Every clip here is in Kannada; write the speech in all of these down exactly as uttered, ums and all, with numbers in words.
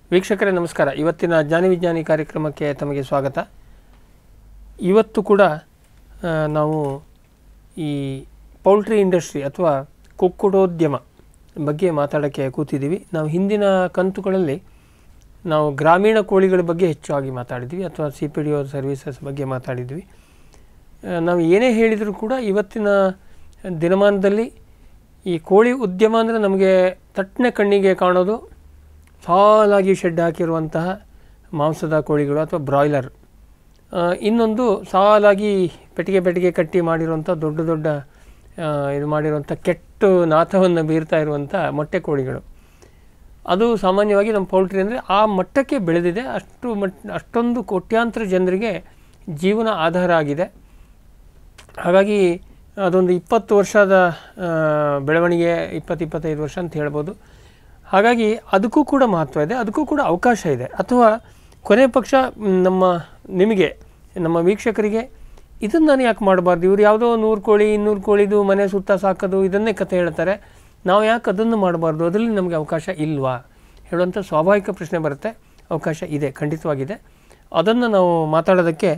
ವೀಕ್ಷಕರೇ ನಮಸ್ಕಾರ. ಇವತ್ತಿನ ಜ್ಞಾನಿ ವಿಜ್ಞಾನಿ ಕಾರ್ಯಕ್ರಮಕ್ಕೆ ತಮಗೆ ಸ್ವಾಗತ. ಇವತ್ತು ಕೂಡ ನಾವು ಈ ಪೌಲ್ಟ್ರಿ ಇಂಡಸ್ಟ್ರಿ ಅಥವಾ ಕುಕ್ಕುಟೋದ್ಯಮ ಬಗ್ಗೆ ಮಾತಾಡೋಕ್ಕೆ ಕೂತಿದ್ದೀವಿ. ನಾವು ಹಿಂದಿನ ಕಂತುಗಳಲ್ಲಿ ನಾವು ಗ್ರಾಮೀಣ ಕೋಳಿಗಳ ಬಗ್ಗೆ ಹೆಚ್ಚಾಗಿ ಮಾತಾಡಿದ್ವಿ ಅಥವಾ C P D O services ಬಗ್ಗೆ ಮಾತಾಡಿದ್ವಿ. ನಾವು ಏನೇ ಹೇಳಿದರೂ ಕೂಡ ಇವತ್ತಿನ ದಿನಮಾನದಲ್ಲಿ ಈ ಕೋಳಿ ಉದ್ಯಮ ಅಂದರೆ ನಮಗೆ ತಟ್ಟನೆ ಕಣ್ಣಿಗೆ ಕಾಣೋದು ಸಾಲಾಗಿ ಶೆಡ್ ಹಾಕಿರುವಂತಹ ಮಾಂಸದ ಕೋಳಿಗಳು ಅಥವಾ ಬ್ರಾಯ್ಲರ್, ಇನ್ನೊಂದು ಸಾಲಾಗಿ ಪೆಟ್ಟಿಗೆ ಪೆಟ್ಟಿಗೆ ಕಟ್ಟಿ ಮಾಡಿರುವಂಥ ದೊಡ್ಡ ದೊಡ್ಡ ಇದು ಮಾಡಿರುವಂಥ ಕೆಟ್ಟು ನಾಥವನ್ನು ಬೀರ್ತಾ ಇರುವಂಥ ಮೊಟ್ಟೆ ಕೋಳಿಗಳು. ಅದು ಸಾಮಾನ್ಯವಾಗಿ ನಮ್ಮ ಪೌಲ್ಟ್ರಿ ಅಂದರೆ ಆ ಮಟ್ಟಕ್ಕೆ ಬೆಳೆದಿದೆ. ಅಷ್ಟು ಮಟ್ ಅಷ್ಟೊಂದು ಕೋಟ್ಯಾಂತರ ಜನರಿಗೆ ಜೀವನ ಆಧಾರ ಆಗಿದೆ. ಹಾಗಾಗಿ ಅದೊಂದು ಇಪ್ಪತ್ತು ವರ್ಷದ ಬೆಳವಣಿಗೆ, ಇಪ್ಪತ್ತು ಇಪ್ಪತ್ತೈದು ವರ್ಷ ಅಂತ ಹೇಳ್ಬೋದು. ಹಾಗಾಗಿ ಅದಕ್ಕೂ ಕೂಡ ಮಹತ್ವ ಇದೆ, ಅದಕ್ಕೂ ಕೂಡ ಅವಕಾಶ ಇದೆ. ಅಥವಾ ಕೊನೆ ಪಕ್ಷ ನಮ್ಮ ನಿಮಗೆ ನಮ್ಮ ವೀಕ್ಷಕರಿಗೆ ಇದನ್ನು ನಾನು ಯಾಕೆ ಮಾಡಬಾರ್ದು, ಇವ್ರು ಯಾವುದೋ ನೂರು ಕೋಳಿ ಇನ್ನೂರು ಕೋಳಿದು ಮನೆ ಸುತ್ತ ಸಾಕೋದು ಇದನ್ನೇ ಕತೆ ಹೇಳ್ತಾರೆ, ನಾವು ಯಾಕೆ ಅದನ್ನು ಮಾಡಬಾರ್ದು, ಅದರಲ್ಲಿ ನಮಗೆ ಅವಕಾಶ ಇಲ್ವಾ ಹೇಳುವಂಥ ಸ್ವಾಭಾವಿಕ ಪ್ರಶ್ನೆ ಬರುತ್ತೆ. ಅವಕಾಶ ಇದೆ, ಖಂಡಿತವಾಗಿದೆ. ಅದನ್ನು ನಾವು ಮಾತಾಡೋದಕ್ಕೆ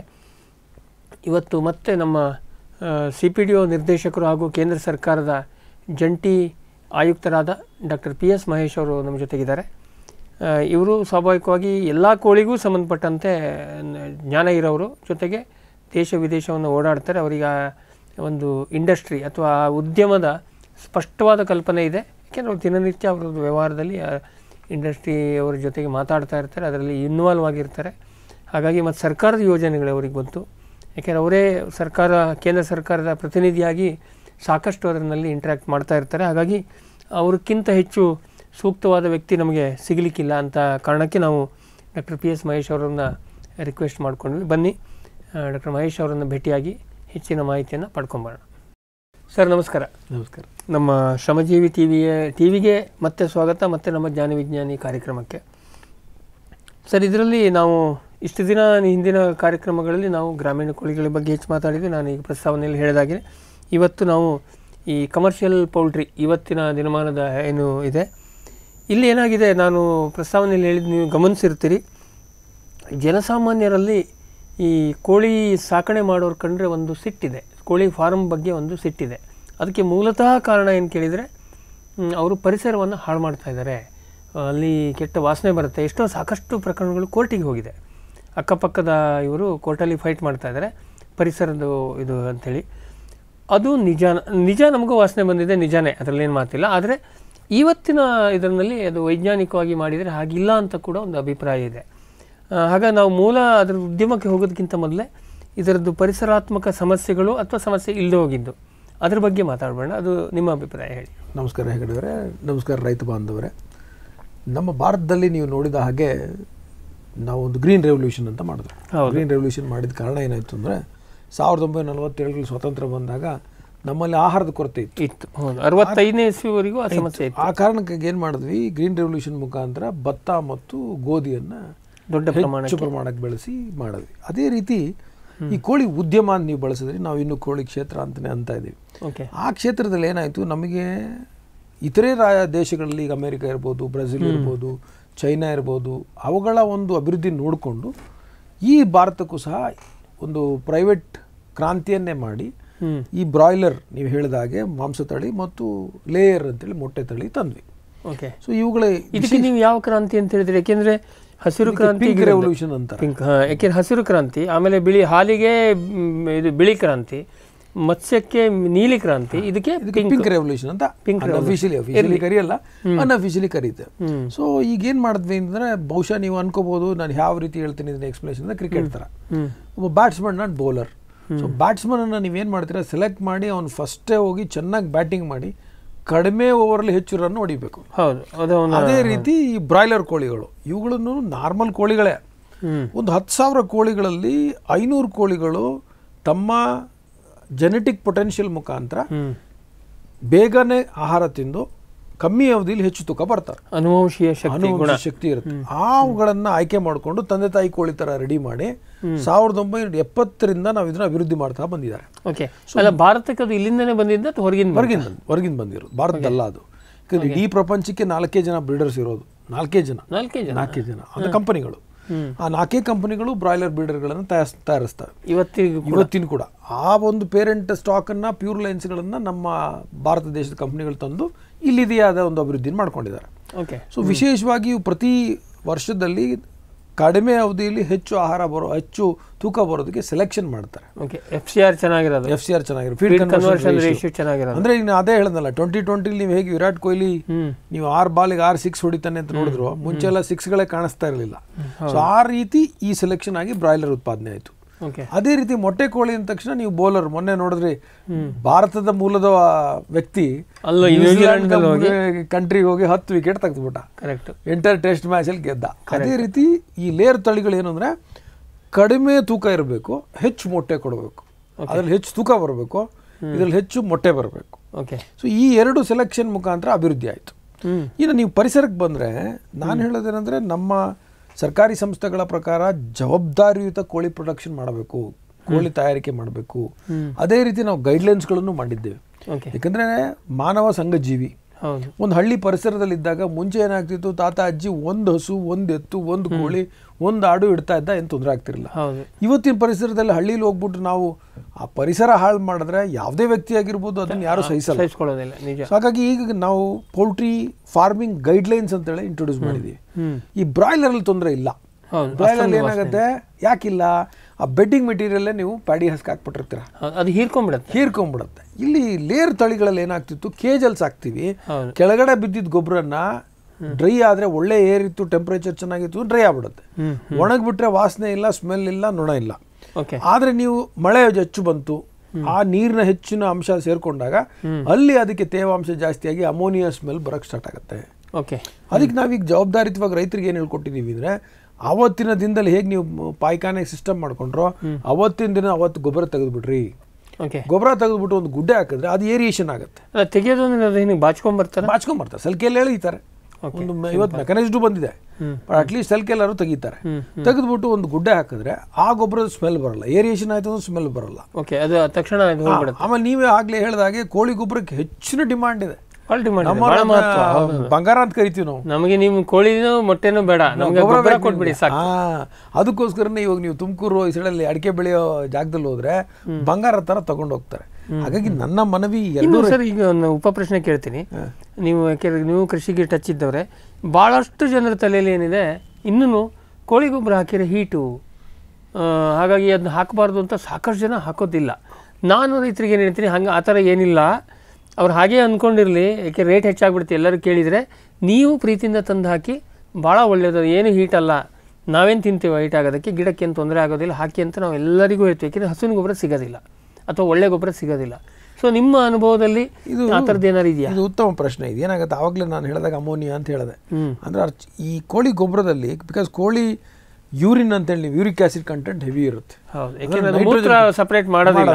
ಇವತ್ತು ಮತ್ತೆ ನಮ್ಮ ಸಿ ಪಿ ಡಿ ಒ ನಿರ್ದೇಶಕರು ಹಾಗೂ ಕೇಂದ್ರ ಸರ್ಕಾರದ ಜಂಟಿ ಆಯುಕ್ತರಾದ ಡಾಕ್ಟರ್ ಪಿ ಎಸ್ ಮಹೇಶ್ ಅವರು ನಮ್ಮ ಜೊತೆಗಿದ್ದಾರೆ. ಇವರು ಸ್ವಾಭಾವಿಕವಾಗಿ ಎಲ್ಲ ಕೋಳಿಗೂ ಸಂಬಂಧಪಟ್ಟಂತೆ ಜ್ಞಾನ ಇರೋರು, ಜೊತೆಗೆ ದೇಶ ವಿದೇಶವನ್ನು ಓಡಾಡ್ತಾರೆ. ಅವರಿಗೆ ಒಂದು ಇಂಡಸ್ಟ್ರಿ ಅಥವಾ ಉದ್ಯಮದ ಸ್ಪಷ್ಟವಾದ ಕಲ್ಪನೆ ಇದೆ. ಯಾಕೆಂದರೆ ಅವರು ದಿನನಿತ್ಯ ಅವರ ವ್ಯವಹಾರದಲ್ಲಿ ಇಂಡಸ್ಟ್ರಿ ಅವರ ಜೊತೆಗೆ ಮಾತಾಡ್ತಾ ಇರ್ತಾರೆ, ಅದರಲ್ಲಿ ಇನ್ವಾಲ್ವ್ ಆಗಿರ್ತಾರೆ. ಹಾಗಾಗಿ ಮತ್ತು ಸರ್ಕಾರದ ಯೋಜನೆಗಳು ಅವರಿಗೆ ಗೊತ್ತು. ಯಾಕೆಂದರೆ ಅವರೇ ಸರ್ಕಾರ ಕೇಂದ್ರ ಸರ್ಕಾರದ ಪ್ರತಿನಿಧಿಯಾಗಿ ಸಾಕಷ್ಟು ಅದರಲ್ಲಿ ಇಂಟ್ರ್ಯಾಕ್ಟ್ ಮಾಡ್ತಾ ಇರ್ತಾರೆ. ಹಾಗಾಗಿ ಅವ್ರಿಗಿಂತ ಹೆಚ್ಚು ಸೂಕ್ತವಾದ ವ್ಯಕ್ತಿ ನಮಗೆ ಸಿಗಲಿಕ್ಕಿಲ್ಲ ಅಂತ ಕಾರಣಕ್ಕೆ ನಾವು ಡಾಕ್ಟರ್ ಪಿ ಎಸ್ ಮಹೇಶ್ ಅವರನ್ನು ರಿಕ್ವೆಸ್ಟ್ ಮಾಡ್ಕೊಂಡ್ವಿ. ಬನ್ನಿ ಡಾಕ್ಟರ್ ಮಹೇಶ್ ಅವರನ್ನು ಭೇಟಿಯಾಗಿ ಹೆಚ್ಚಿನ ಮಾಹಿತಿಯನ್ನು ಪಡ್ಕೊಂಬರೋಣ. ಸರ್ ನಮಸ್ಕಾರ. ನಮಸ್ಕಾರ. ನಮ್ಮ ಶ್ರಮಜೀವಿ ಟಿ ವಿಗೆ ಟಿ ವಿಗೆ ಮತ್ತೆ ಸ್ವಾಗತ, ಮತ್ತು ನಮ್ಮ ಜ್ಞಾನ ವಿಜ್ಞಾನಿ ಕಾರ್ಯಕ್ರಮಕ್ಕೆ. ಸರ್, ಇದರಲ್ಲಿ ನಾವು ಇಷ್ಟು ದಿನ ಹಿಂದಿನ ಕಾರ್ಯಕ್ರಮಗಳಲ್ಲಿ ನಾವು ಗ್ರಾಮೀಣ ಕೋಳಿಗಳ ಬಗ್ಗೆ ಹೆಚ್ಚು ಮಾತಾಡಿದ್ವಿ. ನಾನು ಈಗ ಪ್ರಸ್ತಾವನೆಯಲ್ಲಿ ಹೇಳಿದಾಗೆ ಇವತ್ತು ನಾವು ಈ ಕಮರ್ಷಿಯಲ್ ಪೌಲ್ಟ್ರಿ ಇವತ್ತಿನ ದಿನಮಾನದ ಏನು ಇದೆ, ಇಲ್ಲಿ ಏನಾಗಿದೆ, ನಾನು ಪ್ರಸ್ತಾವನೆಯಲ್ಲಿ ಹೇಳಿದ ನೀವು ಗಮನಿಸಿರ್ತೀರಿ, ಜನಸಾಮಾನ್ಯರಲ್ಲಿ ಈ ಕೋಳಿ ಸಾಕಣೆ ಮಾಡೋರು ಕಂಡ್ರೆ ಒಂದು ಸಿಟ್ಟಿದೆ, ಕೋಳಿ ಫಾರ್ಮ್ ಬಗ್ಗೆ ಒಂದು ಸಿಟ್ಟಿದೆ. ಅದಕ್ಕೆ ಮೂಲತಃ ಕಾರಣ ಏನು ಕೇಳಿದರೆ, ಅವರು ಪರಿಸರವನ್ನು ಹಾಳು ಮಾಡ್ತಾ ಇದ್ದಾರೆ, ಅಲ್ಲಿ ಕೆಟ್ಟ ವಾಸನೆ ಬರುತ್ತೆ. ಎಷ್ಟೋ ಸಾಕಷ್ಟು ಪ್ರಕರಣಗಳು ಕೋರ್ಟಿಗೆ ಹೋಗಿದೆ. ಅಕ್ಕಪಕ್ಕದ ಇವರು ಕೋರ್ಟಲ್ಲಿ ಫೈಟ್ ಮಾಡ್ತಾ ಇದ್ದಾರೆ ಪರಿಸರದ ಇದು ಅಂಥೇಳಿ. ಅದು ನಿಜ ನಿಜ ನಮಗೂ ವಾಸನೆ ಬಂದಿದೆ, ನಿಜಾನೇ, ಅದರಲ್ಲೇನು ಮಾತಿಲ್ಲ. ಆದರೆ ಇವತ್ತಿನ ಇದರಲ್ಲಿ ಅದು ವೈಜ್ಞಾನಿಕವಾಗಿ ಮಾಡಿದರೆ ಹಾಗಿಲ್ಲ ಅಂತ ಕೂಡ ಒಂದು ಅಭಿಪ್ರಾಯ ಇದೆ. ಹಾಗಾಗಿ ನಾವು ಮೂಲ ಅದರ ಉದ್ಯಮಕ್ಕೆ ಹೋಗೋದಕ್ಕಿಂತ ಮೊದಲೇ ಇದರದ್ದು ಪರಿಸರಾತ್ಮಕ ಸಮಸ್ಯೆಗಳು ಅಥವಾ ಸಮಸ್ಯೆ ಇಲ್ಲದೆ ಹೋಗಿದ್ದು ಅದ್ರ ಬಗ್ಗೆ ಮಾತಾಡಬೇಡ, ಅದು ನಿಮ್ಮ ಅಭಿಪ್ರಾಯ ಹೇಳಿ. ನಮಸ್ಕಾರ ಹೆಗಡೆಯವರೇ, ನಮಸ್ಕಾರ ರೈತ ಬಾಂಧವರೇ. ನಮ್ಮ ಭಾರತದಲ್ಲಿ ನೀವು ನೋಡಿದ ಹಾಗೆ ನಾವು ಒಂದು ಗ್ರೀನ್ ರೆವಲ್ಯೂಷನ್ ಅಂತ ಮಾಡಿದ್ರು. ಗ್ರೀನ್ ರೆವಲ್ಯೂಷನ್ ಮಾಡಿದ ಕಾರಣ ಏನಾಯಿತು ಅಂದರೆ, ಸಾವಿರದ ಒಂಬೈನೂರ ನಲವತ್ತೇಳರಲ್ಲಿ ಸ್ವಾತಂತ್ರ್ಯ ಬಂದಾಗ ನಮ್ಮಲ್ಲಿ ಆಹಾರದ ಕೊರತೆ ಇತ್ತು ಇತ್ತು ಅರವತ್ತೈದನೇ ಇಸ್ವಿವರೆಗೂ ಆ ಸಮಸ್ಯೆ ಇತ್ತು. ಆ ಕಾರಣಕ್ಕೆ ಏನು ಮಾಡಿದ್ವಿ, ಗ್ರೀನ್ ರೆವಲ್ಯೂಷನ್ ಮುಖಾಂತರ ಭತ್ತ ಮತ್ತು ಗೋಧಿಯನ್ನು ದೊಡ್ಡ ಹೆಚ್ಚು ಪ್ರಮಾಣಕ್ಕೆ ಬೆಳೆಸಿ ಮಾಡಿದ್ವಿ. ಅದೇ ರೀತಿ ಈ ಕೋಳಿ ಉದ್ಯಮ ಅಂತ ನೀವು ಬಳಸಿದ್ರೆ, ನಾವು ಇನ್ನೂ ಕೋಳಿ ಕ್ಷೇತ್ರ ಅಂತಲೇ ಅಂತ ಇದ್ದೀವಿ. ಆ ಕ್ಷೇತ್ರದಲ್ಲಿ ಏನಾಯಿತು, ನಮಗೆ ಇತರೆ ರಾ ದೇಶಗಳಲ್ಲಿ ಈಗ ಅಮೇರಿಕ ಇರ್ಬೋದು, ಬ್ರೆಜಿಲ್ ಇರ್ಬೋದು, ಚೈನಾ ಇರ್ಬೋದು, ಅವುಗಳ ಒಂದು ಅಭಿವೃದ್ಧಿ ನೋಡಿಕೊಂಡು ಈ ಭಾರತಕ್ಕೂ ಸಹ ಒಂದು ಪ್ರೈವೇಟ್ ಕ್ರಾಂತಿಯನ್ನೇ ಮಾಡಿ ಈ ಬ್ರಾಯ್ಲರ್ ನೀವು ಹೇಳಿದ ಹಾಗೆ ಮಾಂಸ ತಳಿ ಮತ್ತು ಲೇಯರ್ ಅಂತೇಳಿ ಮೊಟ್ಟೆ ತಳಿ ತಂದ್ವಿ. ಓಕೆ. ಸೊ ಇವುಗಳ ಇದಕ್ಕೆ ನೀವು ಯಾವ ಕ್ರಾಂತಿ ಅಂತ ಹೇಳಿದ್ರೆ, ಯಾಕೆಂದರೆ ಹಸಿರು ಕ್ರಾಂತಿ ರೆವಲ್ಯೂಷನ್ ಅಂತ, ಪಿಂಕ್, ಯಾಕೆಂದ್ರೆ ಹಸಿರು ಕ್ರಾಂತಿ, ಆಮೇಲೆ ಬಿಳಿ ಹಾಲಿಗೆ ಇದು ಬಿಳಿ ಕ್ರಾಂತಿ, ಮತ್ಸ್ಯಕ್ಕೆ ನೀಲಿ ಕ್ರಾಂತಿ, ಇದಕ್ಕೆ ಪಿಂಕ್ ರೆವಲ್ಯೂಷನ್ ಅಂತ ಅಫಿಷಿಯಲಿ ಅಫಿಷಿಯಲಿ ಕರಿಯಲ್ಲ, ಅನ್ಅಫಿಷಿಯಲಿ ಕರೀತೆ. ಸೊ ಈಗ ಏನು ಮಾಡಿದ್ವಿ ಅಂದರೆ, ಬಹುಶಃ ನೀವು ಅನ್ಕೋಬಹುದು ನಾನು ಯಾವ ರೀತಿ ಹೇಳ್ತೀನಿ ಇದನ್ನ ಎಕ್ಸ್ಪ್ಲೇಷನ್ ಅಂದರೆ, ಕ್ರಿಕೆಟ್ ಥರ ಒಬ್ಬ batsman not bowler. So batsman ಅನ್ನು ನೀವೇನು ಮಾಡ್ತೀರಾ, ಸೆಲೆಕ್ಟ್ ಮಾಡಿ ಅವ್ನು ಫಸ್ಟೇ ಹೋಗಿ ಚೆನ್ನಾಗಿ ಬ್ಯಾಟಿಂಗ್ ಮಾಡಿ ಕಡಿಮೆ ಓವರಲ್ಲಿ ಹೆಚ್ಚು ರನ್ ಹೊಡಿಬೇಕು. ಹೌದು. ಅದೇ ರೀತಿ ಈ ಬ್ರಾಯ್ಲರ್ ಕೋಳಿಗಳು, ಇವುಗಳನ್ನು ನಾರ್ಮಲ್ ಕೋಳಿಗಳೇ, ಒಂದು ಹತ್ತು ಸಾವಿರ ಕೋಳಿಗಳಲ್ಲಿ ಐನೂರು ಕೋಳಿಗಳು ತಮ್ಮ ಜೆನೆಟಿಕ್ ಪೊಟೆನ್ಷಿಯಲ್ ಮುಖಾಂತರ ಬೇಗನೆ ಆಹಾರ ತಿಂದು ಕಮ್ಮಿ ಅವಧಿಯಲ್ಲಿ ಹೆಚ್ಚು ತೂಕ ಬರ್ತಾರೆ. ಅನುವಂಶೀಯ ಶಕ್ತಿ ಇರುತ್ತೆ. ಅವುಗಳನ್ನ ಆಯ್ಕೆ ಮಾಡಿಕೊಂಡು ತಂದೆ ತಾಯಿ ಕೋಳಿ ತರ ರೆಡಿ ಮಾಡಿ ಸಾವಿರದ ಒಂಬೈನೂರ ಎಪ್ಪತ್ತರಿಂದ ನಾವು ಇದನ್ನ ಅಭಿವೃದ್ಧಿ ಮಾಡ್ತಾ ಬಂದಿದ್ದಾರೆ. ಓಕೆ. ಅಲ್ಲ, ಭಾರತಕ್ಕೆ ಅದು ಇಲ್ಲಿಂದನೇ ಬಂದಿದ್ದ ಅಥವಾ ಹೊರಗಿಂದ ಹೊರಗಿಂದ ಹೊರಗಿಂದ ಬಂದಿರೋದು, ಭಾರತದಲ್ಲ ಅದು. ಇಡೀ ಪ್ರಪಂಚಕ್ಕೆ ನಾಲ್ಕೇ ಜನ ಬ್ರೀಡರ್ಸ್ ಇರೋದು ನಾಲ್ಕೇ ಜನ ನಾಲ್ಕೇ ಜನ ನಾಲ್ಕೇ ಜನ ಅದು ಕಂಪನಿಗಳು. ಆ ನಾಲ್ಕೇ ಕಂಪನಿಗಳು ಬ್ರಾಯ್ಲರ್ ಬ್ರೀಡರ್ಗಳನ್ನು ತಯಾರಿಸ್ ತಯಾರಿಸ್ತವೆ ಇವತ್ತಿಗೂ ಇವತ್ತಿನ ಕೂಡ. ಆ ಒಂದು ಪೇರೆಂಟ್ ಸ್ಟಾಕನ್ನು ಪ್ಯೂರ್ ಲೈನ್ಸ್ಗಳನ್ನು ನಮ್ಮ ಭಾರತ ದೇಶದ ಕಂಪ್ನಿಗಳು ತಂದು ಇಲ್ಲಿದೆಯೇ ಆದ ಒಂದು ಅಭಿವೃದ್ಧಿನ ಮಾಡ್ಕೊಂಡಿದ್ದಾರೆ. ಓಕೆ. ಸೊ ವಿಶೇಷವಾಗಿ ಇವು ಪ್ರತಿ ವರ್ಷದಲ್ಲಿ ಕಡಿಮೆ ಅವಧಿಯಲ್ಲಿ ಹೆಚ್ಚು ಆಹಾರ ಬರೋ ಹೆಚ್ಚು ತೂಕ ಬರೋದಕ್ಕೆ ಸೆಲೆಕ್ಷನ್ ಮಾಡ್ತಾರೆ. ಓಕೆ. ಎಫ್ ಸಿ ಆರ್ ಚೆನ್ನಾಗಿರೋದು, ಎಫ್ ಸಿ ಆರ್ ಚೆನ್ನಾಗಿರೋ ಫೀಡ್ ಕನ್ವರ್ಷನ್ ರೇಷಿಯೋ ಚೆನ್ನಾಗಿರೋದು. ಅಂದ್ರೆ ಇನ್ನು ಅದೇ ಹೇಳೋದಲ್ಲ, ಟ್ವೆಂಟಿ ಟ್ವೆಂಟಿ ನೀವು ಹೇಗೆ ವಿರಾಟ್ ಕೊಹ್ಲಿ ನೀವು ಆರು ಬಾಲಿಗೆ ಆರು ಸಿಕ್ಸ್ ಹೊಡಿತಾನೆ ಅಂತ ನೋಡಿದ್ರು, ಮುಂಚೆ ಎಲ್ಲ ಸಿಕ್ಸ್ಗಳೇ ಕಾಣಿಸ್ತಾ ಇರಲಿಲ್ಲ. ಸೊ ಆ ರೀತಿ ಈ ಸೆಲೆಕ್ಷನ್ ಆಗಿ ಬ್ರಾಯ್ಲರ್ ಉತ್ಪಾದನೆ ಆಯಿತು. ಅದೇ ರೀತಿ ಮೊಟ್ಟೆ ಕೋಳಿ ಅಂದ ತಕ್ಷಣ ನೀವು ಬೌಲರ್ ಮೊನ್ನೆ ನೋಡಿದ್ರಿ, ಭಾರತದ ಮೂಲದ ವ್ಯಕ್ತಿ ಕಂಟ್ರಿಗೆ ಹೋಗಿ ಹತ್ತು ವಿಕೆಟ್ ತೆಗೆದುಬಿಟ್ಟ, ಎಂಟರ್ ಟೆಸ್ಟ್ ಮ್ಯಾಚ್ ಅಲ್ಲಿ ಗೆದ್ದ. ಅದೇ ರೀತಿ ಈ ಲೇರ್ ತಳಿಗಳು ಏನು ಅಂದ್ರೆ ಕಡಿಮೆ ತೂಕ ಇರಬೇಕು, ಹೆಚ್ಚು ಮೊಟ್ಟೆ ಕೊಡಬೇಕು, ಅದ್ರಲ್ಲಿ ಹೆಚ್ಚು ತೂಕ ಬರಬೇಕು, ಇದ್ರಲ್ಲಿ ಹೆಚ್ಚು ಮೊಟ್ಟೆ ಬರಬೇಕು. ಸೊ ಈ ಎರಡು ಸೆಲೆಕ್ಷನ್ ಮುಖಾಂತರ ಅಭಿವೃದ್ಧಿ ಆಯಿತು. ಇನ್ನು ನೀವು ಪರಿಸರಕ್ಕೆ ಬಂದ್ರೆ ನಾನು ಹೇಳೋದೇನೆಂದ್ರೆ, ನಮ್ಮ ಸರ್ಕಾರಿ ಸಂಸ್ಥೆಗಳ ಪ್ರಕಾರ ಜವಾಬ್ದಾರಿಯುತ ಕೋಳಿ ಪ್ರೊಡಕ್ಷನ್ ಮಾಡಬೇಕು, ಕೋಳಿ ತಯಾರಿಕೆ ಮಾಡಬೇಕು. ಅದೇ ರೀತಿ ನಾವು ಗೈಡ್ಲೈನ್ಸ್ಗಳನ್ನು ಮಾಡಿದ್ದೇವೆ. ಯಾಕಂದ್ರೆ ಮಾನವ ಸಂಘಜೀವಿ. ಒಂದು ಹಳ್ಳಿ ಪರಿಸರದಲ್ಲಿದ್ದಾಗ ಮುಂಚೆ ಏನಾಗ್ತಿತ್ತು, ತಾತ ಅಜ್ಜಿ ಒಂದು ಹಸು, ಒಂದು ಎತ್ತು, ಒಂದು ಕೋಳಿ, ಒಂದು ಆಡು ಇಡ್ತಾ ಇದ್ದ, ಏನು ತೊಂದರೆ ಆಗ್ತಿರಲಿಲ್ಲ. ಇವತ್ತಿನ ಪರಿಸರದಲ್ಲಿ ಹಳ್ಳಿಲಿ ಹೋಗ್ಬಿಟ್ಟು ನಾವು ಆ ಪರಿಸರ ಹಾಳು ಮಾಡಿದ್ರೆ ಯಾವುದೇ ವ್ಯಕ್ತಿ ಆಗಿರ್ಬೋದು ಅದನ್ನ ಯಾರು ಸಹಿಸಲ್ಲ. ಹಾಗಾಗಿ ಈಗ ನಾವು ಪೌಲ್ಟ್ರಿ ಫಾರ್ಮಿಂಗ್ ಗೈಡ್ಲೈನ್ಸ್ ಅಂತೇಳಿ ಇಂಟ್ರೊಡ್ಯೂಸ್ ಮಾಡಿದೀವಿ. ಈ ಬ್ರಾಯ್ಲರ್ ಅಲ್ಲಿ ತೊಂದರೆ ಇಲ್ಲ. ಬ್ರಾಯ್ಲರ್ ಏನಾಗುತ್ತೆ, ಯಾಕಿಲ್ಲ, ಆ ಬೆಡ್ಡಿಂಗ್ ಮೆಟೀರಿಯಲ್ ನೀವು ಪ್ಯಾಡಿ ಹಸ್ಕ್ ಹಾಕ್ಬಿಟ್ಟಿರ್ತೀರ, ಅದು ಹೀರ್ಕೊಂಡ್ಬಿಡುತ್ತೆ ಹೀರ್ಕೊಂಡ್ಬಿಡುತ್ತೆ. ಇಲ್ಲಿ ಲೇರ್ ತಳಿಗಳಲ್ಲಿ ಏನಾಗ್ತಿತ್ತು, ಕೇಜಲ್ಸ್ ಹಾಕ್ತಿವಿ, ಕೆಳಗಡೆ ಬಿದ್ದಿದ್ದ ಗೊಬ್ಬರನ್ನ ಡ್ರೈ ಆದ್ರೆ ಒಳ್ಳೆ ಏರ್ ಇತ್ತು, ಟೆಂಪರೇಚರ್ ಚೆನ್ನಾಗಿತ್ತು, ಡ್ರೈ ಆಗ್ಬಿಡುತ್ತೆ. ಒಣಗ್ಬಿಟ್ರೆ ವಾಸನೆ ಇಲ್ಲ, ಸ್ಮೆಲ್ ಇಲ್ಲ, ನೊಣ ಇಲ್ಲ. ಆದ್ರೆ ನೀವು ಮಳೆ ಹೆಚ್ಚು ಬಂತು, ಆ ನೀರಿನ ಹೆಚ್ಚಿನ ಅಂಶ ಸೇರ್ಕೊಂಡಾಗ ಅಲ್ಲಿ ಅದಕ್ಕೆ ತೇವಾಂಶ ಜಾಸ್ತಿಯಾಗಿ ಅಮೋನಿಯಾ ಸ್ಮೆಲ್ ಬರಕ್ ಸ್ಟಾರ್ಟ್ ಆಗುತ್ತೆ. ಅದಕ್ಕೆ ನಾವೀಗ ಜವಾಬ್ದಾರಿತವಾಗಿ ರೈತರಿಗೆ ಏನ್ ಹೇಳ್ಕೊಟ್ಟಿದೀವಿ ಅಂದ್ರೆ, ಅವತ್ತಿನ ದಿನದಲ್ಲಿ ಹೇಗೆ ನೀವು ಪಾಯ್ಖಾನೆ ಸಿಸ್ಟಮ್ ಮಾಡ್ಕೊಂಡ್ರೋ ಅವತ್ತಿನ ದಿನ ಅವತ್ತು ಗೊಬ್ಬರ ತೆಗೆದ್ಬಿಟ್ರಿ. ಗೊಬ್ಬರ ತೆಗೆದ್ಬಿಟ್ಟು ಒಂದು ಗುಡ್ಡೆ ಹಾಕಿದ್ರೆ ಅದು ಏರಿಯೇಷನ್ ಆಗುತ್ತೆ. ತೆಗೆಯೋದು ಬಾಚ್ಕೊಂಡ್ಬರ್ತಾರೆ ಬಾಚ್ಕೊಂಡ್ಬರ್ತಾರೆ ಸಲ್ಕೆಯಲ್ಲಿ ಎಳೀತಾರೆ. ಒಂದು ಇವತ್ತು ಮೆಕಾನಿಸ್ಟು ಬಂದಿದೆ, ಅಟ್ಲೀಸ್ಟ್ ಸಲ್ಕೆಲ್ಲಾರು ತೆಗಿತಾರೆ. ತೆಗೆದ್ಬಿಟ್ಟು ಒಂದು ಗುಡ್ಡೆ ಹಾಕಿದ್ರೆ ಆ ಗೊಬ್ಬರದ ಸ್ಮೆಲ್ ಬರಲ್ಲ, ಏರಿಯೇಷನ್ ಆಯ್ತು ಅಂದ್ರೆ ಸ್ಮೆಲ್ ಬರಲ್ಲ. ತಕ್ಷಣ ಆಮೇಲೆ ನೀವೇ ಆಗ್ಲೇ ಹೇಳಿದಾಗೆ ಕೋಳಿ ಗೊಬ್ಬರಕ್ಕೆ ಹೆಚ್ಚಿನ ಡಿಮಾಂಡ್ ಇದೆ. ಬಂಗಾರ ಅಂತ ಕರಿತೀವಿ ನಾವು. ನಮಗೆ ನೀವು ಕೋಳಿನೂ ಮೊಟ್ಟೆನೂ ಬೇಡ, ಗೊಬ್ಬರ ಕೊಟ್ಬಿಡಿ ಸಾಕು. ಅದಕ್ಕೋಸ್ಕರನೇ ಇವಾಗ ನೀವು ತುಮಕೂರು ಈ ಸೈಡಲ್ಲಿ ಅಡಿಕೆ ಬೆಳೆಯೋ ಜಾಗದಲ್ಲಿ ಹೋದ್ರೆ ಬಂಗಾರ ತರ ತಗೊಂಡು ಹೋಗ್ತಾರೆ. ಹಾಗಾಗಿ ನನ್ನ ಮನವಿ ಸರ್, ಈಗ ಒಂದು ಉಪ ಪ್ರಶ್ನೆ ಕೇಳ್ತೀನಿ. ನೀವು ಯಾಕೆಂದ್ರೆ ನೀವು ಕೃಷಿಗೆ ಟಚ್ ಇದ್ದವ್ರೆ, ಬಹಳಷ್ಟು ಜನರ ತಲೆಯಲ್ಲಿ ಏನಿದೆ, ಇನ್ನೂ ಕೋಳಿ ಗೊಬ್ಬರ ಹಾಕಿರೋ ಹೀಟು, ಹಾಗಾಗಿ ಅದನ್ನ ಹಾಕಬಾರ್ದು ಅಂತ ಸಾಕಷ್ಟು ಜನ ಹಾಕೋದಿಲ್ಲ. ನಾನು ರೈತರಿಗೆ ಏನು ಹೇಳ್ತೀನಿ, ಹಂಗೆ ಆ ಥರ ಏನಿಲ್ಲ, ಅವ್ರು ಹಾಗೇ ಅಂದ್ಕೊಂಡಿರಲಿ. ಯಾಕೆ ರೇಟ್ ಹೆಚ್ಚಾಗ್ಬಿಡುತ್ತೆ, ಎಲ್ಲರೂ ಕೇಳಿದರೆ ನೀವು ಪ್ರೀತಿಯಿಂದ ತಂದು ಹಾಕಿ, ಭಾಳ ಒಳ್ಳೆಯದು, ಏನು ಹೀಟ್ ಅಲ್ಲ, ನಾವೇನು ತಿಂತೀವಿ ಹೀಟ್ ಆಗೋದಕ್ಕೆ, ಗಿಡಕ್ಕೆ ಏನು ತೊಂದರೆ ಆಗೋದಿಲ್ಲ, ಹಾಕಿ ಅಂತ ನಾವು ಎಲ್ಲರಿಗೂ ಹೇಳ್ತೀವಿ. ಯಾಕೆಂದರೆ ಹಸುವಿನ ಗೊಬ್ಬರ ಸಿಗೋದಿಲ್ಲ ಅಥವಾ ಒಳ್ಳೆ ಗೊಬ್ಬರ ಸಿಗೋದಿಲ್ಲ. ಸೊ ನಿಮ್ಮ ಅನುಭವದಲ್ಲಿ ಇದು ಆ ಥರದ್ದು ಏನಾರು ಇದೆಯಾ? ಇದು ಉತ್ತಮ ಪ್ರಶ್ನೆ. ಇದು ಏನಾಗುತ್ತೆ, ಆವಾಗಲೇ ನಾನು ಹೇಳಿದಾಗ ಅಮೋನಿಯಾ ಅಂತ ಹೇಳಿದೆ. ಅಂದರೆ ಈ ಕೋಳಿ ಗೊಬ್ಬರದಲ್ಲಿ, ಬಿಕಾಸ್ ಕೋಳಿ ಯೂರಿನ್ ಅಂತೇಳಿ ಯೂರಿಕ್ ಆಸಿಡ್ ಕಂಟೆಂಟ್ ಹೆವಿ ಇರುತ್ತೆ, ಸಪರೇಟ್ ಮಾಡೋದಿಲ್ಲ,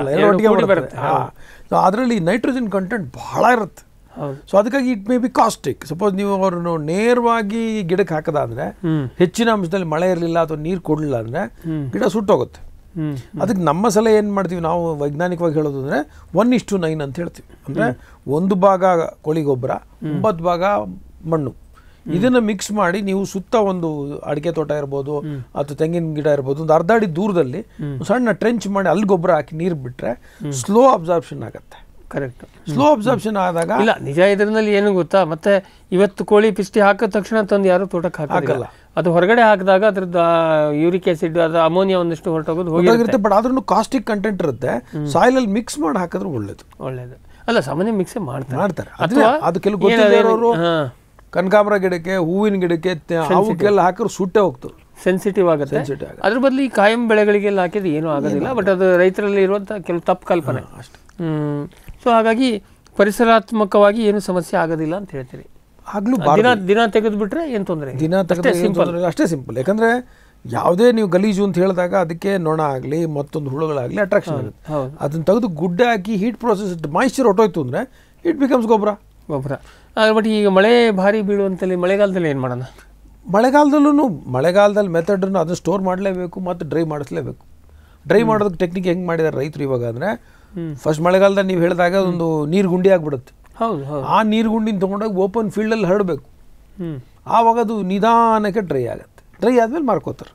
ಅದರಲ್ಲಿ ನೈಟ್ರೋಜನ್ ಕಂಟೆಂಟ್ ಬಹಳ ಇರುತ್ತೆ. ಸೊ ಅದಕ್ಕಾಗಿ it may be caustic. Suppose ನೀವು ಅವ್ರನ್ನು ನೇರವಾಗಿ ಗಿಡಕ್ಕೆ ಹಾಕದಾದ್ರೆ, ಹೆಚ್ಚಿನ ಅಂಶದಲ್ಲಿ ಮಳೆ ಇರಲಿಲ್ಲ ಅಥವಾ ನೀರು ಕೊಡಲಿಲ್ಲ ಅಂದ್ರೆ ಗಿಡ ಸುಟ್ಟೋಗುತ್ತೆ. ಅದಕ್ಕೆ ನಮ್ಮ ಸಲ ಏನು ಮಾಡ್ತೀವಿ ನಾವು ವೈಜ್ಞಾನಿಕವಾಗಿ ಹೇಳೋದು ಅಂದರೆ ಒನ್ ಇಸ್ ಟು ನೈನ್ ಅಂತ ಹೇಳ್ತೀವಿ. ಅಂದರೆ ಒಂದು ಭಾಗ ಕೋಳಿ ಗೊಬ್ಬರ, ಒಂಬತ್ತು ಭಾಗ ಮಣ್ಣು, ಇದನ್ನು ಮಿಕ್ಸ್ ಮಾಡಿ ನೀವು ಸುತ್ತ ಒಂದು ಅಡಿಕೆ ತೋಟ ಇರ್ಬೋದು ಅಥವಾ ತೆಂಗಿನ ಗಿಡ ಇರ್ಬೋದು, ಒಂದು ಅರ್ಧ ಅಡಿ ದೂರದಲ್ಲಿ ಸಣ್ಣ ಟ್ರೆಂಚ್ ಮಾಡಿ ಅಲ್ಲಿ ಗೊಬ್ಬರ ಹಾಕಿ ನೀರು ಬಿಟ್ಟರೆ ಸ್ಲೋ ಅಬ್ಸಾರ್ಪ್ಷನ್ ಆಗುತ್ತೆ. ಕರೆಕ್ಟ್. ಸ್ಲೋ ಅಬ್ಸಾರ್ಪ್ಷನ್ ಆದಾಗ ಇಲ್ಲ, ನಿಜ ಇದರಲ್ಲಿ ಏನು ಗೊತ್ತಾ, ಮತ್ತೆ ಇವತ್ತು ಕೋಳಿ ಪಿಸ್ಟಿ ಹಾಕಿದ ತಕ್ಷಣ ತಂದು ಯಾರು ತೋಟಕ್ಕೆ ಹಾಕಲ್ಲ, ಅದು ಹೊರಗಡೆ ಹಾಕಿದಾಗ ಅದ್ರದ್ದು ಯೂರಿಕ್ ಆಸಿಡ್, ಅದು ಅಮೋನಿಯಾ ಒಂದಿಷ್ಟು ಹೊರಟೋಗೋದು ಹೋಗಿರುತ್ತೆ. ಬಟ್ ಆದ್ರೂ ಕಾಸ್ಟಿಕ್ ಕಂಟೆಂಟ್ ಇರುತ್ತೆ. ಸಾಯಿಲ್ ಅಲ್ಲಿ ಮಿಕ್ಸ್ ಮಾಡಿ ಹಾಕಿದ್ರೆ ಒಳ್ಳೇದು. ಒಳ್ಳೇದು ಅಲ್ಲ, ಸಾಮಾನ್ಯ ಮಿಕ್ಸ್ ಮಾಡ್ತಾರೆ ಮಾಡ್ತಾರೆ ಅದು ಕೆಲವು ಗೊತ್ತಿರೋರು ಕನಕಾಂಬರ ಗಿಡಕ್ಕೆ, ಹೂವಿನ ಗಿಡಕ್ಕೆ, ಅವಕ್ಕೆಲ್ಲ ಹಾಕಿದ್ರೆ ಸುಟ್ಟೆ ಹೋಗ್ತದೆ, ಸೆನ್ಸಿಟಿವ್ ಆಗುತ್ತೆ. ಅದ್ರ ಬದಲು ಈ ಕಾಯಂ ಬೆಳೆಗಳಿಗೆಲ್ಲ ಹಾಕಿದ್ರೆ ಏನೂ ಆಗೋದಿಲ್ಲ. ಬಟ್ ಅದು ರೈತರಲ್ಲಿ ಇರುವಂಥ ಕೆಲವು ತಪ್ಪು ಕಲ್ಪನೆ ಅಷ್ಟೇ. ಸೊ ಹಾಗಾಗಿ ಪರಿಸರಾತ್ಮಕವಾಗಿ ಏನು ಸಮಸ್ಯೆ ಆಗೋದಿಲ್ಲ ಅಂತ ಹೇಳ್ತೀರಿ. ಆಗ್ಲೂ ದಿನ ದಿನ ತೆಗೆದುಬಿಟ್ರೆ ಏನು ತೊಂದರೆ, ದಿನ ತೆಗೆದು ಅಷ್ಟೇ ಸಿಂಪಲ್. ಯಾಕಂದ್ರೆ ಯಾವುದೇ ನೀವು ಗಲೀಜು ಅಂತ ಹೇಳಿದಾಗ ಅದಕ್ಕೆ ನೊಣ ಆಗಲಿ ಮತ್ತೊಂದು ಹುಳುಗಳಾಗಲಿ ಅಟ್ರಾಕ್ಷನ್ ಆಗುತ್ತೆ. ಅದನ್ನ ತೆಗೆದು ಗುಡ್ಡೆ ಹಾಕಿ ಹೀಟ್ ಪ್ರೊಸೆಸ್ ಮಾಯಿಶ್ಚರ್ ಹೊಟ್ಟೋಯ್ತು ಅಂದರೆ ಇಟ್ ಬಿಕಮ್ಸ್ ಗೊಬ್ಬರ ಗೊಬ್ಬರ ಬಟ್ ಈಗ ಮಳೆ ಭಾರಿ ಬೀಳುವಂತಲ್ಲಿ ಮಳೆಗಾಲದಲ್ಲಿ ಏನು ಮಾಡೋಣ? ಮಳೆಗಾಲದಲ್ಲೂ ಮಳೆಗಾಲದಲ್ಲಿ ಮೆಥಡನ್ನು ಅದನ್ನು ಸ್ಟೋರ್ ಮಾಡಲೇಬೇಕು ಮತ್ತು ಡ್ರೈ ಮಾಡಿಸ್ಲೇಬೇಕು. ಡ್ರೈ ಮಾಡೋದಕ್ಕೆ ಟೆಕ್ನಿಕ್ ಹೆಂಗೆ ಮಾಡಿದ್ದಾರೆ ರೈತರು ಇವಾಗ ಅಂದರೆ, ಫಸ್ಟ್ ಮಳೆಗಾಲದಲ್ಲಿ ನೀವು ಹೇಳಿದಾಗ ಒಂದು ನೀರು ಗುಂಡಿ ಆಗಿಬಿಡುತ್ತೆ. ಹೌದು, ಆ ನೀರು ಗುಂಡಿನ ತೊಗೊಂಡೋಗಿ ಓಪನ್ ಫೀಲ್ಡಲ್ಲಿ ಹರಡಬೇಕು. ಆವಾಗ ಅದು ನಿಧಾನಕ್ಕೆ ಡ್ರೈ ಆಗುತ್ತೆ. ಡ್ರೈ ಆದ್ಮೇಲೆ ಮಾರ್ಕೋತಾರೆ.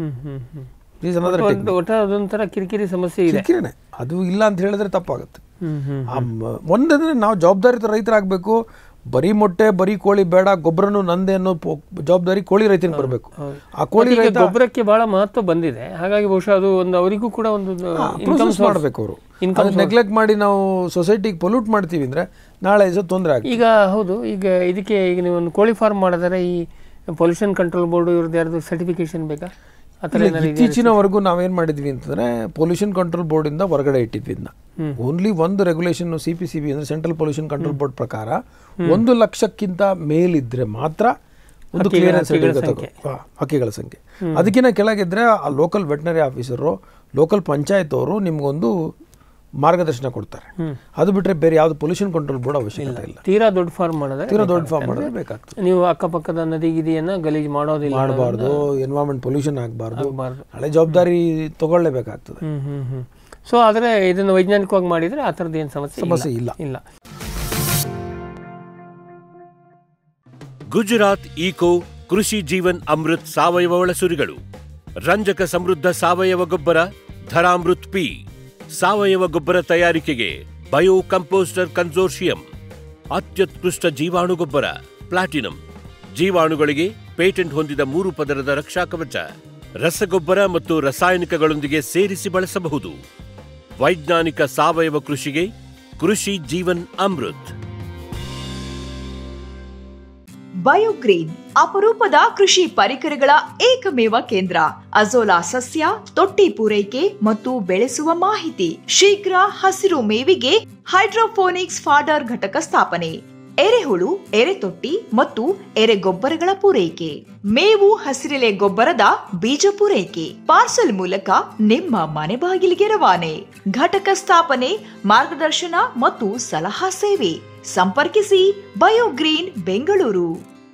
ಅದೊಂಥರ ಕಿರಿಕಿರಿ ಸಮಸ್ಯೆ ಇದೆ. ಕಿರಿಕಿರಿನೇ ಅದು, ಇಲ್ಲ ಅಂತ ಹೇಳಿದ್ರೆ ತಪ್ಪಾಗುತ್ತೆ. ಒಂದಂದ್ರೆ ನಾವು ಜವಾಬ್ದಾರಿತ ರೈತರಾಗಬೇಕು. ಬರೀ ಮೊಟ್ಟೆ ಬರೀ ಕೋಳಿ ಬೇಡ, ಗೊಬ್ಬರನು ನಂದೆ ಅನ್ನೋ ಜವಾಬ್ದಾರಿ ಕೋಳಿ ರೈತನಿಗೆ ಬರಬೇಕು. ಆ ಕೋಳಿ ರೈತ ಗೊಬ್ಬರಕ್ಕೆ ಬಹಳ ಮಹತ್ವ ಬಂದಿದೆ. ಹಾಗಾಗಿ ಬಹುಶಃ ಅದು ಒಂದು ಅವರಿಗೂ ಕೂಡ ಒಂದು ಪ್ರೊಸೆಸ್ ಮಾಡಬೇಕು. ಅವರು ನೆಗ್ಲೆಕ್ಟ್ ಮಾಡಿ ನಾವು ಸೊಸೈಟಿಗೆ ಪೊಲ್ಯೂಟ್ ಮಾಡ್ತೀವಿ ಅಂದ್ರೆ ನಾಳೆ ದಿವಸ ತೊಂದರೆ ಆಗುತ್ತೆ. ಈಗ ಹೌದು, ಈಗ ಇದಕ್ಕೆ ಈಗ ನೀವು ಒಂದು ಕೋಳಿ ಫಾರ್ಮ್ ಮಾಡಿದ್ರೆ ಈ ಪೊಲ್ಯೂಷನ್ ಕಂಟ್ರೋಲ್ ಬೋರ್ಡ್ ಇವ್ರದ್ದು ಯಾರ್ದು ಸರ್ಟಿಫಿಕೇಶನ್ ಬೇಕಾ? ಇತ್ತೀಚಿನವರೆಗೂ ನಾವೇನ್ ಮಾಡಿದ್ವಿ ಅಂತಂದ್ರೆ ಪೊಲ್ಯೂಷನ್ ಕಂಟ್ರೋಲ್ ಬೋರ್ಡ್ ಇಂದ ಹೊರಗಡೆ ಇಟ್ಟಿದ್ವಿ. ಇದನ್ನ ಓನ್ಲಿ ಒಂದು regulation C P C B ಅಂದ್ರೆ ಸೆಂಟ್ರಲ್ ಪೊಲ್ಯೂಷನ್ ಕಂಟ್ರೋಲ್ ಬೋರ್ಡ್ ಪ್ರಕಾರ ಒಂದು ಲಕ್ಷಕ್ಕಿಂತ ಮೇಲಿದ್ರೆ ಮಾತ್ರ ಒಂದು ಕ್ಲಿಯರೆನ್ಸ್ ಹಕ್ಕಿಗಳ ಸಂಖ್ಯೆ. ಅದಕ್ಕಿಂತ ಕೆಳಗಿದ್ರೆ ಆ local veterinary officer, local panchayat ಅವರು ನಿಮ್ಗೊಂದು ಮಾರ್ಗದರ್ಶನ ಕೊಡ್ತಾರೆ. ಅದು ಬಿಟ್ಟರೆ ಬೇರೆ ಯಾವ್ದು ಪೊಲ್ಯೂಷನ್ ಕಂಟ್ರೋಲ್ ಬೋರ್ಡ್ ಅವಶ್ಯಕತೆ ಇಲ್ಲ. ತೀರಾ ದೊಡ್ಡ ಫಾರ್ಮ್ ಮಾಡಿದ್ರೆ ತೀರಾ ದೊಡ್ಡ ಫಾರ್ಮ್ ಮಾಡಿದ್ರೆ ಬೇಕಾಗ್ತದೆ. ನೀವು ಅಕ್ಕಪಕ್ಕದ ನದಿ ಗಿದಿಯನ್ನ ಗಲೀಜು ಮಾಡೋದಿಲ್ಲ, ಮಾಡಬಾರ್ದು, ಎನ್ವೈರನ್ಮೆಂಟ್ ಪೊಲ್ಯೂಷನ್ ಆಗಬಾರ್ದು, ಹಳೆ ಜವಾಬ್ದಾರಿ ತಗೊಳ್ಳೇಬೇಕಾಗ್ತದೆ. ಸೊ ಆದರೆ ಇದನ್ನು ವೈಜ್ಞಾನಿಕವಾಗಿ ಮಾಡಿದ್ರೆ ಆ ಥರದ್ದು ಏನು ಸಮಸ್ಯೆ ಸಮಸ್ಯೆ ಇಲ್ಲ ಇಲ್ಲ ಗುಜರಾತ್ ಈಕೋ ಕೃಷಿ ಜೀವನ್ ಅಮೃತ್ ಸಾವಯವ ಒಳಸುರಿಗಳು, ರಂಜಕ ಸಮೃದ್ಧ ಸಾವಯವ ಗೊಬ್ಬರ ಧರಾಮೃತ್ ಪಿ, ಸಾವಯವ ಗೊಬ್ಬರ ತಯಾರಿಕೆಗೆ ಬಯೋ ಕಂಪೋಸ್ಟರ್ ಕನ್ಸೋರ್ಷಿಯಂ, ಅತ್ಯುತ್ಕೃಷ್ಟ ಜೀವಾಣು ಗೊಬ್ಬರ ಪ್ಲಾಟಿನಂ, ಜೀವಾಣುಗಳಿಗೆ ಪೇಟೆಂಟ್ ಹೊಂದಿದ ಮೂರು ಪದರದ ರಕ್ಷಾ ಕವಚ, ರಸಗೊಬ್ಬರ ಮತ್ತು ರಾಸಾಯನಿಕಗಳೊಂದಿಗೆ ಸೇರಿಸಿ ಬಳಸಬಹುದು. ವೈಜ್ಞಾನಿಕ ಸಾವಯವ ಕೃಷಿಗೆ ಕೃಷಿ ಜೀವನ್ ಅಮೃತ್. ಬಯೋಗ್ರೀನ್ ಅಪರೂಪದ ಕೃಷಿ ಪರಿಕರಗಳ ಏಕಮೇವ ಕೇಂದ್ರ. ಅಜೋಲಾ ಸಸ್ಯ, ತೊಟ್ಟಿ ಪೂರೈಕೆ ಮತ್ತು ಬೆಳೆಸುವ ಮಾಹಿತಿ. ಶೀಘ್ರ ಹಸಿರು ಮೇವಿಗೆ ಹೈಡ್ರೋಫೋನಿಕ್ಸ್ ಫಾಡರ್ ಘಟಕ ಸ್ಥಾಪನೆ. ಎರೆಹುಳು, ಎರೆತೊಟ್ಟಿ ಮತ್ತು ಎರೆಗೊಬ್ಬರಗಳ ಪೂರೈಕೆ. ಮೇವು ಹಸಿರೆಲೆ ಗೊಬ್ಬರದ ಬೀಜ ಪೂರೈಕೆ ಪಾರ್ಸಲ್ ಮೂಲಕ ನಿಮ್ಮ ಮನೆ ಬಾಗಿಲಿಗೆ ರವಾನೆ. ಘಟಕ ಸ್ಥಾಪನೆ, ಮಾರ್ಗದರ್ಶನ ಮತ್ತು ಸಲಹಾ ಸೇವೆ. ಸಂಪರ್ಕಿಸಿ ಬಯೋಗ್ರೀನ್ ಬೆಂಗಳೂರು.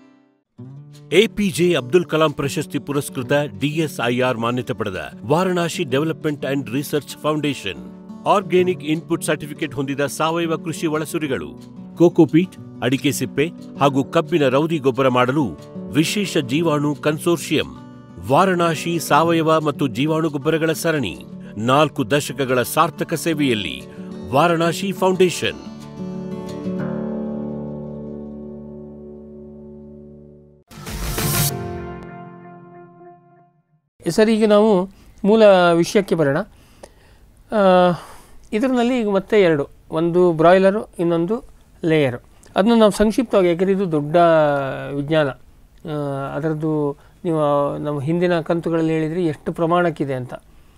ಎಪಿಜೆ ಅಬ್ದುಲ್ ಕಲಾಂ ಪ್ರಶಸ್ತಿ ಪುರಸ್ಕೃತ ಡಿಎಸ್ಐಆರ್ ಮಾನ್ಯತೆ ಪಡೆದ Varanasi development and research foundation organic input certificate ಹೊಂದಿದ ಸಾವಯವ ಕೃಷಿ ಒಳಸುರಿಗಳು, ಕೋಕೋಪೀಟ್, ಅಡಿಕೆ ಸಿಪ್ಪೆ ಹಾಗೂ ಕಬ್ಬಿನ ರೌದಿ ಗೊಬ್ಬರ ಮಾಡಲು ವಿಶೇಷ ಜೀವಾಣು ಕನ್ಸೋರ್ಷಿಯಂ. ವಾರಣಾಸಿ ಸಾವಯವ ಮತ್ತು ಜೀವಾಣು ಗೊಬ್ಬರಗಳ ಸರಣಿ, ನಾಲ್ಕು ದಶಕಗಳ ಸಾರ್ಥಕ ಸೇವೆಯಲ್ಲಿ ವಾರಣಾಸಿ ಫೌಂಡೇಶನ್. ಸರ್, ಈಗ ನಾವು ಮೂಲ ವಿಷಯಕ್ಕೆ ಬರೋಣ. ಇದರಲ್ಲಿ ಈಗ ಮತ್ತೆ ಎರಡು, ಒಂದು ಬ್ರಾಯ್ಲರು, ಇನ್ನೊಂದು ಲೇಯರು. ಅದನ್ನು ನಾವು ಸಂಕ್ಷಿಪ್ತವಾಗಿ, ಯಾಕೆಂದರೆ ಇದು ದೊಡ್ಡ ವಿಜ್ಞಾನ, ಅದರದ್ದು ನೀವು ನಮ್ಮ ಹಿಂದಿನ ಕಂತುಗಳಲ್ಲಿ ಹೇಳಿದ್ರಿ ಎಷ್ಟು ಪ್ರಮಾಣಕ್ಕಿದೆ ಅಂತ,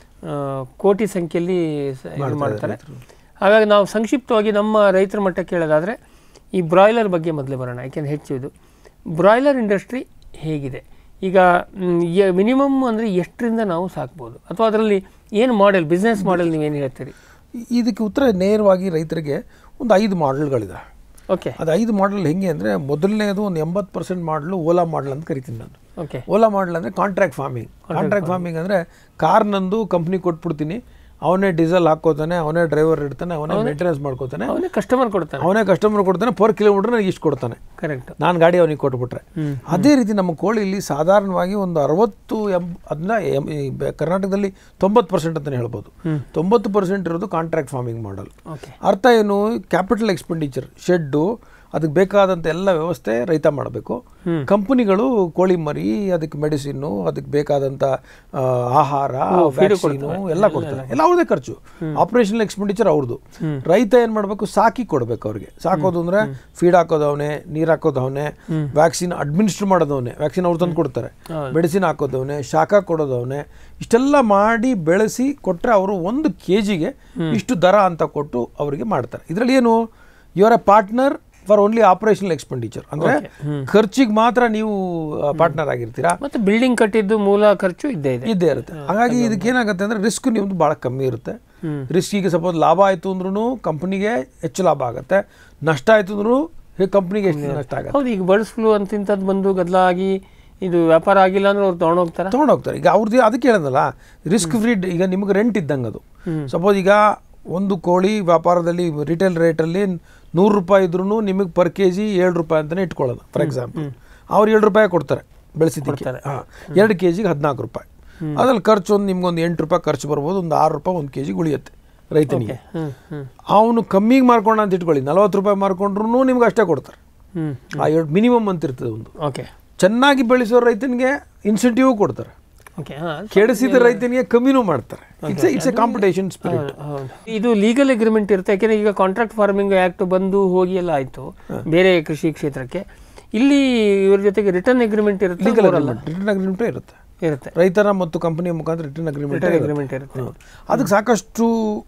ಕೋಟಿ ಸಂಖ್ಯೆಯಲ್ಲಿ ಇದು ಮಾಡ್ತಾರೆ. ಹಾಗಾಗಿ ನಾವು ಸಂಕ್ಷಿಪ್ತವಾಗಿ ನಮ್ಮ ರೈತರ ಮಟ್ಟಕ್ಕೆ ಹೇಳೋದಾದರೆ ಈ ಬ್ರಾಯ್ಲರ್ ಬಗ್ಗೆ ಮೊದಲೇ ಬರೋಣ. ಯಾಕೆಂದರೆ ಹೆಚ್ಚು ಇದು ಬ್ರಾಯ್ಲರ್ ಇಂಡಸ್ಟ್ರಿ ಹೇಗಿದೆ ಈಗ, ಮಿನಿಮಮ್ ಅಂದರೆ ಎಷ್ಟರಿಂದ ನಾವು ಸಾಕ್ಬೋದು, ಅಥವಾ ಅದರಲ್ಲಿ ಏನು ಮಾಡೆಲ್, ಬಿಸ್ನೆಸ್ ಮಾಡೆಲ್ ನೀವೇನು ಹೇಳ್ತೀರಿ? ಇದಕ್ಕೆ ಉತ್ತರ ನೇರವಾಗಿ ರೈತರಿಗೆ ಒಂದು ಐದು ಮಾಡೆಲ್ಗಳಿದೆ. ಓಕೆ, ಅದು ಐದು ಮಾಡೆಲ್ ಹೆಂಗೆ ಅಂದರೆ, ಮೊದಲನೇದು ಒಂದು ಎಂಬತ್ತು ಪರ್ಸೆಂಟ್ ಮಾಡಲು ಓಲಾ ಮಾಡೆಲ್ ಅಂತ ಕರಿತೀನಿ ನಾನು. ಓಕೆ, ಓಲಾ ಮಾಡೆಲ್ ಅಂದರೆ ಕಾಂಟ್ರಾಕ್ಟ್ ಫಾರ್ಮಿಂಗ್. ಕಾಂಟ್ರಾಕ್ಟ್ ಫಾರ್ಮಿಂಗ್ ಅಂದರೆ ಕಾರ್ ನಂದು ಕಂಪ್ನಿ ಕೊಟ್ಬಿಡ್ತೀನಿ, ಅವನೇ ಡೀಸೆಲ್ ಹಾಕೋತಾನೆ, ಅವನೇ ಡ್ರೈವರ್ ಇಡ್ತಾನೆ, ಅವನೇ ಮೇಂಟೆನೆನ್ಸ್ ಮಾಡ್ಕೋತಾನೆ, ಅವನೇ ಕಸ್ಟಮರ್ ಕೊಡ್ತಾನೆ ಅವನೇ ಕಸ್ಟಮರ್ ಕೊಡ್ತಾನೆ ಪರ್ ಕಿಲೋಮೀಟರ್ ನನಗೆ ಇಷ್ಟು ಕೊಡ್ತಾನೆ. ಕರೆಕ್ಟ್, ನಾನು ಗಾಡಿ ಅವನಿಗೆ ಕೊಟ್ಬಿಟ್ರೆ. ಅದೇ ರೀತಿ ನಮ್ಮ ಕೋಳಿಲಿ ಸಾಧಾರಣವಾಗಿ ಒಂದು ಅರವತ್ತು ಎಂ ಅದನ್ನ ಕರ್ನಾಟಕದಲ್ಲಿ ತೊಂಬತ್ತು ಪರ್ಸೆಂಟ್ ಅಂತಲೇ ಹೇಳ್ಬೋದು. ತೊಂಬತ್ತು ಪರ್ಸೆಂಟ್ ಇರೋದು ಕಾಂಟ್ರಾಕ್ಟ್ ಫಾರ್ಮಿಂಗ್ ಮಾಡಲ್. ಅರ್ಥ ಏನು? ಕ್ಯಾಪಿಟಲ್ ಎಕ್ಸ್ಪೆಂಡಿಚರ್, ಶೆಡ್ಡು, ಅದಕ್ಕೆ ಬೇಕಾದಂಥ ಎಲ್ಲ ವ್ಯವಸ್ಥೆ ರೈತ ಮಾಡಬೇಕು. ಕಂಪನಿಗಳು ಕೋಳಿ ಮರಿ, ಅದಕ್ಕೆ ಮೆಡಿಸಿನ್ನು, ಅದಕ್ಕೆ ಬೇಕಾದಂಥ ಆಹಾರ, ವ್ಯಾಕ್ಸಿನು ಎಲ್ಲ ಕೊಡ್ತಾರೆ, ಎಲ್ಲ ಅವ್ರದೇ ಖರ್ಚು. ಆಪರೇಷನಲ್ ಎಕ್ಸ್ಪೆಂಡಿಚರ್ ಅವ್ರದ್ದು. ರೈತ ಏನು ಮಾಡಬೇಕು? ಸಾಕಿ ಕೊಡಬೇಕು ಅವ್ರಿಗೆ. ಸಾಕೋದು ಅಂದರೆ ಫೀಡ್ ಹಾಕೋದವನೇ, ನೀರು ಹಾಕೋದವನೇ, ವ್ಯಾಕ್ಸಿನ್ ಅಡ್ಮಿನಿಸ್ಟ್ರ್ ಮಾಡೋದವನೇ, ವ್ಯಾಕ್ಸಿನ್ ಅವ್ರು ತಂದು ಕೊಡ್ತಾರೆ, ಮೆಡಿಸಿನ್ ಹಾಕೋದವನೇ, ಶಾಖ ಕೊಡೋದವನೇ, ಇಷ್ಟೆಲ್ಲ ಮಾಡಿ ಬೆಳೆಸಿ ಕೊಟ್ಟರೆ ಅವರು ಒಂದು ಕೆ ಜಿಗೆ ಇಷ್ಟು ದರ ಅಂತ ಕೊಟ್ಟು ಅವರಿಗೆ ಮಾಡ್ತಾರೆ. ಇದರಲ್ಲಿ ಏನು, ಇವರ partner for only operational expenditure, ಅಂದರೆ ಖರ್ಚಿಗೆ ಮಾತ್ರ ನೀವು ಪಾರ್ಟ್ನರ್ ಆಗಿರ್ತೀರಾ. ಮತ್ತೆ ಬಿಲ್ಡಿಂಗ್ ಕಟ್ಟಿದ್ದು ಮೂಲ ಖರ್ಚು ಇದ್ದೇ ಇದೆ ಇದ್ದೇ ಇರುತ್ತೆ. ಹಾಗಾಗಿ ಇದಕ್ಕೆ ಏನಾಗುತ್ತೆ ಅಂದರೆ ರಿಸ್ಕ್ ನಿಮ್ದು ಭಾಳ ಕಮ್ಮಿ ಇರುತ್ತೆ. ರಿಸ್ಕ್ ಈಗ ಸಪೋಸ್ ಲಾಭ ಆಯಿತು ಅಂದ್ರೂ ಕಂಪ್ನಿಗೆ ಹೆಚ್ಚು ಲಾಭ ಆಗುತ್ತೆ, ನಷ್ಟ ಆಯಿತು ಅಂದ್ರೂ ಕಂಪ್ನಿಗೆ ಎಷ್ಟು ನಷ್ಟ ಆಗುತ್ತೆ. ಹೌದು, ಈಗ ಬರ್ಡ್ಸ್ ಫ್ಲೂ ಅಂತ ಇಂಥದ್ದು ಬಂದು ಗದ್ದಲಾಗಿ ಇದು ವ್ಯಾಪಾರ ಆಗಿಲ್ಲ ಅಂದ್ರೆ ಅವ್ರು ತೊಗೊಂಡೋಗ್ತಾರೆ ತೊಗೊಂಡೋಗ್ತಾರೆ ಈಗ ಅವ್ರದ್ದು. ಅದಕ್ಕೆ ಹೇಳೋದಲ್ಲ, ರಿಸ್ಕ್ ಫ್ರೀ. ಈಗ ನಿಮ್ಗೆ ರೆಂಟ್ ಇದ್ದಂಗೆ ಅದು. ಸಪೋಸ್ ಈಗ ಒಂದು ಕೋಳಿ ವ್ಯಾಪಾರದಲ್ಲಿ ರಿಟೇಲ್ ರೇಟಲ್ಲಿ ನೂರು ರೂಪಾಯಿ ಇದ್ರೂ ನಿಮಗೆ ಪರ್ ಕೆ ಜಿ ಏಳು ರೂಪಾಯಿ ಅಂತಲೇ ಇಟ್ಕೊಳ್ಳೋದು ಫಾರ್ ಎಕ್ಸಾಂಪಲ್. ಅವ್ರು ಏಳು ರೂಪಾಯಿ ಕೊಡ್ತಾರೆ ಬೆಳೆಸಿದ್ದಕ್ಕೆ. ಹಾಂ, ಎರಡು ಕೆ ಜಿಗೆ ಹದಿನಾಲ್ಕು ರೂಪಾಯಿ. ಅದ್ರಲ್ಲಿ ಖರ್ಚು ಒಂದು ನಿಮ್ಗೊಂದು ಎಂಟು ರೂಪಾಯಿ ಖರ್ಚು ಬರ್ಬೋದು, ಒಂದು ಆರು ರೂಪಾಯಿ ಒಂದು ಕೆ ಜಿಗೆ ಉಳಿಯುತ್ತೆ ರೈತನಿಗೆ. ಅವನು ಕಮ್ಮಿಗೆ ಮಾರ್ಕೊಂಡ ಅಂತ ಇಟ್ಕೊಳ್ಳಿ, ನಲ್ವತ್ತು ರೂಪಾಯಿ ಮಾರ್ಕೊಂಡ್ರು ನಿಮ್ಗೆ ಅಷ್ಟೇ ಕೊಡ್ತಾರೆ. ಆ ಎರಡು ಮಿನಿಮಮ್ ಅಂತ ಇರ್ತದೆ ಒಂದು. ಚೆನ್ನಾಗಿ ಬೆಳೆಸೋ ರೈತನಿಗೆ ಇನ್ಸೆಂಟಿವ್ ಕೊಡ್ತಾರೆ, ಕೆಡಿಸಿದ ರೈತನಿಗೆ ಕಮ್ಮಿನೂ ಮಾಡ್ತಾರೆ. It's it's a competition spirit. ಇದು ಲೀಗಲ್ ಅಗ್ರಿಮೆಂಟ್ ಇರುತ್ತೆ, ಯಾಕೆಂದ್ರೆ ಈಗ ಕಾಂಟ್ರಾಕ್ಟ್ ಫಾರ್ಮಿಂಗ್ ಆಕ್ಟ್ ಬಂದು ಹೋಗಿ ಎಲ್ಲ ಆಯ್ತು ಬೇರೆ ಕೃಷಿ ಕ್ಷೇತ್ರಕ್ಕೆ. ಇಲ್ಲಿ ಇವ್ರ ಜೊತೆಗೆ ರಿಟರ್ನ್ ಅಗ್ರಿಮೆಂಟ್ ಇರುತ್ತೆ, ಲೀಗಲ್ ಅಗ್ರಿಮೆಂಟ್ ರಿಟರ್ನ್ ಅಗ್ರಿಮೆಂಟ್ ಇರುತ್ತೆ ಇರುತ್ತೆ ರೈತರ ಮತ್ತು ಕಂಪನಿಯ ಮುಖಾಂತರ ರಿಟರ್ನ್ ಅಗ್ರಿಮೆಂಟ್ ಅಗ್ರಿಮೆಂಟ್ ಇರುತ್ತೆ. ಅದಕ್ಕೆ ಸಾಕಷ್ಟು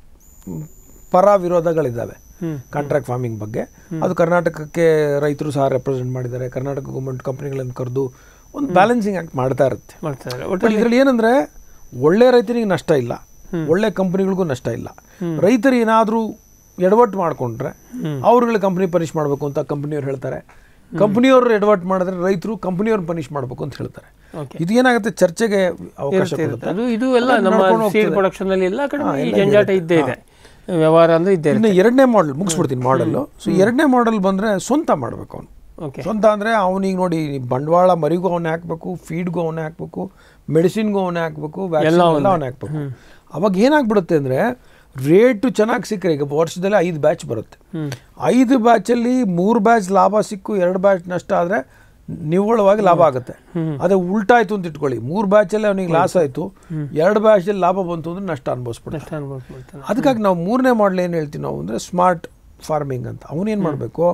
ಪರ ವಿರೋಧಗಳಿದ್ದಾವೆ ಕಾಂಟ್ರಾಕ್ಟ್ ಫಾರ್ಮಿಂಗ್ ಬಗ್ಗೆ. ಅದು ಕರ್ನಾಟಕಕ್ಕೆ ರೈತರು ಸಹ ರೆಪ್ರೆಸೆಂಟ್ ಮಾಡಿದ್ದಾರೆ. ಕರ್ನಾಟಕ ಗೌರ್ಮೆಂಟ್ ಕಂಪನಿಗಳನ್ನು ಕರೆದು ಒಂದು ಬ್ಯಾಲೆನ್ಸಿಂಗ್ ಆಕ್ಟ್ ಮಾಡ್ತಾ ಇರುತ್ತೆ. ಇದರಲ್ಲಿ ಏನಂದ್ರೆ ಒಳ್ಳೆ ರೈತನಿಗೆ ನಷ್ಟ ಇಲ್ಲ, ಒಳ್ಳೆ ಕಂಪನಿಗಳಿಗೂ ನಷ್ಟ ಇಲ್ಲ. ರೈತರು ಏನಾದರೂ ಎಡವಟ್ಟು ಮಾಡಿಕೊಂಡ್ರೆ ಅವ್ರುಗಳ ಕಂಪನಿ ಪನಿಷ್ ಮಾಡಬೇಕು ಅಂತ ಕಂಪನಿಯವ್ರು ಹೇಳ್ತಾರೆ. ಕಂಪನಿಯವರು ಎಡವಟ್ಟು ಮಾಡಿದ್ರೆ ರೈತರು ಕಂಪನಿಯವ್ರನ್ನ ಪನಿಷ್ ಮಾಡಬೇಕು ಅಂತ ಹೇಳ್ತಾರೆ. ಇದು ಏನಾಗುತ್ತೆ, ಚರ್ಚೆಗೆ ಅವಕಾಶ ಕೊಡುತ್ತೆ. ಅದು ಇದು ಎಲ್ಲ ನಮ್ಮ ಸೀಡ್ ಪ್ರೊಡಕ್ಷನ್ ಅಲ್ಲಿ ಎಲ್ಲ ಕಡೆ ಈ ಜಂಜಾಟ ಇದ್ದೇ ಇದೆ, ವ್ಯವಹಾರ ಅಂದ್ರೆ ಇದ್ದೇ. ಇನ್ನು ಎರಡನೇ ಮಾಡೆಲ್ ಮುಗಿಸ್ಬಿಡ್ತೀನಿ ಮಾಡೆಲ್. ಸೊ ಎರಡನೇ ಮಾಡೆಲ್ ಬಂದ್ರೆ ಸ್ವಂತ ಮಾಡಬೇಕು ಅವನು. ಸ್ವಂತ ಅಂದರೆ ಅವನಿಗೆ ನೋಡಿ ಬಂಡವಾಳ ಮರಿಗೂ ಅವನೇ ಹಾಕಬೇಕು, ಫೀಡ್ಗೂ ಅವನೇ ಹಾಕಬೇಕು, ಮೆಡಿಸಿನ್ಗೂ ಅವನೇ ಹಾಕಬೇಕು, ವ್ಯಾಕ್ಸಿನ್ ಎಲ್ಲ ಅವನೇ ಹಾಕಬೇಕು. ಅವಾಗ ಏನಾಗ್ಬಿಡುತ್ತೆ ಅಂದರೆ ರೇಟು ಚೆನ್ನಾಗಿ ಸಿಕ್ಕರೆ, ಈಗ ವರ್ಷದಲ್ಲಿ ಐದು ಬ್ಯಾಚ್ ಬರುತ್ತೆ, ಐದು ಬ್ಯಾಚಲ್ಲಿ ಮೂರು ಬ್ಯಾಚ್ ಲಾಭ ಸಿಕ್ಕು ಎರಡು ಬ್ಯಾಚ್ ನಷ್ಟ ಆದರೆ ನಿವ್ವಳವಾಗಿ ಲಾಭ ಆಗುತ್ತೆ. ಅದೇ ಉಲ್ಟಾ ಆಯ್ತು ಅಂತ ಇಟ್ಕೊಳ್ಳಿ, ಮೂರು ಬ್ಯಾಚಲ್ಲಿ ಅವನಿಗೆ ಲಾಸ್ ಆಯಿತು, ಎರಡು ಬ್ಯಾಚಲ್ಲಿ ಲಾಭ ಬಂತು ಅಂದ್ರೆ ನಷ್ಟ ಅನುಭವಿಸ್ಬಿಡ್ತಾನೆ. ಅದಕ್ಕಾಗಿ ನಾವು ಮೂರನೇ ಮಾಡಲ್ ಏನು ಹೇಳ್ತೀವಿ ನಾವು ಅಂದರೆ ಸ್ಮಾರ್ಟ್ ಫಾರ್ಮಿಂಗ್ ಅಂತ. ಅವನೇನು ಮಾಡಬೇಕು,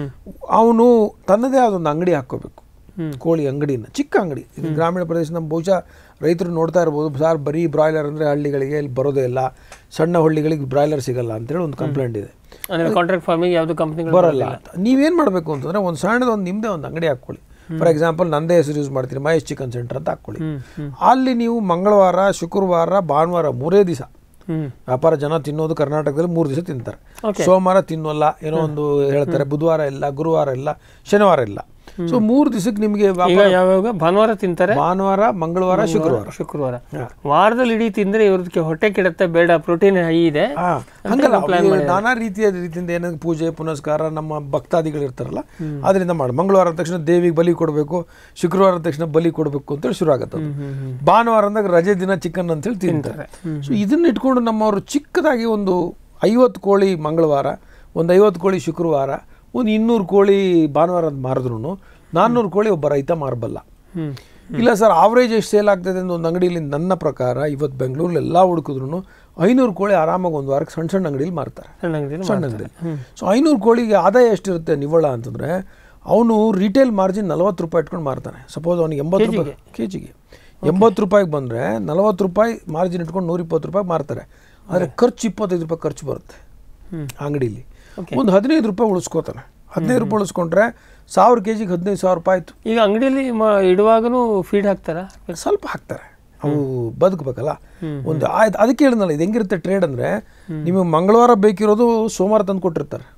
ಅವನು ತನ್ನದೇ ಆದೊಂದು ಅಂಗಡಿ ಹಾಕ್ಕೋಬೇಕು, ಕೋಳಿ ಅಂಗಡಿನ, ಚಿಕ್ಕ ಅಂಗಡಿ. ಗ್ರಾಮೀಣ ಪ್ರದೇಶ ನಮ್ಮ ಬಹುಶಃ ರೈತರು ನೋಡ್ತಾ ಇರ್ಬೋದು, ಸಾರ್ ಬರೀ ಬ್ರಾಯ್ಲರ್ ಅಂದರೆ ಹಳ್ಳಿಗಳಿಗೆ ಇಲ್ಲಿ ಬರೋದೇ ಇಲ್ಲ, ಸಣ್ಣ ಹಳ್ಳಿಗಳಿಗೆ ಬ್ರಾಯ್ಲರ್ ಸಿಗಲ್ಲ ಅಂತೇಳಿ ಒಂದು ಕಂಪ್ಲೇಂಟ್ ಇದೆ. ಕಾಂಟ್ರಾಕ್ಟ್ ಫಾರ್ಮಿಂಗ್ ಯಾವುದು ಕಂಪ್ನಿ ಬರಲ್ಲ. ನೀವೇನು ಮಾಡಬೇಕು ಅಂತಂದರೆ ಒಂದು ಸಣ್ಣದ ಒಂದು ನಿಮ್ಮದೇ ಒಂದು ಅಂಗಡಿ ಹಾಕ್ಕೊಳ್ಳಿ. ಫಾರ್ ಎಕ್ಸಾಂಪಲ್ ನಂದೇ ಹೆಸರು ಯೂಸ್ ಮಾಡ್ತೀನಿ, ಮಹೇಶ್ ಚಿಕನ್ ಸೆಂಟರ್ ಅಂತ ಹಾಕ್ಕೊಳ್ಳಿ. ಅಲ್ಲಿ ನೀವು ಮಂಗಳವಾರ, ಶುಕ್ರವಾರ, ಭಾನುವಾರ ಮೂರೇ ದಿವಸ ವ್ಯಾಪಾರ. ಜನ ತಿನ್ನೋದು ಕರ್ನಾಟಕದಲ್ಲಿ ಮೂರು ದಿವಸ ತಿಂತಾರೆ. ಸೋಮವಾರ ತಿನ್ನೋಲ್ಲ, ಏನೋ ಒಂದು ಹೇಳ್ತಾರೆ, ಬುಧವಾರ ಇಲ್ಲ, ಗುರುವಾರ ಇಲ್ಲ, ಶನಿವಾರ ಇಲ್ಲ. ಸೊ ಮೂರು ದಿವಸಕ್ಕೆ ನಿಮಗೆ ಯಾವಾಗ ಭಾನುವಾರ ತಿಂತಾರೆ, ಭಾನುವಾರ, ಮಂಗಳವಾರ, ಶುಕ್ರವಾರ ಶುಕ್ರವಾರ ವಾರದಲ್ಲಿ ಇಡೀ ತಿಂದ್ರೆ ಇವ್ರದಕ್ಕೆ ಹೊಟ್ಟೆ ಕೆಡುತ್ತೆ, ಬೇಡ, ಪ್ರೋಟೀನ್ ಹೈ ಇದೆ. ಹಂಗಲ್ಲ, ನಾನಾ ರೀತಿಯ ರೀತಿಯಿಂದ ಏನಾದ್ರು ಪೂಜೆ ಪುನಸ್ಕಾರ ನಮ್ಮ ಭಕ್ತಾದಿಗಳು ಇರ್ತಾರಲ್ಲ ಅದರಿಂದ ಮಾಡಿ. ಮಂಗಳವಾರ ಅಂದ ತಕ್ಷಣ ದೇವಿಗೆ ಬಲಿ ಕೊಡಬೇಕು, ಶುಕ್ರವಾರ ಅಂದ ತಕ್ಷಣ ಬಲಿ ಕೊಡಬೇಕು ಅಂತೇಳಿ ಶುರು ಆಗುತ್ತೆ. ಭಾನುವಾರ ಅಂದಾಗ ರಜೆ ದಿನ ಚಿಕನ್ ಅಂತೇಳಿ ತಿಂತಾರೆ. ಸೊ ಇದನ್ನ ಇಟ್ಕೊಂಡು ನಮ್ಮವರು ಚಿಕ್ಕದಾಗಿ ಒಂದು ಐವತ್ತು ಕೋಳಿ ಮಂಗಳವಾರ, ಒಂದು ಐವತ್ತು ಕೋಳಿ ಶುಕ್ರವಾರ, ಒಂದು ಇನ್ನೂರು ಕೋಳಿ ಭಾನುವಾರ ಅಂತ ಮಾರಿದ್ರು ನಾನ್ನೂರು ಕೋಳಿ ಒಬ್ಬ ರೈತ ಮಾರಬಲ್ಲ. ಇಲ್ಲ ಸರ್ ಆವ್ರೇಜ್ ಎಷ್ಟು ಸೇಲ್ ಆಗ್ತದೆ ಅಂತ ಒಂದು ಅಂಗಡಿಯಲ್ಲಿ ನನ್ನ ಪ್ರಕಾರ ಇವತ್ತು ಬೆಂಗಳೂರಲ್ಲಿ ಎಲ್ಲ ಹುಡುಕಿದ್ರು ಐನೂರು ಕೋಳಿ ಆರಾಮಾಗಿ ಒಂದು ವಾರಕ್ಕೆ ಸಣ್ಣ ಸಣ್ಣ ಅಂಗಡಿಯಲ್ಲಿ ಮಾರ್ತಾರೆ, ಸಣ್ಣ ಅಂಗಡಿ. ಸೊ ಐನೂರು ಕೋಳಿಗೆ ಆದಾಯ ಎಷ್ಟಿರುತ್ತೆ ನಿವ್ವಳ ಅಂತಂದರೆ, ಅವನು ರಿಟೇಲ್ ಮಾರ್ಜಿನ್ ನಲ್ವತ್ತು ರೂಪಾಯಿ ಇಟ್ಕೊಂಡು ಮಾರ್ತಾನೆ. ಸಪೋಸ್ ಅವನಿಗೆ ಎಂಬತ್ತು ರೂಪಾಯಿ ಕೆ ಜಿಗೆ ಎಂಬತ್ತು ರೂಪಾಯಿಗೆ ಬಂದರೆ ನಲ್ವತ್ತು ರೂಪಾಯಿ ಮಾರ್ಜಿನ್ ಇಟ್ಕೊಂಡು ನೂರ ಇಪ್ಪತ್ತು ರೂಪಾಯಿ ಮಾರ್ತಾರೆ. ಆದರೆ ಖರ್ಚು ಇಪ್ಪತ್ತೈದು ರೂಪಾಯಿ ಖರ್ಚು ಬರುತ್ತೆ ಅಂಗಡಿಲಿ. ಒಂದು ಹದಿನೈದು ರೂಪಾಯಿ ಉಳಿಸ್ಕೋತಾನೆ. ಹದಿನೈದು ರೂಪಾಯಿ ಉಳಿಸ್ಕೊಂಡ್ರೆ ಸಾವಿರ ಕೆ ಜಿಗೆ ಹದಿನೈದು ಸಾವಿರ ರೂಪಾಯಿ ಆಯಿತು. ಈಗ ಅಂಗಡಿಯಲ್ಲಿ ಇಡುವಾಗೂ ಫೀಡ್ ಹಾಕ್ತಾರ, ಸ್ವಲ್ಪ ಹಾಕ್ತಾರೆ, ಅವು ಬದುಕಬೇಕಲ್ಲ. ಒಂದು ಆಯ್ತು, ಅದಕ್ಕೆ ಹೇಳಿದ್ನಲ್ಲ ಇದು ಹೆಂಗಿರುತ್ತೆ ಟ್ರೇಡ್ ಅಂದರೆ, ನಿಮಗೆ ಮಂಗಳವಾರ ಬೇಕಿರೋದು ಸೋಮವಾರ ತಂದು ಕೊಟ್ಟಿರ್ತಾರೆ,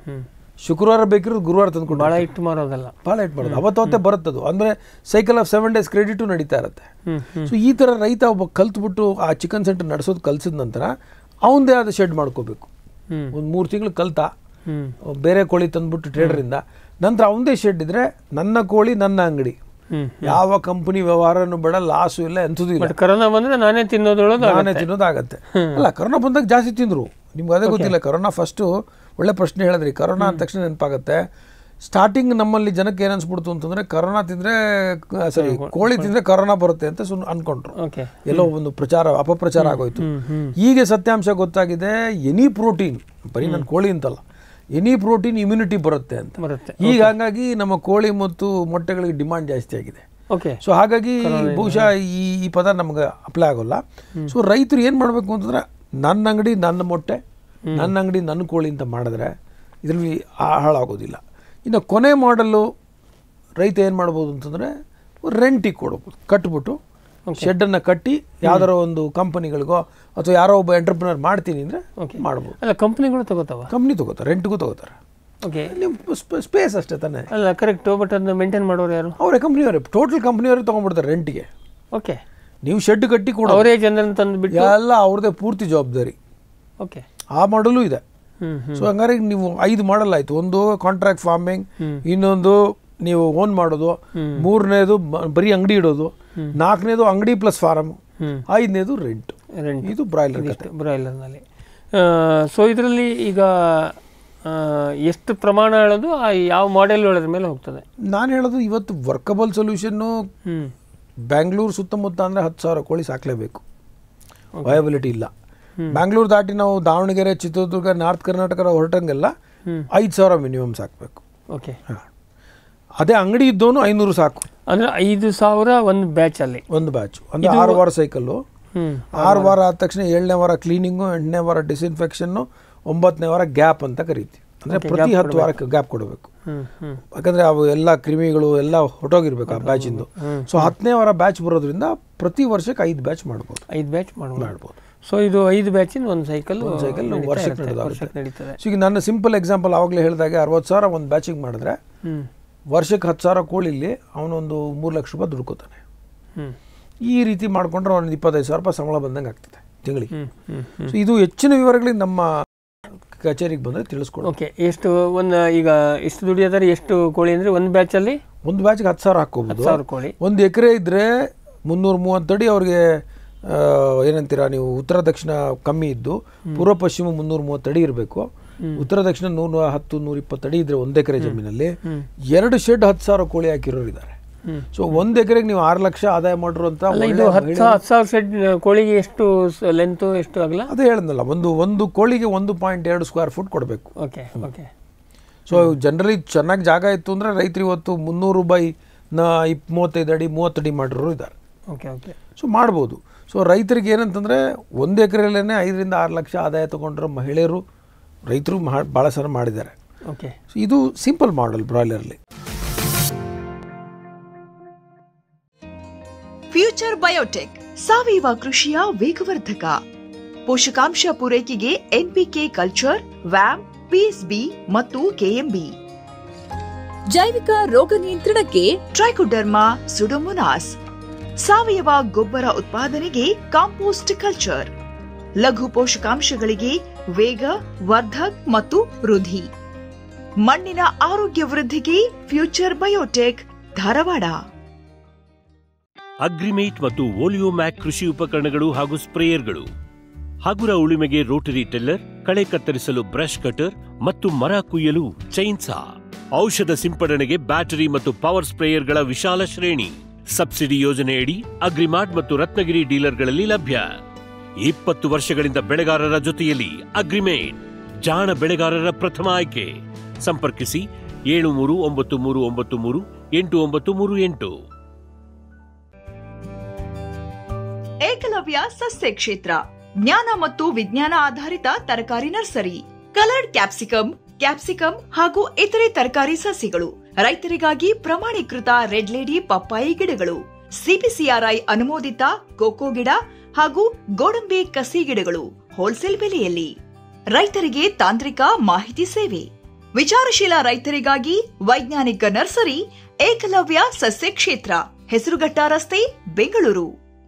ಶುಕ್ರವಾರ ಬೇಕಿರೋದು ಗುರುವಾರ ತಂದು ಕೊಟ್ಟು ಭಾಳ ಇಟ್ಟು ಮಾರೋದಲ್ಲ, ಭಾಳ ಇಟ್ಟು ಮಾಡೋದು ಅವತ್ತವತ್ತೇ ಬರುತ್ತದು. ಅಂದರೆ cycle of seven days credit ನಡೀತಾ ಇರುತ್ತೆ. ಸೊ ಈ ಥರ ರೈತ ಒಬ್ಬ ಕಲ್ತ್ಬಿಟ್ಟು ಆ ಚಿಕನ್ ಸೆಂಟರ್ ನಡೆಸೋದು ಕಲ್ಸಿದ ನಂತರ ಅವನದೇ ಆದ ಶೆಡ್ ಮಾಡ್ಕೋಬೇಕು. ಒಂದು ಮೂರು ತಿಂಗಳು ಕಲ್ತ ಬೇರೆ ಕೋಳಿ ತಂದ್ಬಿಟ್ಟು ಟ್ರೇಡರಿಂದ, ನಂತರ ಅವನದೇ ಶೆಡ್ ಇದ್ರೆ ನನ್ನ ಕೋಳಿ ನನ್ನ ಅಂಗಡಿ, ಯಾವ ಕಂಪನಿ ವ್ಯವಹಾರನೂ ಬೇಡ, ಲಾಸು ಇಲ್ಲ, ಎಂಥದ್ದು ಇಲ್ಲ. ಕರೋನಾ ಬಂದ್ರೆ ನಾನೇ ತಿನ್ನೋದ್ರೊಳಗೆ ನಾನೇ ತಿನ್ನೋದಾಗತ್ತೆ. ಅಲ್ಲ, ಕರೋನಾ ಬಂದಾಗ ಜಾಸ್ತಿ ತಿಂದರು, ನಿಮ್ಗೆ ಅದೇ ಗೊತ್ತಿಲ್ಲ. ಕರೋನಾ ಫಸ್ಟು ಒಳ್ಳೆ ಪ್ರಶ್ನೆ ಹೇಳಿದ್ರಿ. ಕರೋನಾ ಅಂದ ತಕ್ಷಣ ನೆನಪಾಗುತ್ತೆ. ಸ್ಟಾರ್ಟಿಂಗ್ ನಮ್ಮಲ್ಲಿ ಜನಕ್ಕೆ ಏನು ಅನ್ಸ್ಬಿಡ್ತು ಅಂತಂದ್ರೆ, ಕರೋನಾ ತಿಂದರೆ ಸರಿ ಕೋಳಿ ತಿಂದರೆ ಕರೋನಾ ಬರುತ್ತೆ ಅಂತ ಸುಮ್ಮನೆ ಅನ್ಕೊಂಡ್ರು. ಎಲ್ಲೋ ಒಂದು ಪ್ರಚಾರ ಅಪಪ್ರಚಾರ ಆಗೋಯ್ತು. ಈಗ ಸತ್ಯಾಂಶ ಗೊತ್ತಾಗಿದೆ, ಎನಿ ಪ್ರೋಟೀನ್, ಬರೀ ನನ್ನ ಕೋಳಿ ಅಂತಲ್ಲ, ಎನಿ ಪ್ರೋಟೀನ್ ಇಮ್ಯುನಿಟಿ ಬರುತ್ತೆ ಅಂತ. ಈಗ ಹಾಗಾಗಿ ನಮ್ಮ ಕೋಳಿ ಮತ್ತು ಮೊಟ್ಟೆಗಳಿಗೆ ಡಿಮಾಂಡ್ ಜಾಸ್ತಿ ಆಗಿದೆ. ಸೊ ಹಾಗಾಗಿ ಬಹುಶಃ ಈ ಈ ಪದ ನಮ್ಗೆ ಅಪ್ಲೈ ಆಗೋಲ್ಲ. ಸೊ ರೈತರು ಏನು ಮಾಡಬೇಕು ಅಂತಂದ್ರೆ, ನನ್ನ ಅಂಗಡಿ ನನ್ನ ಮೊಟ್ಟೆ, ನನ್ನ ಅಂಗಡಿ ನನ್ನ ಕೋಳಿ ಅಂತ ಮಾಡಿದ್ರೆ ಇದರಲ್ಲಿ ಹಾಳಾಗೋದಿಲ್ಲ. ಇನ್ನು ಕೊನೆ ಮಾಡಲು ರೈತ ಏನು ಮಾಡ್ಬೋದು ಅಂತಂದರೆ, ರೆಂಟಿಗೆ ಕೊಡ್ಬೋದು, ಕಟ್ಬಿಟ್ಟು ಶೆಡ್ಡನ್ನು ಕಟ್ಟಿ ಯಾವ್ದಾರೋ ಒಂದು ಕಂಪನಿಗಳಿಗೋ ಅಥವಾ ಯಾರೋ ಒಬ್ಬ ಎಂಟರ್ಪ್ರಿನರ್ ಮಾಡ್ತೀನಿ ಅಂದರೆ ಮಾಡ್ಬೋದು. ಅಲ್ಲ, ಕಂಪ್ನಿಗಳು ತಗೋತಾವ, ಕಂಪ್ನಿ ತಗೋತಾರೆ, ರೆಂಟ್ಗೂ ತಗೋತಾರೆ. ಓಕೆ, ನೀವು ಸ್ಪೇಸ್ ಅಷ್ಟೇ ತಾನೆ. ಅಲ್ಲ, ಕರೆಕ್ಟು. ಬಟ್ ಅದನ್ನ ಮೇಂಟೈನ್ ಮಾಡೋರು ಯಾರು? ಅವರೇ ಕಂಪ್ನಿಯವರೇ, ಟೋಟಲ್ ಕಂಪ್ನಿಯವರೇ ತೊಗೊಂಡ್ಬಿಡ್ತಾರೆ ರೆಂಟಿಗೆ. ಓಕೆ, ನೀವು ಶೆಡ್ ಕಟ್ಟಿ ಕೊಡೋ ಅವರೇ ಜನರನ್ನು ತಂದು ಬಿಟ್ಟು ಎಲ್ಲ ಅವ್ರದ್ದೇ ಪೂರ್ತಿ ಜವಾಬ್ದಾರಿ. ಓಕೆ, ಆ ಮಾಡಲು ಇದೆ. ಸೊ ಹಂಗಾರೆ ನೀವು ಐದು ಮಾಡಲ್ ಆಯಿತು. ಒಂದು ಕಾಂಟ್ರಾಕ್ಟ್ ಫಾರ್ಮಿಂಗ್, ಇನ್ನೊಂದು ನೀವು ಓನ್ ಮಾಡೋದು, ಮೂರನೇದು ಬರೀ ಅಂಗಡಿ ಇಡೋದು, ನಾಲ್ಕನೇದು ಅಂಗಡಿ ಪ್ಲಸ್ ಫಾರಮ್, ಐದನೇದು ರೆಂಟ್. ಇದು ಬ್ರಾಯ್ಲರ್ ಬ್ರಾಯ್ಲರ್ನಲ್ಲಿ. ಸೊ ಇದರಲ್ಲಿ ಈಗ ಎಷ್ಟು ಪ್ರಮಾಣ ಹೇಳೋದು ಯಾವ ಮಾಡೆಲ್ ಹೇಳೋದ್ರ ಮೇಲೆ ಹೋಗ್ತದೆ? ನಾನು ಹೇಳೋದು ಇವತ್ತು ವರ್ಕಬಲ್ ಸೊಲ್ಯೂಷನ್ನು ಬ್ಯಾಂಗ್ಳೂರು ಸುತ್ತಮುತ್ತ ಅಂದರೆ ಹತ್ತು ಸಾವಿರ ಕೋಳಿ ಸಾಕಲೇಬೇಕು, ವಯಬಿಲಿಟಿ ಇಲ್ಲ. ಬ್ಯಾಂಗ್ಳೂರು ದಾಟಿ ನಾವು ದಾವಣಗೆರೆ, ಚಿತ್ರದುರ್ಗ, ನಾರ್ತ್ ಕರ್ನಾಟಕ ಹೊರಟಂಗೆಲ್ಲ ಐದು ಸಾವಿರ ಮಿನಿಮಮ್ ಸಾಕಬೇಕು. ಓಕೆ. ಅದೇ ಅಂಗಡಿ ಇದ್ದವನು ಐನೂರು ಸಾಕು. ಅಂದರೆ ಐದು ಸಾವಿರ ಒಂದು ಬ್ಯಾಚಲ್ಲಿ, ಒಂದು ಬ್ಯಾಚು ಅಂದರೆ ಆರು ವಾರ ಸೈಕಲ್ಲು. ಆರು ವಾರ ಆದ ತಕ್ಷಣ ಏಳನೇ ವಾರ ಕ್ಲೀನಿಂಗು, ಎಂಟನೇ ವಾರ ಡಿಸ್ಇನ್ಫೆಕ್ಷನ್ನು, ಒಂಬತ್ತನೇ ವಾರ ಗ್ಯಾಪ್ ಅಂತ ಕರೀತೀವಿ. ಅಂದರೆ ಪ್ರತಿ ಹತ್ತು ವಾರಕ್ಕೆ ಗ್ಯಾಪ್ ಕೊಡಬೇಕು. ಯಾಕಂದರೆ ಅವು ಎಲ್ಲ ಕ್ರಿಮಿಗಳು ಎಲ್ಲ ಹೊಟ್ಟೋಗಿರ್ಬೇಕು ಆ ಬ್ಯಾಚಿಂದು. ಸೊ ಹತ್ತನೇ ವಾರ ಬ್ಯಾಚ್ ಬರೋದ್ರಿಂದ ಪ್ರತಿ ವರ್ಷಕ್ಕೆ ಐದು ಬ್ಯಾಚ್ ಮಾಡ್ಬೋದು. ಐದು ಬ್ಯಾಚ್ ಮಾಡ್ಬೋದು. ಸೊ ಇದು ಐದು ಬ್ಯಾಚಿನ ಒಂದು ಸೈಕಲ್ ಒಂದು ಸೈಕಲ್ ವರ್ಷಕ್ಕೆ ನಡೀತದೆ. ಸೊ ಈಗ ನನ್ನ ಸಿಂಪಲ್ ಎಕ್ಸಾಂಪಲ್ ಆವಾಗಲೇ ಹೇಳಿದಾಗೆ ಅರವತ್ತು ಸಾವಿರ ಒಂದು ಬ್ಯಾಚಿಗೆ ಮಾಡಿದ್ರೆ ವರ್ಷಕ್ಕೆ ಹತ್ತು ಸಾವಿರ ಕೋಳಿಲಿ ಅವನೊಂದು ಮೂರು ಲಕ್ಷ ರೂಪಾಯಿ ದುಡ್ಕೋತಾನೆ. ಈ ರೀತಿ ಮಾಡಿಕೊಂಡ್ರೆ ಒಂದು ಇಪ್ಪತ್ತೈದು ಸಾವಿರ ರೂಪಾಯಿ ಸಂಬಳ ಬಂದಂಗೆ ಆಗ್ತದೆ ತಿಂಗಳಿಗೆ. ಸೊ ಇದು ಹೆಚ್ಚಿನ ವಿವರಗಳಿಗೆ ನಮ್ಮ ಕಚೇರಿಗೆ ಬಂದರೆ ತಿಳಿಸ್ಕೊಡು. ಓಕೆ. ಎಷ್ಟು ಒಂದು ಈಗ ಎಷ್ಟು ದುಡಿಯೋದಾರೆ ಎಷ್ಟು ಕೋಳಿ ಅಂದರೆ ಒಂದು ಬ್ಯಾಚಲ್ಲಿ ಒಂದು ಬ್ಯಾಚ್ಗೆ ಹತ್ತು ಸಾವಿರ ಹಾಕ್ಕೋಬೋದು. ಸಾವಿರ ಕೋಳಿ. ಒಂದು ಎಕರೆ ಇದ್ದರೆ ಮುನ್ನೂರ ಮೂವತ್ತಡಿ ಅವ್ರಿಗೆ ಏನಂತೀರಾ ನೀವು, ಉತ್ತರ ದಕ್ಷಿಣ ಕಮ್ಮಿ ಇದ್ದು ಪೂರ್ವ ಪಶ್ಚಿಮ ಮುನ್ನೂರ ಮೂವತ್ತಡಿ ಇರಬೇಕು. ಉತ್ತರ ದಕ್ಷಿಣ ನೂರ ಹತ್ತು ನೂರ ಇಪ್ಪತ್ತಡಿ ಇದ್ರೆ ಒಂದು ಎಕರೆ ಜಮೀನಲ್ಲಿ ಎರಡು ಶೆಡ್ ಹತ್ತು ಸಾವಿರ ಕೋಳಿ ಹಾಕಿರೋರು ಇದ್ದಾರೆ. ಸೊ ಒಂದು ಎಕರೆಗೆ ನೀವು ಆರು ಲಕ್ಷ ಆದಾಯ ಮಾಡಿರುವಂತ ಹತ್ತು ಸಾವಿರ ಶೆಡ್ ಕೋಳಿಗೆ ಎಷ್ಟು ಲೆಂತ್ ಎಷ್ಟು ಆಗಲ್ಲ ಅದೇ ಹೇಳಿದ್ನಲ್ಲ, ಒಂದು ಒಂದು ಕೋಳಿಗೆ ಒಂದು ಪಾಯಿಂಟ್ ಎರಡು ಸ್ಕ್ವೇರ್ ಫುಟ್ ಕೊಡಬೇಕು. Okay okay. ಸೊ ಜನರಲಿ ಚೆನ್ನಾಗಿ ಜಾಗ ಇತ್ತು ಅಂದರೆ ರೈತರು ಇವತ್ತು ಮುನ್ನೂರು ಬೈ ನ ಇಪ್ ಮೂವತ್ತೈದು ಅಡಿ ಮೂವತ್ತಡಿ ಮಾಡಿರೋರು ಇದ್ದಾರೆ. Okay okay. ಸೊ ಮಾಡ್ಬೋದು. ಸೊ ರೈತರಿಗೆ ಏನಂತಂದರೆ ಒಂದು ಎಕರೆಯಲ್ಲೇ ಐದರಿಂದ ಆರು ಲಕ್ಷ ಆದಾಯ ತೊಗೊಂಡಿರೋ ಮಹಿಳೆಯರು ರೈತರು ಭಾಳ ಸಲ ಮಾಡಿದ್ದಾರೆ. ಓಕೆ. ಸೊ ಇದು ಸಿಂಪಲ್ ಮಾಡೆಲ್ ಬ್ರಾಯ್ಲರ್ಲಿ. ಫ್ಯೂಚರ್ ಬಯೋಟೆಕ್ ಸಾವಯವ ಕೃಷಿಯ ವೇಗವರ್ಧಕ. ಪೋಷಕಾಂಶ ಪೂರೈಕೆಗೆ ಎನ್ಪಿಕೆ ಕಲ್ಚರ್, ವ್ಯಾಮ್, ಪಿಎಸ್ಬಿ ಮತ್ತು ಕೆಎಂಬಿ. ಜೈವಿಕ ರೋಗ ನಿಯಂತ್ರಣಕ್ಕೆ ಟ್ರೈಕೋಡರ್ಮಾ, ಸುಡೋಮೊನಾಸ್. ಸಾವಯವ ಗೊಬ್ಬರ ಉತ್ಪಾದನೆಗೆ ಕಾಂಪೋಸ್ಟ್ ಕಲ್ಚರ್. ಲಘು ಪೋಷಕಾಂಶಗಳಿಗೆ ವೇಗ, ವರ್ಧಕ್ ಮತ್ತು ವೃದ್ಧಿ. ಮಣ್ಣಿನ ಆರೋಗ್ಯ ವೃದ್ಧಿಗೆ ಫ್ಯೂಚರ್ ಬಯೋಟೆಕ್, ಧಾರವಾಡ. ಅಗ್ರಿಮೇಟ್ ಮತ್ತು ಓಲಿಯೋಮ್ಯಾಕ್ ಕೃಷಿ ಉಪಕರಣಗಳು ಹಾಗೂ ಸ್ಪ್ರೇಯರ್ಗಳು, ಹಗುರ ಉಳುಮೆಗೆ ರೋಟರಿ ಟಿಲ್ಲರ್, ಕಳೆ ಕತ್ತರಿಸಲು ಬ್ರಷ್ ಕಟರ್ ಮತ್ತು ಮರ ಕುಯ್ಯಲು ಚೈನ್ಸಾ, ಔಷಧ ಸಿಂಪಡಣೆಗೆ ಬ್ಯಾಟರಿ ಮತ್ತು ಪವರ್ ಸ್ಪ್ರೇಯರ್ಗಳ ವಿಶಾಲ ಶ್ರೇಣಿ. ಸಬ್ಸಿಡಿ ಯೋಜನೆಯಡಿ ಅಗ್ರಿಮಾರ್ಟ್ ಮತ್ತು ರತ್ನಗಿರಿ ಡೀಲರ್ಗಳಲ್ಲಿ ಲಭ್ಯ. ಇಪ್ಪತ್ತು ವರ್ಷಗಳಿಂದ ಬೆಳೆಗಾರರ ಜೊತೆಯಲ್ಲಿ ಅಗ್ರಿಮೇಟ್, ಜಾಣ ಬೆಳೆಗಾರರ ಪ್ರಥಮ ಆಯ್ಕೆ. ಸಂಪರ್ಕಿಸಿ ಏಳು ಮೂರು ಒಂಬತ್ತು ಮೂರು ಒಂಬತ್ತು ಮೂರು ಎಂಟು ಒಂಬತ್ತು ಮೂರು ಎಂಟು. ಏಕಲವ್ಯ ಸಸ್ಯ ಕ್ಷೇತ್ರ, ಜ್ಞಾನ ಮತ್ತು ವಿಜ್ಞಾನ ಆಧಾರಿತ ತರಕಾರಿ ನರ್ಸರಿ. ಕಲರ್ಡ್ ಕ್ಯಾಪ್ಸಿಕಮ್, ಕ್ಯಾಪ್ಸಿಕಮ್ ಹಾಗೂ ಇತರೆ ತರಕಾರಿ ಸಸ್ಯಗಳು. ರೈತರಿಗಾಗಿ ಪ್ರಮಾಣೀಕೃತ ರೆಡ್ ಲೇಡಿ ಪಪ್ಪಾಯಿ ಗಿಡಗಳು, ಸಿಪಿಸಿಆರ್ಐ ಅನುಮೋದಿತ ಕೋಕೋ ಗಿಡ ಹಾಗೂ ಗೋಡಂಬಿ ಕಸಿ ಗಿಡಗಳು ಹೋಲ್ಸೇಲ್ ಬೆಲೆಯಲ್ಲಿ. ರೈತರಿಗೆ ತಾಂತ್ರಿಕ ಮಾಹಿತಿ ಸೇವೆ. ವಿಚಾರಶೀಲ ರೈತರಿಗಾಗಿ ವೈಜ್ಞಾನಿಕ ನರ್ಸರಿ ಏಕಲವ್ಯ ಸಸ್ಯ ಕ್ಷೇತ್ರ, ಹೆಸರುಘಟ್ಟ ರಸ್ತೆ, ಬೆಂಗಳೂರು.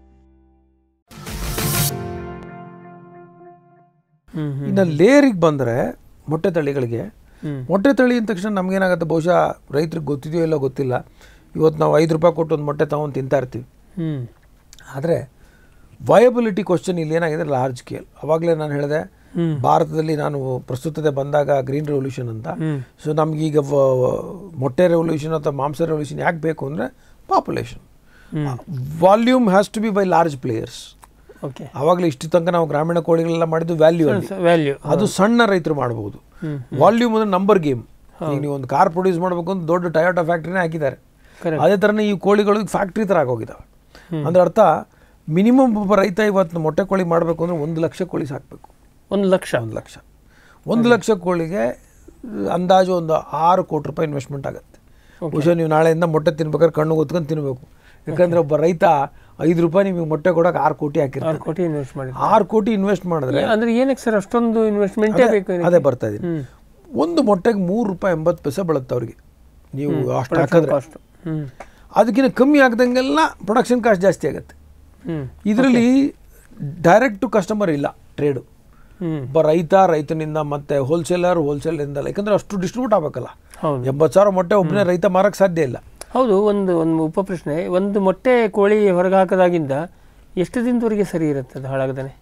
ಇನ್ನು ಲೇರಿಗೆ ಬಂದರೆ ಮೊಟ್ಟೆ ತಳಿಗಳಿಗೆ, ಮೊಟ್ಟೆ ತಳಿ ಅಂದ ತಕ್ಷಣ ನಮಗೇನಾಗುತ್ತೆ, ಬಹುಶಃ ರೈತರಿಗೆ ಗೊತ್ತಿದೆಯೋ ಇಲ್ಲ ಗೊತ್ತಿಲ್ಲ, ಇವತ್ತು ನಾವು ಐದು ರೂಪಾಯಿ ಕೊಟ್ಟು ಒಂದು ಮೊಟ್ಟೆ ತಗೊಂಡು ತಿಂತಾ ಇರ್ತೀವಿ. ಆದರೆ ವಯಬಿಲಿಟಿ ಕ್ವಶನ್ ಇಲ್ಲಿ ಏನಾಗಿದೆ, ಲಾರ್ಜ್ ಸ್ಕೇಲ್. ಅವಾಗಲೇ ನಾನು ಹೇಳಿದೆ ಭಾರತದಲ್ಲಿ ನಾನು ಪ್ರಸ್ತುತತೆ ಬಂದಾಗ ಗ್ರೀನ್ ರೆವಲ್ಯೂಷನ್ ಅಂತ. ಸೊ ನಮಗೀಗ ಮೊಟ್ಟೆ ರೆವಲ್ಯೂಷನ್ ಅಥವಾ ಮಾಂಸ ರೆವಲ್ಯೂಷನ್ ಯಾಕೆ ಬೇಕು ಅಂದರೆ population, volume has to be by large players. Okay. ಆವಾಗಲೇ ಇಷ್ಟು ತನಕ ನಾವು ಗ್ರಾಮೀಣ ಕೋಳಿಗಳೆಲ್ಲ ಮಾಡಿದ್ದು ವ್ಯಾಲ್ಯೂ ವ್ಯಾಲ್ಯೂ, ಅದು ಸಣ್ಣ ರೈತರು ಮಾಡ್ಬೋದು. ವಾಲ್ಯೂಮ್ ಅಂದರೆ ನಂಬರ್ ಗೇಮ್. ಈಗ ನೀವು ಒಂದು ಕಾರ್ ಪ್ರೊಡ್ಯೂಸ್ ಮಾಡಬೇಕು ಅಂತ ದೊಡ್ಡ ಟೊಯೋಟಾ ಫ್ಯಾಕ್ಟ್ರಿನೇ ಹಾಕಿದ್ದಾರೆ. ಅದೇ ಥರನೇ ಈ ಕೋಳಿಗಳು ಫ್ಯಾಕ್ಟ್ರಿ ಥರ ಆಗೋಗಿದ್ದಾವೆ. ಅಂದ್ರೆ ಅರ್ಥ ಮಿನಿಮಮ್ ಒಬ್ಬ ರೈತ ಇವತ್ತು ಮೊಟ್ಟೆ ಕೋಳಿ ಮಾಡಬೇಕು ಅಂದರೆ ಒಂದು ಲಕ್ಷ ಕೋಳಿ ಸಾಕಬೇಕು. ಒಂದು ಲಕ್ಷ ಒಂದು ಲಕ್ಷ ಒಂದು ಲಕ್ಷ ಕೋಳಿಗೆ ಅಂದಾಜು ಒಂದು ಆರು ಕೋಟಿ ರೂಪಾಯಿ ಇನ್ವೆಸ್ಟ್ಮೆಂಟ್ ಆಗುತ್ತೆ. ಬಹುಶಃ ನೀವು ನಾಳೆಯಿಂದ ಮೊಟ್ಟೆ ತಿನ್ಬೇಕಾದ್ರೆ ಕಣ್ಣು ಹೊತ್ಕೊಂಡು ತಿನ್ನಬೇಕು. ಯಾಕಂದರೆ ಒಬ್ಬ ರೈತ ಐದು ರೂಪಾಯಿ ನಿಮಗೆ ಮೊಟ್ಟೆ ಕೊಡೋಕೆ ಆರು ಕೋಟಿ ಹಾಕಿರ್ತಾರೆ. ಆರು ಕೋಟಿ ಇನ್ವೆಸ್ಟ್ ಮಾಡಿ ಆರು ಕೋಟಿ ಇನ್ವೆಸ್ಟ್ ಮಾಡಿದ್ರೆ ಅಂದರೆ ಏನಕ್ಕೆ ಸರ್ ಅಷ್ಟೊಂದು ಇನ್ವೆಸ್ಟ್ಮೆಂಟೇ ಬೇಕು? ಅದೇ ಬರ್ತಾ ಇದ್ದೀನಿ. ಒಂದು ಮೊಟ್ಟೆಗೆ ಮೂರು ರೂಪಾಯಿ ಎಂಬತ್ತು ಪೈಸೆ ಬೀಳುತ್ತೆ ಅವ್ರಿಗೆ. ನೀವು ಅಷ್ಟು ಹಾಕಿದ್ರೆ ಅದಕ್ಕಿಂತ ಕಮ್ಮಿ ಆಗ್ದಂಗೆಲ್ಲ ಪ್ರೊಡಕ್ಷನ್ ಕಾಸ್ಟ್ ಜಾಸ್ತಿ ಆಗುತ್ತೆ. ಇದರಲ್ಲಿ ಡೈರೆಕ್ಟ್ ಟು ಕಸ್ಟಮರ್ ಇಲ್ಲ ಟ್ರೇಡು. ಒಬ್ಬ ರೈತ ರೈತನಿಂದ ಮತ್ತೆ ಹೋಲ್ಸೇಲರ್ ಹೋಲ್ಸೇಲಿಂದ, ಯಾಕಂದ್ರೆ ಅಷ್ಟು ಡಿಸ್ಟ್ರಿಬ್ಯೂಟ್ ಆಗಬೇಕಲ್ಲ. ಎಂಬತ್ತು ಸಾವಿರ ಮೊಟ್ಟೆ ಒಬ್ಬನೇ ರೈತ ಮಾರಕ್ಕೆ ಸಾಧ್ಯ ಇಲ್ಲ. ಹೌದು. ಒಂದು ಒಂದು ಉಪ ಪ್ರಶ್ನೆ, ಒಂದು ಮೊಟ್ಟೆ ಕೋಳಿ ಹೊರಗೆ ಹಾಕೋದಾಗಿಂದ ಎಷ್ಟು ದಿನದವರೆಗೆ ಸರಿ ಇರುತ್ತೆ ಅದು ಹಾಳಾಗದೇ?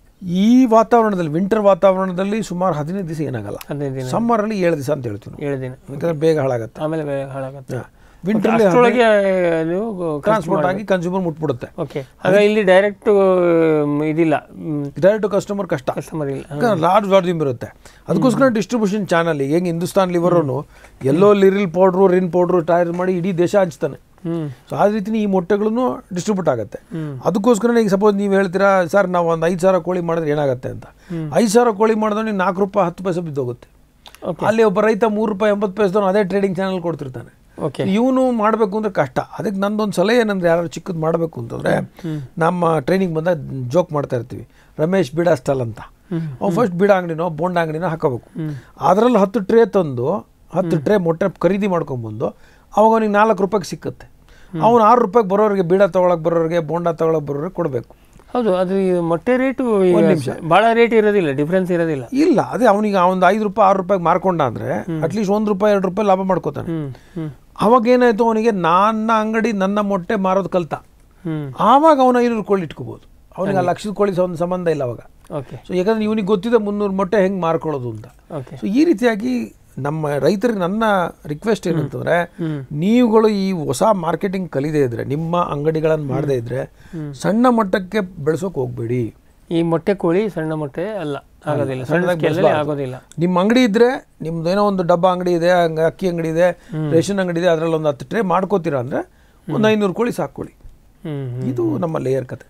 ಈ ವಾತಾವರಣದಲ್ಲಿ, ವಿಂಟರ್ ವಾತಾವರಣದಲ್ಲಿ ಸುಮಾರು ಹದಿನೈದು ದಿವಸ ಏನಾಗಲ್ಲ. ಹದಿನೈದು ದಿನ. ಸಮ್ಮರಲ್ಲಿ ಏಳು ದಿವಸ ಅಂತ ಹೇಳ್ತೀವಿ. ಏಳು ದಿನ ಯಾಕಂದ್ರೆ ಬೇಗ ಹಾಳಾಗುತ್ತೆ. ಆಮೇಲೆ ಬೇಗ ಹಾಳಾಗುತ್ತೆ. ವಿಂಟರ್ಲಿ ನೀವು ಟ್ರಾನ್ಸ್ಪೋರ್ಟ್ ಆಗಿ ಕನ್ಸ್ಯೂಮರ್ ಮುಟ್ಬಿಡುತ್ತೆ. ಓಕೆ. ಆಗ ಇಲ್ಲಿ ಡೈರೆಕ್ಟ್ ಇದಿಲ್ಲ, ಡೈರೆಕ್ಟ್ ಕಸ್ಟಮರ್ ಕಷ್ಟ, ಕಸ್ಟಮರ್ ಇಲ್ಲ, ಲಾರ್ಜ್ ವಾಲ್ಯೂಮ್ ಇರುತ್ತೆ. ಅದಕ್ಕೋಸ್ಕರ ಡಿಸ್ಟ್ರಿಬ್ಯೂಷನ್ ಚಾನಲ್ ಈಗ ಹೆಂಗೆ ಹಿಂದೂಸ್ತಾನ್ ಲಿವರನ್ನು ಎಲ್ಲೋ ಲಿರಿಲ್ ಪೌಡ್ರು ರಿನ್ ಪೌಡ್ರು ತಯಾರು ಮಾಡಿ ಇಡೀ ದೇಶ ಹಂಚ್ತಾನೆ. ಸೊ ಆ ರೀತಿ ಈ ಮೊಟ್ಟೆಗಳನ್ನು ಡಿಸ್ಟ್ರಿಬ್ಯೂಟ್ ಆಗುತ್ತೆ. ಅದಕ್ಕೋಸ್ಕರ ಈಗ ಸಪೋಸ್ ನೀವು ಹೇಳ್ತೀರಾ ಸರ್ ನಾವು ಒಂದು ಐದು ಸಾವಿರ ಕೋಳಿ ಮಾಡಿದ್ರೆ ಏನಾಗುತ್ತೆ ಅಂತ. ಐದು ಸಾವಿರ ಕೋಳಿ ಮಾಡಿದ್ರೆ ನೀವು ನಾಲ್ಕು ರೂಪಾಯಿ ಹತ್ತು ಪೈಸೆ ಬಿದ್ದೋಗುತ್ತೆ. ಅಲ್ಲಿ ಒಬ್ಬ ರೈತ ಮೂರು ರೂಪಾಯಿ ಎಂಬತ್ತು ಪೈಸದವನು ಅದೇ ಟ್ರೇಡಿಂಗ್ ಚಾನಲ್ ಕೊಡ್ತಿರ್ತಾನೆ. ಇವನು ಮಾಡಬೇಕು ಅಂದ್ರೆ ಕಷ್ಟ. ಅದಕ್ಕೆ ನಂದೊಂದು ಸಲಹೆ ಏನಂದ್ರೆ, ಯಾರು ಚಿಕ್ಕದು ಮಾಡಬೇಕು ಅಂತಂದ್ರೆ, ನಮ್ಮ ಟ್ರೈನಿಂಗ್ ಬಂದಾಗ ಜೋಕ್ ಮಾಡ್ತಾ ಇರ್ತೀವಿ, ರಮೇಶ್ ಬೀಡ ಸ್ಟಾಲ್ ಅಂತ. ಅವ್ನು ಫಸ್ಟ್ ಬೀಡ ಅಂಗಡಿನೋ ಬೋಂಡ ಅಂಗಡಿನೋ ಹಾಕೋಬೇಕು. ಅದರಲ್ಲಿ ಹತ್ತು ಟ್ರೇ ತಂದು ಹತ್ತು ಟ್ರೇ ಮೊಟ್ಟೆ ಖರೀದಿ ಮಾಡ್ಕೊಂಡ್ಬಂದು ಅವಾಗ ಅವನಿಗೆ ನಾಲ್ಕು ರೂಪಾಯಿಗೆ ಸಿಕ್ಕುತ್ತೆ. ಅವನು ಆರು ರೂಪಾಯಿಗೆ ಬರೋರಿಗೆ, ಬೀಡ ತೊಗೊಳಕ್ಕೆ ಬರೋರಿಗೆ, ಬೋಂಡ ತೊಗೊಳಕ್ಕೆ ಬರೋರಿಗೆ ಕೊಡಬೇಕು. ಹೌದು. ಅದು ಮೊಟ್ಟೆ ರೇಟು ಭಾಳ ರೇಟ್ ಇರೋದಿಲ್ಲ, ಡಿಫ್ರೆನ್ಸ್ ಇರೋದಿಲ್ಲ. ಇಲ್ಲ, ಅದೇ ಅವನಿಗೆ ಒಂದು ಐದು ರೂಪಾಯಿ ಆರು ರೂಪಾಯಿಗೆ ಮಾರ್ಕೊಂಡ ಅಂದರೆ ಅಟ್ಲೀಸ್ಟ್ ಒಂದು ರೂಪಾಯಿ ಎರಡು ರೂಪಾಯಿ ಲಾಭ ಮಾಡ್ಕೋತಾನೆ. ಅವಾಗ ಏನಾಯ್ತು, ಅವನಿಗೆ ನನ್ನ ಅಂಗಡಿ ನನ್ನ ಮೊಟ್ಟೆ ಮಾರೋದು ಕಲ್ತ. ಆವಾಗ ಅವನು ಐನೂರು ಕೋಳಿ ಇಟ್ಕೋಬೋದು. ಅವನಿಗೆ ಆ ಲಕ್ಷದ ಕೋಳಿ ಒಂದು ಸಂಬಂಧ ಇಲ್ಲ ಅವಾಗ. ಸೊ ಯಾಕಂದ್ರೆ ಇವನಿಗೆ ಗೊತ್ತಿದೆ ಮುನ್ನೂರು ಮೊಟ್ಟೆ ಹೆಂಗೆ ಮಾರ್ಕೊಳ್ಳೋದು ಅಂತ. ಸೊ ಈ ರೀತಿಯಾಗಿ ನಮ್ಮ ರೈತರಿಗೆ ನನ್ನ ರಿಕ್ವೆಸ್ಟ್ ಏನಂತಂದ್ರೆ, ನೀವುಗಳು ಈ ಹೊಸ ಮಾರ್ಕೆಟಿಂಗ್ ಕಲಿದೇ ಇದ್ರೆ, ನಿಮ್ಮ ಅಂಗಡಿಗಳನ್ನು ಮಾಡದೇ ಇದ್ರೆ ಸಣ್ಣ ಮಟ್ಟಕ್ಕೆ ಬೆಳೆಸೋಕೆ ಹೋಗ್ಬೇಡಿ. ಈ ಮೊಟ್ಟೆ ಕೋಳಿ ಸಣ್ಣ ಮೊಟ್ಟೆ ಅಲ್ಲ, ಆಗೋದಿಲ್ಲ, ಸಣ್ಣದಾಗಿ ಆಗೋದಿಲ್ಲ. ನಿಮ್ಮ ಅಂಗಡಿ ಇದ್ರೆ, ನಿಮ್ದು ಏನೋ ಒಂದು ಡಬ್ಬ ಅಂಗಡಿ ಇದೆ, ಅಕ್ಕಿ ಅಂಗಡಿ ಇದೆ, ರೇಷನ್ ಅಂಗಡಿ ಇದೆ, ಅದರಲ್ಲಿ ಒಂದು ಹತ್ತು ಟ್ರೇ ಮಾಡ್ಕೋತೀರಾ ಅಂದ್ರೆ ಒಂದು ಐನೂರು ಕೋಳಿ ಸಾಕೊಳ್ಳಿ. ಇದು ನಮ್ಮ ಲೇಯರ್ ಕತೆ.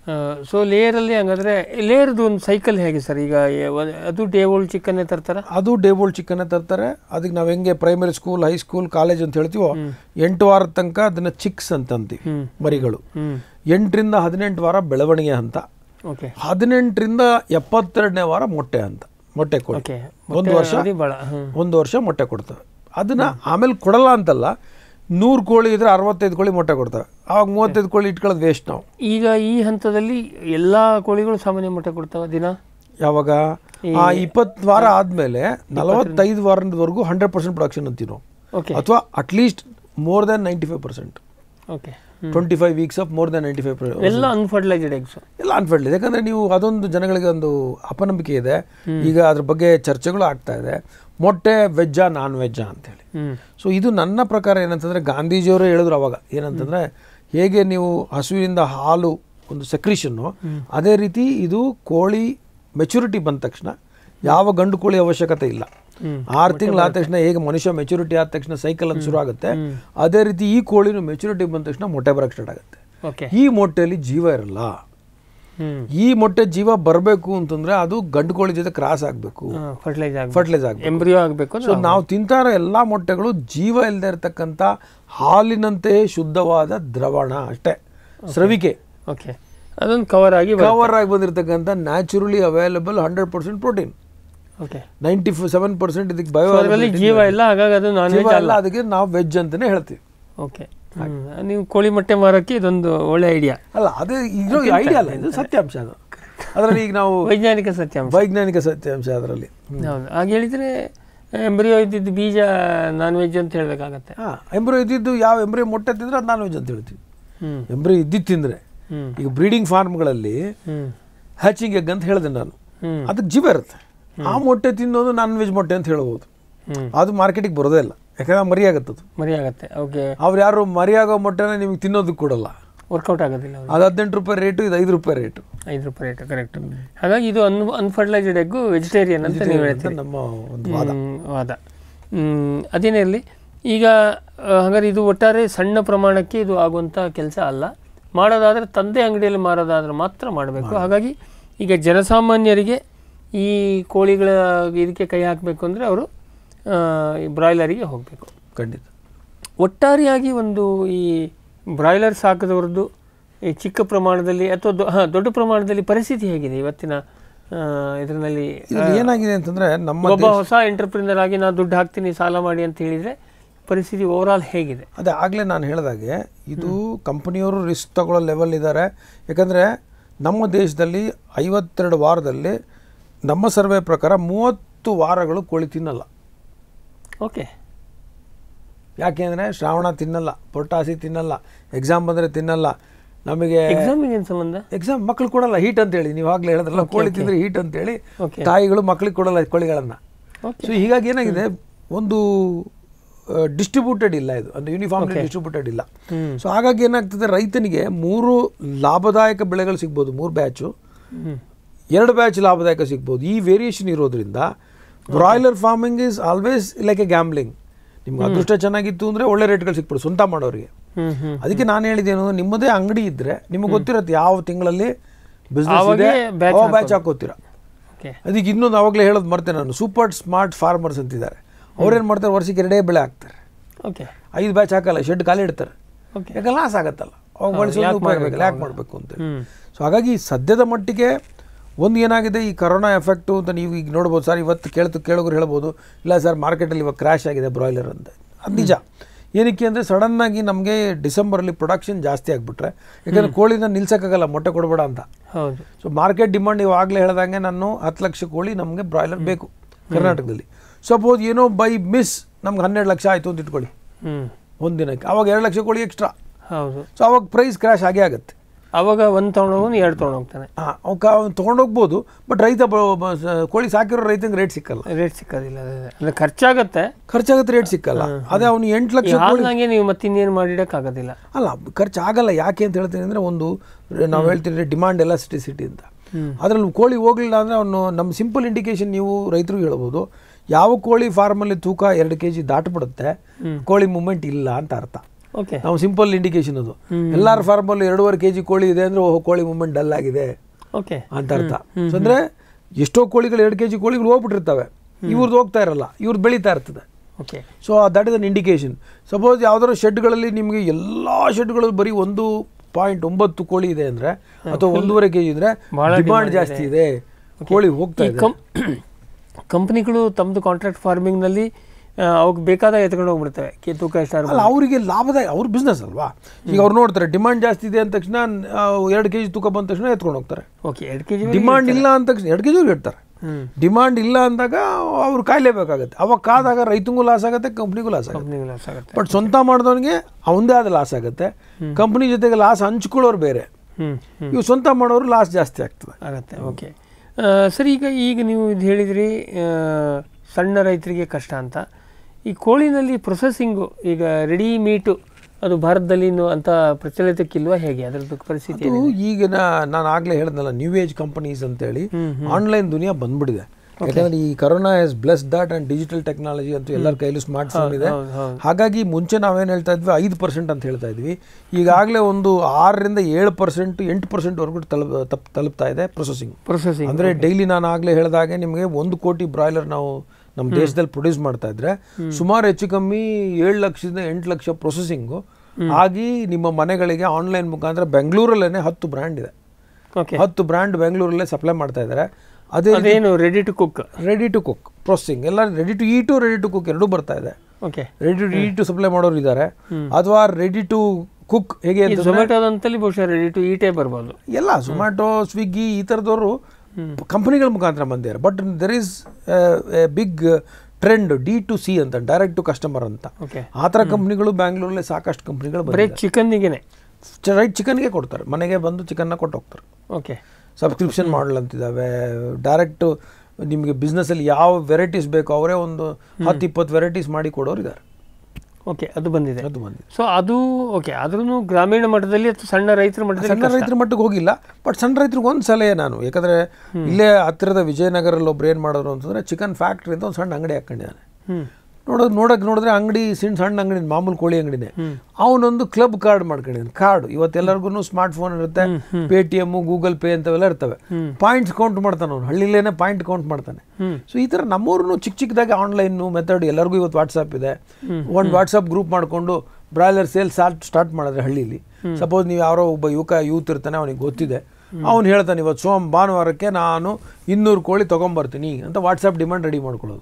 ಸೊ ಲೇಯರಲ್ಲಿ ಹಂಗಾದ್ರೆ ಲೇಯರ್ದು ಒಂದು ಸೈಕಲ್ ಹೇಗೆ ಸರ್? ಈಗ ಅದು ಡೇ ಓಲ್ಡ್ ಚಿಕನ್ನೇ ತರ್ತಾರೆ? ಅದು ಡೇ ಓಲ್ಡ್ ಚಿಕನ್ನೇ ತರ್ತಾರೆ. ಅದಕ್ಕೆ ನಾವು ಹೆಂಗೆ ಪ್ರೈಮರಿ ಸ್ಕೂಲ್, ಹೈಸ್ಕೂಲ್, ಕಾಲೇಜ್ ಅಂತ ಹೇಳ್ತೀವೋ, ಎಂಟು ವಾರದ ತನಕ ಅದನ್ನ ಚಿಕ್ಸ್ ಅಂತ ಅಂತೀವಿ, ಮರಿಗಳು. ಎಂಟರಿಂದ ಹದಿನೆಂಟು ವಾರ ಬೆಳವಣಿಗೆ ಹಂತ, ಹದಿನೆಂಟರಿಂದ ಎಪ್ಪತ್ತೆರಡನೇ ವಾರ ಮೊಟ್ಟೆ ಅಂತ. ಮೊಟ್ಟೆ ಕೊಡಿ ಒಂದು ವರ್ಷ ಒಂದು ವರ್ಷ ಮೊಟ್ಟೆ ಕೊಡ್ತವೆ. ಅದನ್ನ ಆಮೇಲೆ ಕೊಡಲ್ಲ ಅಂತಲ್ಲ, ನೂರು ಕೋಳಿ ಇದ್ರೆ ಅರವತ್ತೈದು ಕೋಳಿ ಮೊಟ್ಟೆ ಕೊಡ್ತವೆ. ಆವಾಗ ಮೂವತ್ತೈದು ಕೋಳಿ ಇಟ್ಕೊಳ್ಳೋದು ವೇಸ್ಟ್ ನಾವು. ಈಗ ಈ ಹಂತದಲ್ಲಿ ಎಲ್ಲ ಕೋಳಿಗಳು ಸಾಮಾನ್ಯ ಮೊಟ್ಟೆ ಕೊಡ್ತವೆ ದಿನ? ಯಾವಾಗ ಆ ಇಪ್ಪತ್ತು ವಾರ ಆದ್ಮೇಲೆ ನಲವತ್ತೈದು ವಾರದವರೆಗೂ ಹಂಡ್ರೆಡ್ ಪರ್ಸೆಂಟ್ ಪ್ರೊಡಕ್ಷನ್ ಅಂತೀವಿ ನಾವು, ಅಥವಾ at least more than ninety five percent. Okay. Twenty five weeks of more than ninety five percent ಎಲ್ಲ ಅನ್ಫರ್ಟಿಲೈಸ್ಡ್ ಎಗ್ಸ್. ಎಲ್ಲ ಅನ್ಫರ್ಟಿಲೈಸ್. ಯಾಕಂದ್ರೆ ನೀವು ಅದೊಂದು ಜನಗಳಿಗೆ ಒಂದು ಅಪನಂಬಿಕೆ ಇದೆ. ಈಗ ಅದ್ರ ಬಗ್ಗೆ ಚರ್ಚೆಗಳು ಆಗ್ತಾ ಇದೆ, ಮೊಟ್ಟೆ ವೆಜ್ಜಾ ನಾನ್ ವೆಜ್ಜಾ ಅಂತೇಳಿ. ಸೊ ಇದು ನನ್ನ ಪ್ರಕಾರ ಏನಂತಂದರೆ, ಗಾಂಧೀಜಿಯವರು ಹೇಳಿದ್ರು ಅವಾಗ ಏನಂತಂದರೆ, ಹೇಗೆ ನೀವು ಹಸುವಿನಿಂದ ಹಾಲು ಒಂದು ಸೆಕ್ರಿಷನ್ನು, ಅದೇ ರೀತಿ ಇದು ಕೋಳಿ ಮೆಚುರಿಟಿ ಬಂದ ತಕ್ಷಣ ಯಾವ ಗಂಡು ಕೋಳಿ ಅವಶ್ಯಕತೆ ಇಲ್ಲ. ಆರು ತಿಂಗಳು ಆದ ತಕ್ಷಣ ಹೇಗೆ ಮನುಷ್ಯ ಮೆಚುರಿಟಿ ಆದ ತಕ್ಷಣ ಸೈಕಲ್ ಅಂತ ಶುರು ಆಗುತ್ತೆ, ಅದೇ ರೀತಿ ಈ ಕೋಳಿನೂ ಮೆಚುರಿಟಿ ಬಂದ ತಕ್ಷಣ ಮೊಟ್ಟೆ ಬರೋಕ್ಕೆ ಸ್ಟಾರ್ಟ್ ಆಗುತ್ತೆ. ಈ ಮೊಟ್ಟೆಯಲ್ಲಿ ಜೀವ ಇರಲ್ಲ. ಈ ಮೊಟ್ಟೆ ಜೀವ ಬರಬೇಕು ಅಂತಂದ್ರೆ ಅದು ಗಂಡು ಕೋಳಿ ಜೊತೆ ಕ್ರಾಸ್ ಆಗಬೇಕು, ಫರ್ಟಿಲೈಸ್ ಆಗಬೇಕು. ಸೊ ನಾವು ತಿಂತಾರೋ ಎಲ್ಲಾ ಮೊಟ್ಟೆಗಳು ಜೀವ ಇಲ್ಲದೆ ಇರತಕ್ಕಂಥ ಹಾಲಿನಂತೆ ಶುದ್ಧವಾದ ದ್ರವಣ ಅಷ್ಟೇ, ಸ್ರವಿಕೆ. ಅದೊಂದು ಕವರ್ ಆಗಿ ಕವರ್ ಆಗಿ ಬಂದಿರತಕ್ಕಂಥ naturally available hundred percent protein, ninety seven percent ಇದಕ್ಕೆ ಬಯೋ ಜೀವ ಇಲ್ಲ. ಹಾಗಾಗಿ ಅದು ನಾನ್ ವೆಜ್ ಅಲ್ಲ, ಅದಕ್ಕೆ ನಾವು ವೆಜ್ ಅಂತಾನೆ ಹೇಳ್ತೀವಿ. ಓಕೆ. ನೀವು ಕೋಳಿ ಮೊಟ್ಟೆ ಮಾರೋಕ್ಕೆ ಇದೊಂದು ಒಳ್ಳೆ ಐಡಿಯಾ ಅಲ್ಲ. ಅದೇ ಇದು ಐಡಿಯಾ ಅಲ್ಲ, ಇದು ಸತ್ಯಾಂಶ. ಅದು ಅದರಲ್ಲಿ ಈಗ ನಾವು ವೈಜ್ಞಾನಿಕ ಸತ್ಯಾಂಶ, ವೈಜ್ಞಾನಿಕ ಸತ್ಯಾಂಶ ಅದರಲ್ಲಿ. ಹೌದು. ಹಾಗೆ ಹೇಳಿದರೆ ಎಂಬ್ರಿಯೋ ಇದ್ದಿದ್ದು ಬೀಜ ನಾನ್ ವೆಜ್ ಅಂತ ಹೇಳಬೇಕಾಗತ್ತೆ. ಹಾಂ, ಎಂಬ್ರಿಯೋ ಇದ್ದಿದ್ದು ಯಾವ ಎಂಬ್ರಿಯೋ ಮೊಟ್ಟೆ ತಿಂದರೆ ಅದು ನಾನ್ ವೆಜ್ ಅಂತ ಹೇಳ್ತೀವಿ. ಎಂಬ್ರಿಯೋ ಇದ್ದಿದ್ದು ತಿಂದರೆ, ಈಗ ಬ್ರೀಡಿಂಗ್ ಫಾರ್ಮ್ಗಳಲ್ಲಿ ಹ್ಯಾಚಿಂಗ್ ಎಗ್ ಅಂತ ಹೇಳಿದೆ ನಾನು, ಅದಕ್ಕೆ ಜೀವ ಇರುತ್ತೆ. ಆ ಮೊಟ್ಟೆ ತಿನ್ನೋದು ನಾನ್ ವೆಜ್ ಮೊಟ್ಟೆ ಅಂತ ಹೇಳ್ಬೋದು. ಅದು ಮಾರ್ಕೆಟಿಗೆ ಬರೋದೇ ಇಲ್ಲ, ಯಾಕಂದ್ರೆ ಮರಿ ಆಗುತ್ತೆ, ಅದು ಮರಿ ಆಗುತ್ತೆ. ಓಕೆ. ಅವ್ರು ಯಾರು ಮರಿ ಆಗೋ ಮೊಟ್ಟೆನ ನಿಮಗೆ ತಿನ್ನೋದಕ್ಕೆ ಕೊಡಲ್ಲ, ವರ್ಕೌಟ್ ಆಗೋದಿಲ್ಲ. ಅದು ಹದಿನೆಂಟು ರೂಪಾಯಿ ರೇಟು, ಇದು ಐದು ರೂಪಾಯಿ ರೇಟು. ಐದು ರೂಪಾಯಿ ರೇಟು, ಕರೆಕ್ಟ್. ಹಾಗಾಗಿ ಇದು ಅನ್ ಅನ್ಫರ್ಟಿಲೈಸ್ಡ್ ಎಗ್ಗು ವೆಜಿಟೇರಿಯನ್ ಅಂತ ನೀವು ಹೇಳ್ತೀರಿ, ನಮ್ಮ ಒಂದು ವಾದ. ವಾದ ಅದೇನೇ ಇರಲಿ. ಈಗ ಹಾಗಾದ್ರೆ ಇದು ಒಟ್ಟಾರೆ ಸಣ್ಣ ಪ್ರಮಾಣಕ್ಕೆ ಇದು ಆಗುವಂಥ ಕೆಲಸ ಅಲ್ಲ. ಮಾಡೋದಾದರೆ ತಂದೆ ಅಂಗಡಿಯಲ್ಲಿ ಮಾರೋದಾದ್ರೆ ಮಾತ್ರ ಮಾಡಬೇಕು. ಹಾಗಾಗಿ ಈಗ ಜನಸಾಮಾನ್ಯರಿಗೆ ಈ ಕೋಳಿಗಳ ಇದಕ್ಕೆ ಕೈ ಹಾಕಬೇಕು ಅಂದರೆ ಅವರು ಬ್ರಾಯ್ಲರಿಗೆ ಹೋಗಬೇಕು. ಖಂಡಿತ. ಒಟ್ಟಾರೆಯಾಗಿ ಒಂದು ಈ ಬ್ರಾಯ್ಲರ್ ಸಾಕದವ್ರದ್ದು ಈ ಚಿಕ್ಕ ಪ್ರಮಾಣದಲ್ಲಿ ಅಥವಾ ಹಾಂ ದೊಡ್ಡ ಪ್ರಮಾಣದಲ್ಲಿ ಪರಿಸ್ಥಿತಿ ಹೇಗಿದೆ ಇವತ್ತಿನ ಇದರಲ್ಲಿ? ಏನಾಗಿದೆ ಅಂತಂದರೆ, ನಮ್ಮ ಒಬ್ಬ ಹೊಸ ಎಂಟರ್ಪ್ರಿನರ್ ಆಗಿ ನಾನು ದುಡ್ಡು ಹಾಕ್ತೀನಿ ಸಾಲ ಮಾಡಿ ಅಂತ ಹೇಳಿದರೆ ಪರಿಸ್ಥಿತಿ ಓವರಾಲ್ ಹೇಗಿದೆ? ಅದೇ ಆಗಲೇ ನಾನು ಹೇಳಿದಾಗೆ ಇದು ಕಂಪನಿಯವರು ರಿಸ್ಕ್ ತಗೊಳ್ಳೋ ಲೆವೆಲ್ ಇದ್ದಾರೆ. ಯಾಕಂದರೆ ನಮ್ಮ ದೇಶದಲ್ಲಿ ಐವತ್ತೆರಡು ವಾರದಲ್ಲಿ ನಮ್ಮ ಸರ್ವೆ ಪ್ರಕಾರ ಮೂವತ್ತು ವಾರಗಳು ಕೋಳಿ ತಿನ್ನಲ್ಲ. ಓಕೆ. ಯಾಕೆಂದರೆ ಶ್ರಾವಣ ತಿನ್ನಲ್ಲ, ಪೊಟ್ಟಾಸಿ ತಿನ್ನಲ್ಲ, ಎಕ್ಸಾಮ್ ಬಂದರೆ ತಿನ್ನಲ್ಲ. ನಮಗೆ ಎಕ್ಸಾಮಿಗೆ ಏನು ಸಂಬಂಧ? ಎಕ್ಸಾಮ್ ಮಕ್ಳು ಕೊಡಲ್ಲ, ಹೀಟ್ ಅಂತೇಳಿ. ನೀವು ಆಗಲೇ ಹೇಳಿದ್ರಲ್ಲ ಕೋಳಿ ತಿಂದರೆ ಹೀಟ್ ಅಂತೇಳಿ ತಾಯಿಗಳು ಮಕ್ಳಿಗೆ ಕೊಡಲ್ಲ ಕೋಳಿಗಳನ್ನು. ಸೊ ಹೀಗಾಗಿ ಏನಾಗಿದೆ, ಒಂದು ಡಿಸ್ಟ್ರಿಬ್ಯೂಟೆಡ್ ಇಲ್ಲ, ಇದು ಅಂದರೆ ಯೂನಿಫಾರ್ಮ್ಲಿ ಡಿಸ್ಟ್ರಿಬ್ಯೂಟೆಡ್ ಇಲ್ಲ. ಸೊ ಹಾಗಾಗಿ ಏನಾಗ್ತದೆ, ರೈತನಿಗೆ ಮೂರು ಲಾಭದಾಯಕ ಬೆಳೆಗಳು ಸಿಗ್ಬೋದು, ಮೂರು ಬ್ಯಾಚು, ಎರಡು ಬ್ಯಾಚ್ ಲಾಭದಾಯಕ ಸಿಗ್ಬೋದು. ಈ ವೇರಿಯೇಷನ್ ಇರೋದ್ರಿಂದ broiler farming is always like a gambling. ನಿಮ್ಗೆ ಅದೃಷ್ಟ ಚೆನ್ನಾಗಿತ್ತು ಅಂದರೆ ಒಳ್ಳೆ ರೇಟ್ಗಳು ಸಿಕ್ಬಿಡು ಸ್ವಂತ ಮಾಡೋರಿಗೆ. ಅದಕ್ಕೆ ನಾನು ಹೇಳಿದ್ದೇನು, ನಿಮ್ಮದೇ ಅಂಗಡಿ ಇದ್ದರೆ ನಿಮಗೆ ಗೊತ್ತಿರುತ್ತೆ ಯಾವ ತಿಂಗಳಲ್ಲಿ ಬಿಸ್ನೆಸ್ ಇದೆ, ಯಾವ ಬ್ಯಾಚ್ ಹಾಕೋತೀರಾ. ಅದಕ್ಕೆ ಇನ್ನೊಂದು ಆವಾಗಲೇ ಹೇಳೋದು ಮರ್ತೇನೆ ನಾನು, ಸೂಪರ್ ಸ್ಮಾರ್ಟ್ ಫಾರ್ಮರ್ಸ್ ಅಂತಿದ್ದಾರೆ. ಅವ್ರೇನು ಮಾಡ್ತಾರೆ, ವರ್ಷಕ್ಕೆ ಎರಡೇ ಬೆಳೆ ಹಾಕ್ತಾರೆ, ಐದು ಬ್ಯಾಚ್ ಹಾಕಲ್ಲ, ಶೆಡ್ ಖಾಲಿ ಇಡ್ತಾರೆ. ಯಾಕೆ ಲಾಸ್ ಆಗತ್ತಲ್ಲ, ಅವಾಗ ಬಳಸೋದು ಉಪಯೋಗ ಯಾಕೆ ಮಾಡಬೇಕು ಅಂತೇಳಿ. ಸೊ ಹಾಗಾಗಿ ಸದ್ಯದ ಮಟ್ಟಿಗೆ ಒಂದು ಏನಾಗಿದೆ, ಈ ಕರೋನಾ ಎಫೆಕ್ಟು ಅಂತ ನೀವು ಈಗ ನೋಡ್ಬೋದು. ಸರ್ ಇವತ್ತು ಕೇಳ್ತು ಕೇಳೋರು ಹೇಳ್ಬೋದು, ಇಲ್ಲ ಸರ್ ಮಾರ್ಕೆಟಲ್ಲಿ ಇವಾಗ ಕ್ರ್ಯಾಶ್ ಆಗಿದೆ ಬ್ರಾಯ್ಲರ್ ಅಂತ. ಅದು ನಿಜ. ಏನಕ್ಕೆ ಅಂದರೆ ಸಡನ್ನಾಗಿ ನಮಗೆ ಡಿಸೆಂಬರಲ್ಲಿ ಪ್ರೊಡಕ್ಷನ್ ಜಾಸ್ತಿ ಆಗಿಬಿಟ್ರೆ, ಯಾಕಂದರೆ ಕೋಳಿನ ನಿಲ್ಸೋಕ್ಕಾಗಲ್ಲ, ಮೊಟ್ಟೆ ಕೊಡಬೇಡ ಅಂತ. ಹೌದು. ಸೊ ಮಾರ್ಕೆಟ್ ಡಿಮಾಂಡ್ ಇವಾಗಲೇ ಹೇಳ್ದಂಗೆ ನಾನು ಹತ್ತು ಲಕ್ಷ ಕೋಳಿ ನಮಗೆ ಬ್ರಾಯ್ಲರ್ ಬೇಕು ಕರ್ನಾಟಕದಲ್ಲಿ. ಸಪೋಸ್ ಏನೋ ಬೈ ಮಿಸ್ ನಮ್ಗೆ ಹನ್ನೆರಡು ಲಕ್ಷ ಆಯಿತು ಅಂತ ಇಟ್ಕೊಳ್ಳಿ ಒಂದು ದಿನಕ್ಕೆ, ಅವಾಗ ಎರಡು ಲಕ್ಷ ಕೋಳಿ ಎಕ್ಸ್ಟ್ರಾ. ಹೌದು. ಸೊ ಅವಾಗ ಪ್ರೈಸ್ ಕ್ರ್ಯಾಶ್ ಆಗೇ ಆಗುತ್ತೆ. ಅವಾಗ ಒಂದು ತೊಗೊಂಡೋಗಿ ಎರಡು ತೊಗೊಂಡೋಗ್ತಾನೆ. ಹಾಂ, ಅವಕ್ಕೆ ಅವ್ನು ತೊಗೊಂಡೋಗ್ಬೋದು, ಬಟ್ ರೈತ ಕೋಳಿ ಸಾಕಿರೋ ರೈತಂಗೆ ರೇಟ್ ಸಿಕ್ಕಲ್ಲ. ರೇಟ್ ಸಿಕ್ಕೋದಿಲ್ಲ, ಅಂದರೆ ಖರ್ಚಾಗತ್ತೆ ಖರ್ಚಾಗತ್ತೆ, ರೇಟ್ ಸಿಕ್ಕಲ್ಲ. ಅದೇ ಅವ್ನು ಎಂಟು ಲಕ್ಷ ಹಾಗೆ ನೀವು ಮತ್ತೆ ಇನ್ನೇನು ಮಾಡಿಡೋಕ್ಕಾಗೋದಿಲ್ಲ. ಅಲ್ಲ, ಖರ್ಚು ಆಗಲ್ಲ. ಯಾಕೆ ಅಂತ ಹೇಳ್ತೀನಿ ಅಂದರೆ, ಒಂದು ನಾವು ಹೇಳ್ತೀವಿ ಡಿಮಾಂಡ್ ಎಲಾಸ್ಟಿಸಿಟಿ ಅಂತ. ಅದರಲ್ಲಿ ಕೋಳಿ ಹೋಗಲಿಲ್ಲ ಅಂದರೆ ಅವನು, ನಮ್ಮ ಸಿಂಪಲ್ ಇಂಡಿಕೇಶನ್ ನೀವು ರೈತರಿಗೆ ಹೇಳ್ಬೋದು, ಯಾವ ಕೋಳಿ ಫಾರ್ಮಲ್ಲಿ ತೂಕ ಎರಡು ಕೆ ಜಿ ದಾಟ್ಬಿಡುತ್ತೆ, ಕೋಳಿ ಮೂಮೆಂಟ್ ಇಲ್ಲ ಅಂತ ಅರ್ಥ. ನಾವು ಸಿಂಪಲ್ ಇಂಡಿಕೇಶನ್ ಅದು. ಎಲ್ಲಾರ ಫಾರ್ಮಲ್ಲಿ ಎರಡೂವರೆ ಕೆ ಜಿ ಕೋಳಿ ಇದೆ ಅಂದರೆ ಓಹೋ ಕೋಳಿ ಮೂಮೆಂಟ್ ಡಲ್ ಆಗಿದೆ ಅಂತ ಅರ್ಥ. ಸೊ ಅಂದರೆ ಎಷ್ಟೋ ಕೋಳಿಗಳು ಎರಡು ಕೆ ಜಿ ಕೋಳಿಗಳು ಹೋಗ್ಬಿಟ್ಟಿರ್ತವೆ, ಇವ್ರದ್ದು ಹೋಗ್ತಾ ಇರಲ್ಲ, ಇವ್ರದ್ದು ಬೆಳೀತಾ ಇರ್ತದೆ. So that is an indication. Suppose ಯಾವ್ದಾದ್ರು ಶೆಡ್ಗಳಲ್ಲಿ ನಿಮಗೆ ಎಲ್ಲ ಶೆಡ್ಗಳಲ್ಲಿ ಬರೀ ಒಂದು ಪಾಯಿಂಟ್ ಒಂಬತ್ತು ಕೋಳಿ ಇದೆ ಅಂದರೆ, ಅಥವಾ ಒಂದೂವರೆ ಕೆ ಜಿ ಇದ್ರೆ ಡಿಮಾಂಡ್ ಜಾಸ್ತಿ ಇದೆ, ಕೋಳಿ ಹೋಗ್ತಾ ಇದೆ. ಕಂಪ್ನಿಗಳು ತಮ್ಮದು ಕಾಂಟ್ರಾಕ್ಟ್ ಫಾರ್ಮಿಂಗ್ನಲ್ಲಿ ಅವಾಗ ಬೇಕಾದಾಗ ಎತ್ಕೊಂಡು ಹೋಗ್ಬಿಡ್ತವೆ, ತೂಕ ಎಷ್ಟಾರು. ಅಲ್ಲ, ಅವರಿಗೆ ಲಾಭದಾಯ, ಅವ್ರ ಬಿಸ್ನೆಸ್ ಅಲ್ವಾ. ಈಗ ಅವ್ರು ನೋಡ್ತಾರೆ ಡಿಮಾಂಡ್ ಜಾಸ್ತಿ ಇದೆ ಅಂದ ತಕ್ಷಣ ಎರಡು ಕೆ ಜಿ ತೂಕ ಬಂದ ತಕ್ಷಣ ಎತ್ಕೊಂಡು ಹೋಗ್ತಾರೆ. ಓಕೆ, ಎರಡು ಕೆ ಜಿ ಡಿಮಾಂಡ್ ಇಲ್ಲ ಅಂದ ತಕ್ಷಣ ಎರಡು ಕೆ ಜಿವ್ರಿಗೆ ಇಡ್ತಾರೆ. ಡಿಮಾಂಡ್ ಇಲ್ಲ ಅಂದಾಗ ಅವ್ರು ಕಾಯಲೇಬೇಕಾಗತ್ತೆ. ಅವಾಗ ಕಾದಾಗ ರೈತಂಗೂ ಲಾಸ್ ಆಗುತ್ತೆ, ಕಂಪ್ನಿಗೂ ಲಾಸ್ ಆಗುತ್ತೆ. ಬಟ್ ಸ್ವಂತ ಮಾಡಿದವನಿಗೆ ಅವಂದೇ ಆದ ಲಾಸ್ ಆಗುತ್ತೆ, ಕಂಪ್ನಿ ಜೊತೆಗೆ ಲಾಸ್ ಹಂಚ್ಕೊಳ್ಳೋರು ಬೇರೆ, ಇವು ಸ್ವಂತ ಮಾಡೋರು ಲಾಸ್ ಜಾಸ್ತಿ ಆಗ್ತದೆ ಆಗುತ್ತೆ. ಓಕೆ ಸರಿ, ಈಗ ಈಗ ನೀವು ಇದು ಹೇಳಿದ್ರಿ ಸಣ್ಣ ರೈತರಿಗೆ ಕಷ್ಟ ಅಂತ. ಈ ಕೋಳಿನಲ್ಲಿ ಪ್ರೊಸೆಸಿಂಗು, ಈಗ ರೆಡಿ ಮೀಟು ಅದು ಭಾರತದಲ್ಲಿ ಅಂತ ಪ್ರಚಲಿತಕ್ಕಿಲ್ವಾ, ಹೇಗೆ ಅದರದ್ದು ಪರಿಸ್ಥಿತಿ? ಈಗ ನಾನು ಆಗಲೇ ಹೇಳಿದ್ನಲ್ಲ, ನ್ಯೂ ಏಜ್ ಕಂಪನೀಸ್ ಅಂತೇಳಿ ಆನ್ಲೈನ್ ದುನಿಯಾ ಬಂದ್ಬಿಟ್ಟಿದೆ. ಯಾಕಂದರೆ ಈ corona has bless that and digital technology ಅಂತೂ ಎಲ್ಲರ ಕೈಲೂ ಸ್ಮಾರ್ಟ್ ಫೋನ್ ಇದೆ. ಹಾಗಾಗಿ ಮುಂಚೆ ನಾವೇನು ಹೇಳ್ತಾ ಇದ್ವಿ, ಐದು ಪರ್ಸೆಂಟ್ ಅಂತ ಹೇಳ್ತಾ ಇದ್ವಿ, ಈಗಾಗಲೇ ಒಂದು ಆರರಿಂದ ಏಳು ಪರ್ಸೆಂಟ್ ಎಂಟು ಪರ್ಸೆಂಟ್ವರೆಗೂ ತಲುಪ ತಪ್ ತಲುಪ್ತಾ ಇದೆ ಪ್ರೊಸೆಸಿಂಗ್. ಪ್ರೊಸೆಸಿಂಗ್ ಅಂದರೆ ಡೈಲಿ ನಾನು ಆಗಲೇ ಹೇಳಿದಾಗೆ ನಿಮಗೆ ಒಂದು ಕೋಟಿ ಬ್ರಾಯ್ಲರ್ ನಾವು ನಮ್ಮ ದೇಶದಲ್ಲಿ ಪ್ರೊಡ್ಯೂಸ್ ಮಾಡ್ತಾ ಇದ್ರೆ, ಸುಮಾರು ಹೆಚ್ಚು ಕಮ್ಮಿ ಏಳು ಲಕ್ಷದಿಂದ ಎಂಟು ಲಕ್ಷ ಪ್ರೊಸೆಸಿಂಗು ಆಗಿ ನಿಮ್ಮ ಮನೆಗಳಿಗೆ ಆನ್ಲೈನ್ ಮುಖಾಂತರ ಬೆಂಗಳೂರಲ್ಲೇ ಹತ್ತು ಬ್ರ್ಯಾಂಡ್ ಇದೆ, ಹತ್ತು ಬ್ರ್ಯಾಂಡ್ ಬೆಂಗಳೂರಲ್ಲೇ ಸಪ್ಲೈ ಮಾಡ್ತಾ ಇದ್ದಾರೆ. ಅದೇನು ready to cook, ready to cook processing ಎಲ್ಲ ready to eat ready to cook ಎರಡೂ ಬರ್ತಾ ಇದೆ. ರೆಡಿ ಟು ಈಟು ಸಪ್ಲೈ ಮಾಡೋರು ಇದ್ದಾರೆ, ಅಥವಾ ರೆಡಿ ಟು ಕುಕ್ ಹೇಗೆ ಝೊಮ್ಯಾಟೋದಂತಲ್ಲಿ ಬಹುಶಃ ರೆಡಿ ಟು ಈಟೇ ಬರ್ಬೋದು. ಎಲ್ಲ ಝೊಮ್ಯಾಟೊ, ಸ್ವಿಗ್ಗಿ ಈ ಥರದವರು ಕಂಪನಿಗಳ ಮುಖಾಂತರ ಬಂದಿದ್ದಾರೆ. But there is big trend D to C ಅಂತ, ಡೈರೆಕ್ಟ್ ಟು ಕಸ್ಟಮರ್ ಅಂತ. ಆ ಥರ ಕಂಪ್ನಿಗಳು ಬ್ಯಾಂಗ್ಳೂರಲ್ಲಿ ಸಾಕಷ್ಟು ಕಂಪ್ನಿಗಳು ಬರೀ ಚಿಕನ್ನಿಗೆ ರೈಟ್ ಚಿಕನ್ಗೆ ಕೊಡ್ತಾರೆ, ಮನೆಗೆ ಬಂದು ಚಿಕನ್ನ ಕೊಟ್ಟು ಹೋಗ್ತಾರೆ. ಓಕೆ, ಸಬ್ಸ್ಕ್ರಿಪ್ಷನ್ ಮಾಡಲ್ ಅಂತಿದ್ದಾವೆ. ಡೈರೆಕ್ಟು ನಿಮಗೆ ಬಿಸ್ನೆಸ್ಸಲ್ಲಿ ಯಾವ ವೆರೈಟೀಸ್ ಬೇಕೋ ಅವರೇ ಒಂದು ಹತ್ತು ಇಪ್ಪತ್ತು ವೆರೈಟೀಸ್ ಮಾಡಿ ಕೊಡೋರು ಇದ್ದಾರೆ. ಓಕೆ, ಅದು ಬಂದಿದೆ, ಅದು ಬಂದಿದೆ. ಸೊ ಅದು ಓಕೆ. ಆದ್ರೂ ಗ್ರಾಮೀಣ ಮಟ್ಟದಲ್ಲಿ ಅಥವಾ ಸಣ್ಣ ರೈತರ ಮಟ್ಟದಲ್ಲಿ, ಸಣ್ಣ ರೈತರ ಮಟ್ಟಕ್ಕೆ ಹೋಗಿಲ್ಲ. ಬಟ್ ಸಣ್ಣ ರೈತರಿಗೆ ಒಂದು ಸಲಹೆ ನಾನು, ಯಾಕಂದರೆ ಇಲ್ಲೇ ಹತ್ತಿರದ ವಿಜಯನಗರಲ್ಲಿ ಒಬ್ರು ಏನು ಮಾಡೋರು ಅಂತಂದರೆ, ಚಿಕನ್ ಫ್ಯಾಕ್ಟ್ರಿ ಅಂತ ಒಂದು ಸಣ್ಣ ಅಂಗಡಿ ಹಾಕೊಂಡಿದ್ದಾನೆ. ನೋಡೋದು ನೋಡೋಕೆ ನೋಡಿದ್ರೆ ಅಂಗಡಿ ಸಣ್ಣ ಸಣ್ಣ ಅಂಗಡಿ, ಮಾಮೂಲು ಕೋಳಿ ಅಂಗಡಿನೇ. ಅವನೊಂದು ಕ್ಲಬ್ ಕಾರ್ಡ್ ಮಾಡ್ಕೊಂಡಿದ್ದಾನೆ. ಕಾರ್ಡು ಇವತ್ತೆಲ್ಲರಿಗೂ ಸ್ಮಾರ್ಟ್ ಫೋನ್ ಇರುತ್ತೆ, Paytm, Google pay ಅಂತವೆಲ್ಲ ಇರ್ತವೆ. ಪಾಯಿಂಟ್ಸ್ ಕೌಂಟ್ ಮಾಡ್ತಾನೆ ಅವನು, ಹಳ್ಳಿಲೇನೆ ಪಾಯಿಂಟ್ ಕೌಂಟ್ ಮಾಡ್ತಾನೆ. ಸೊ ಈ ಥರ ನಮ್ಮೂರು ಚಿಕ್ಕ ಚಿಕ್ಕದಾಗಿ ಆನ್ಲೈನು ಮೆಥಡ್, ಎಲ್ಲರಿಗೂ ಇವತ್ತು ವಾಟ್ಸಪ್ ಇದೆ. ಒಂದು ವಾಟ್ಸಪ್ ಗ್ರೂಪ್ ಮಾಡಿಕೊಂಡು ಬ್ರಾಯ್ಲರ್ ಸೇಲ್ ಸ್ಟಾರ್ಟ್ ಸ್ಟಾರ್ಟ್ ಮಾಡಿದ್ರೆ ಹಳ್ಳಿಲಿ, ಸಪೋಸ್ ನೀವು ಯಾರೋ ಒಬ್ಬ ಯುವಕ ಯೂತ್ ಇರ್ತಾನೆ, ಅವನಿಗೆ ಗೊತ್ತಿದೆ, ಅವ್ನು ಹೇಳ್ತಾನೆ ಇವತ್ತು ಸೋಮ ಭಾನುವಾರಕ್ಕೆ ನಾನು ಇನ್ನೂರು ಕೋಳಿ ತೊಗೊಂಬರ್ತೀನಿ ಅಂತ ವಾಟ್ಸಪ್ ಡಿಮಾಂಡ್ ರೆಡಿ ಮಾಡ್ಕೊಳ್ಳೋದು.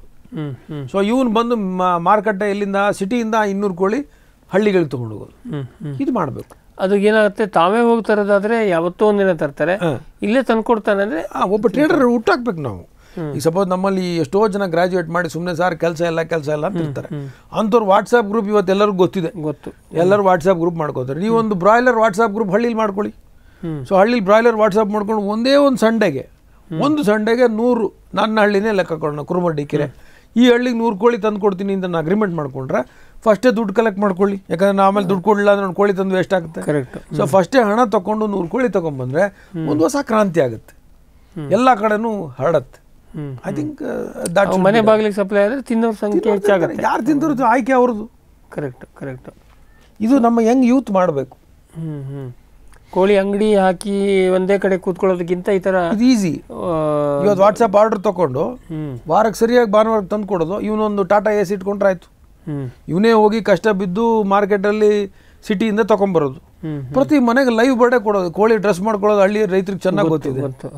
ಸೊ ಇವನು ಬಂದು ಮಾರುಕಟ್ಟೆ ಎಲ್ಲಿಂದ ಸಿಟಿಯಿಂದ ಇನ್ನೂರು ಕೋಳಿ ಹಳ್ಳಿಗಳಿಗೆ ತೊಗೊಂಡು ಹೋಗೋದು, ಇದು ಮಾಡಬೇಕು. ಅದು ಏನಾಗುತ್ತೆ, ತಾವೇ ಹೋಗಿ ತರೋದಾದ್ರೆ ಯಾವತ್ತೋ ಒಂದಿನ ತರ್ತಾರೆ, ಇಲ್ಲೇ ತಂದು ಕೊಡ್ತಾನೆ ಅಂದರೆ ಒಬ್ಬ ಟ್ರೇಡರ್ ಹುಟ್ಟಾಕ್ಬೇಕು ನಾವು. ಈಗ ಸಪೋಸ್ ನಮ್ಮಲ್ಲಿ ಎಷ್ಟೋ ಜನ ಗ್ರಾಜುಯೇಟ್ ಮಾಡಿ ಸುಮ್ಮನೆ ಸಾರ್ ಕೆಲಸ ಇಲ್ಲ ಕೆಲಸ ಇಲ್ಲ ಅಂತ ಇರ್ತಾರೆ. ಅಂಥವ್ರು ವಾಟ್ಸಾಪ್ ಗ್ರೂಪ್ ಇವತ್ತು ಎಲ್ಲರಿಗೂ ಗೊತ್ತಿದೆ, ಗೊತ್ತು ಎಲ್ಲರೂ ವಾಟ್ಸಾಪ್ ಗ್ರೂಪ್ ಮಾಡ್ಕೋತಾರೆ. ನೀವು ಒಂದು ಬ್ರಾಯ್ಲರ್ ವಾಟ್ಸಾಪ್ ಗ್ರೂಪ್ ಹಳ್ಳಿಲಿ ಮಾಡ್ಕೊಳ್ಳಿ. ಸೊ ಹಳ್ಳಿಲಿ ಬ್ರಾಯ್ಲರ್ ವಾಟ್ಸಾಪ್ ಮಾಡ್ಕೊಂಡು ಒಂದೇ ಒಂದು ಸಂಡೆಗೆ ಒಂದು ಸಂಡೆಗೆ ನೂರು, ನನ್ನ ಹಳ್ಳಿನೇ ಲೆಕ್ಕ ಕೊಡೋಣ, ಕುರುಮಡ್ಡಿ ಕೆರೆ, ಈ ಹಳ್ಳಿಗೆ ನೂರು ಕೋಳಿ ತಂದು ಕೊಡ್ತೀನಿ ಅಂತ ನಾನು ಅಗ್ರಿಮೆಂಟ್ ಮಾಡ್ಕೊಂಡ್ರೆ ಫಸ್ಟೇ ದುಡ್ಡು ಕಲೆಕ್ಟ್ ಮಾಡ್ಕೊಳ್ಳಿ. ಯಾಕಂದ್ರೆ ನಾ ಆಮೇಲೆ ದುಡ್ಡು ಕೊಡಲಿಲ್ಲ ಅಂದ್ರೆ ಕೋಳಿ ತಂದು ವೇಸ್ಟ್ ಆಗುತ್ತೆ. ಕರೆಕ್ಟ್. ಸೊ ಫಸ್ಟೇ ಹಣ ತೊಗೊಂಡು ನೂರು ಕೋಳಿ ತೊಗೊಂಡ್ಬಂದ್ರೆ ಒಂದು ಹೊಸ ಕ್ರಾಂತಿ ಆಗುತ್ತೆ, ಎಲ್ಲ ಕಡೆನೂ ಹರಡತ್ತೆ. ಐ ಥಿಂಕ್ ದಟ್ ಮನೆ ಬಾಗಿಲಿಗೆ ಸಪ್ಲೈ ಆದರೆ ತಿನ್ನೋರ ಸಂಖ್ಯೆ ಹೆಚ್ಚಾಗುತ್ತೆ. ಯಾರು ತಿಂತಿರೋದು ಆಯ್ಕೆ ಅವ್ರದ್ದು. Correct correct. ಇದು ನಮ್ಮ ಯಂಗ್ ಯೂತ್ ಮಾಡಬೇಕು. ಹ್ಞೂ ಹ್ಞೂ ಕೋಳಿ ಅಂಗಡಿ ಹಾಕಿ ಒಂದೇ ಕಡೆ ಕೂತ್ಕೊಳ್ಳೋದಕ್ಕಿಂತ ಈ ಥರ ಇದು ಈಸಿ. ಇವತ್ತು ವಾಟ್ಸಪ್ ಆರ್ಡರ್ ತೊಗೊಂಡು ವಾರಕ್ಕೆ ಸರಿಯಾಗಿ ಭಾನುವಾರಕ್ಕೆ ತಂದು ಕೊಡೋದು. ಇವನೊಂದು ಟಾಟಾ ಎ ಸಿ ಇಟ್ಕೊಂಡ್ರೆ ಆಯಿತು. ಇವನೇ ಹೋಗಿ ಕಷ್ಟ ಬಿದ್ದು ಮಾರ್ಕೆಟಲ್ಲಿ ಸಿಟಿಯಿಂದ ತೊಗೊಂಬರೋದು. ಪ್ರತಿ ಮನೆಗೆ ಲೈವ್ ಬರ್ಡೇ ಕೊಡೋದು, ಕೋಳಿ ಡ್ರೆಸ್ ಮಾಡ್ಕೊಳ್ಳೋದು ಹಳ್ಳಿ ರೈತರಿಗೆ ಚೆನ್ನಾಗಿ ಗೊತ್ತಿದೆ.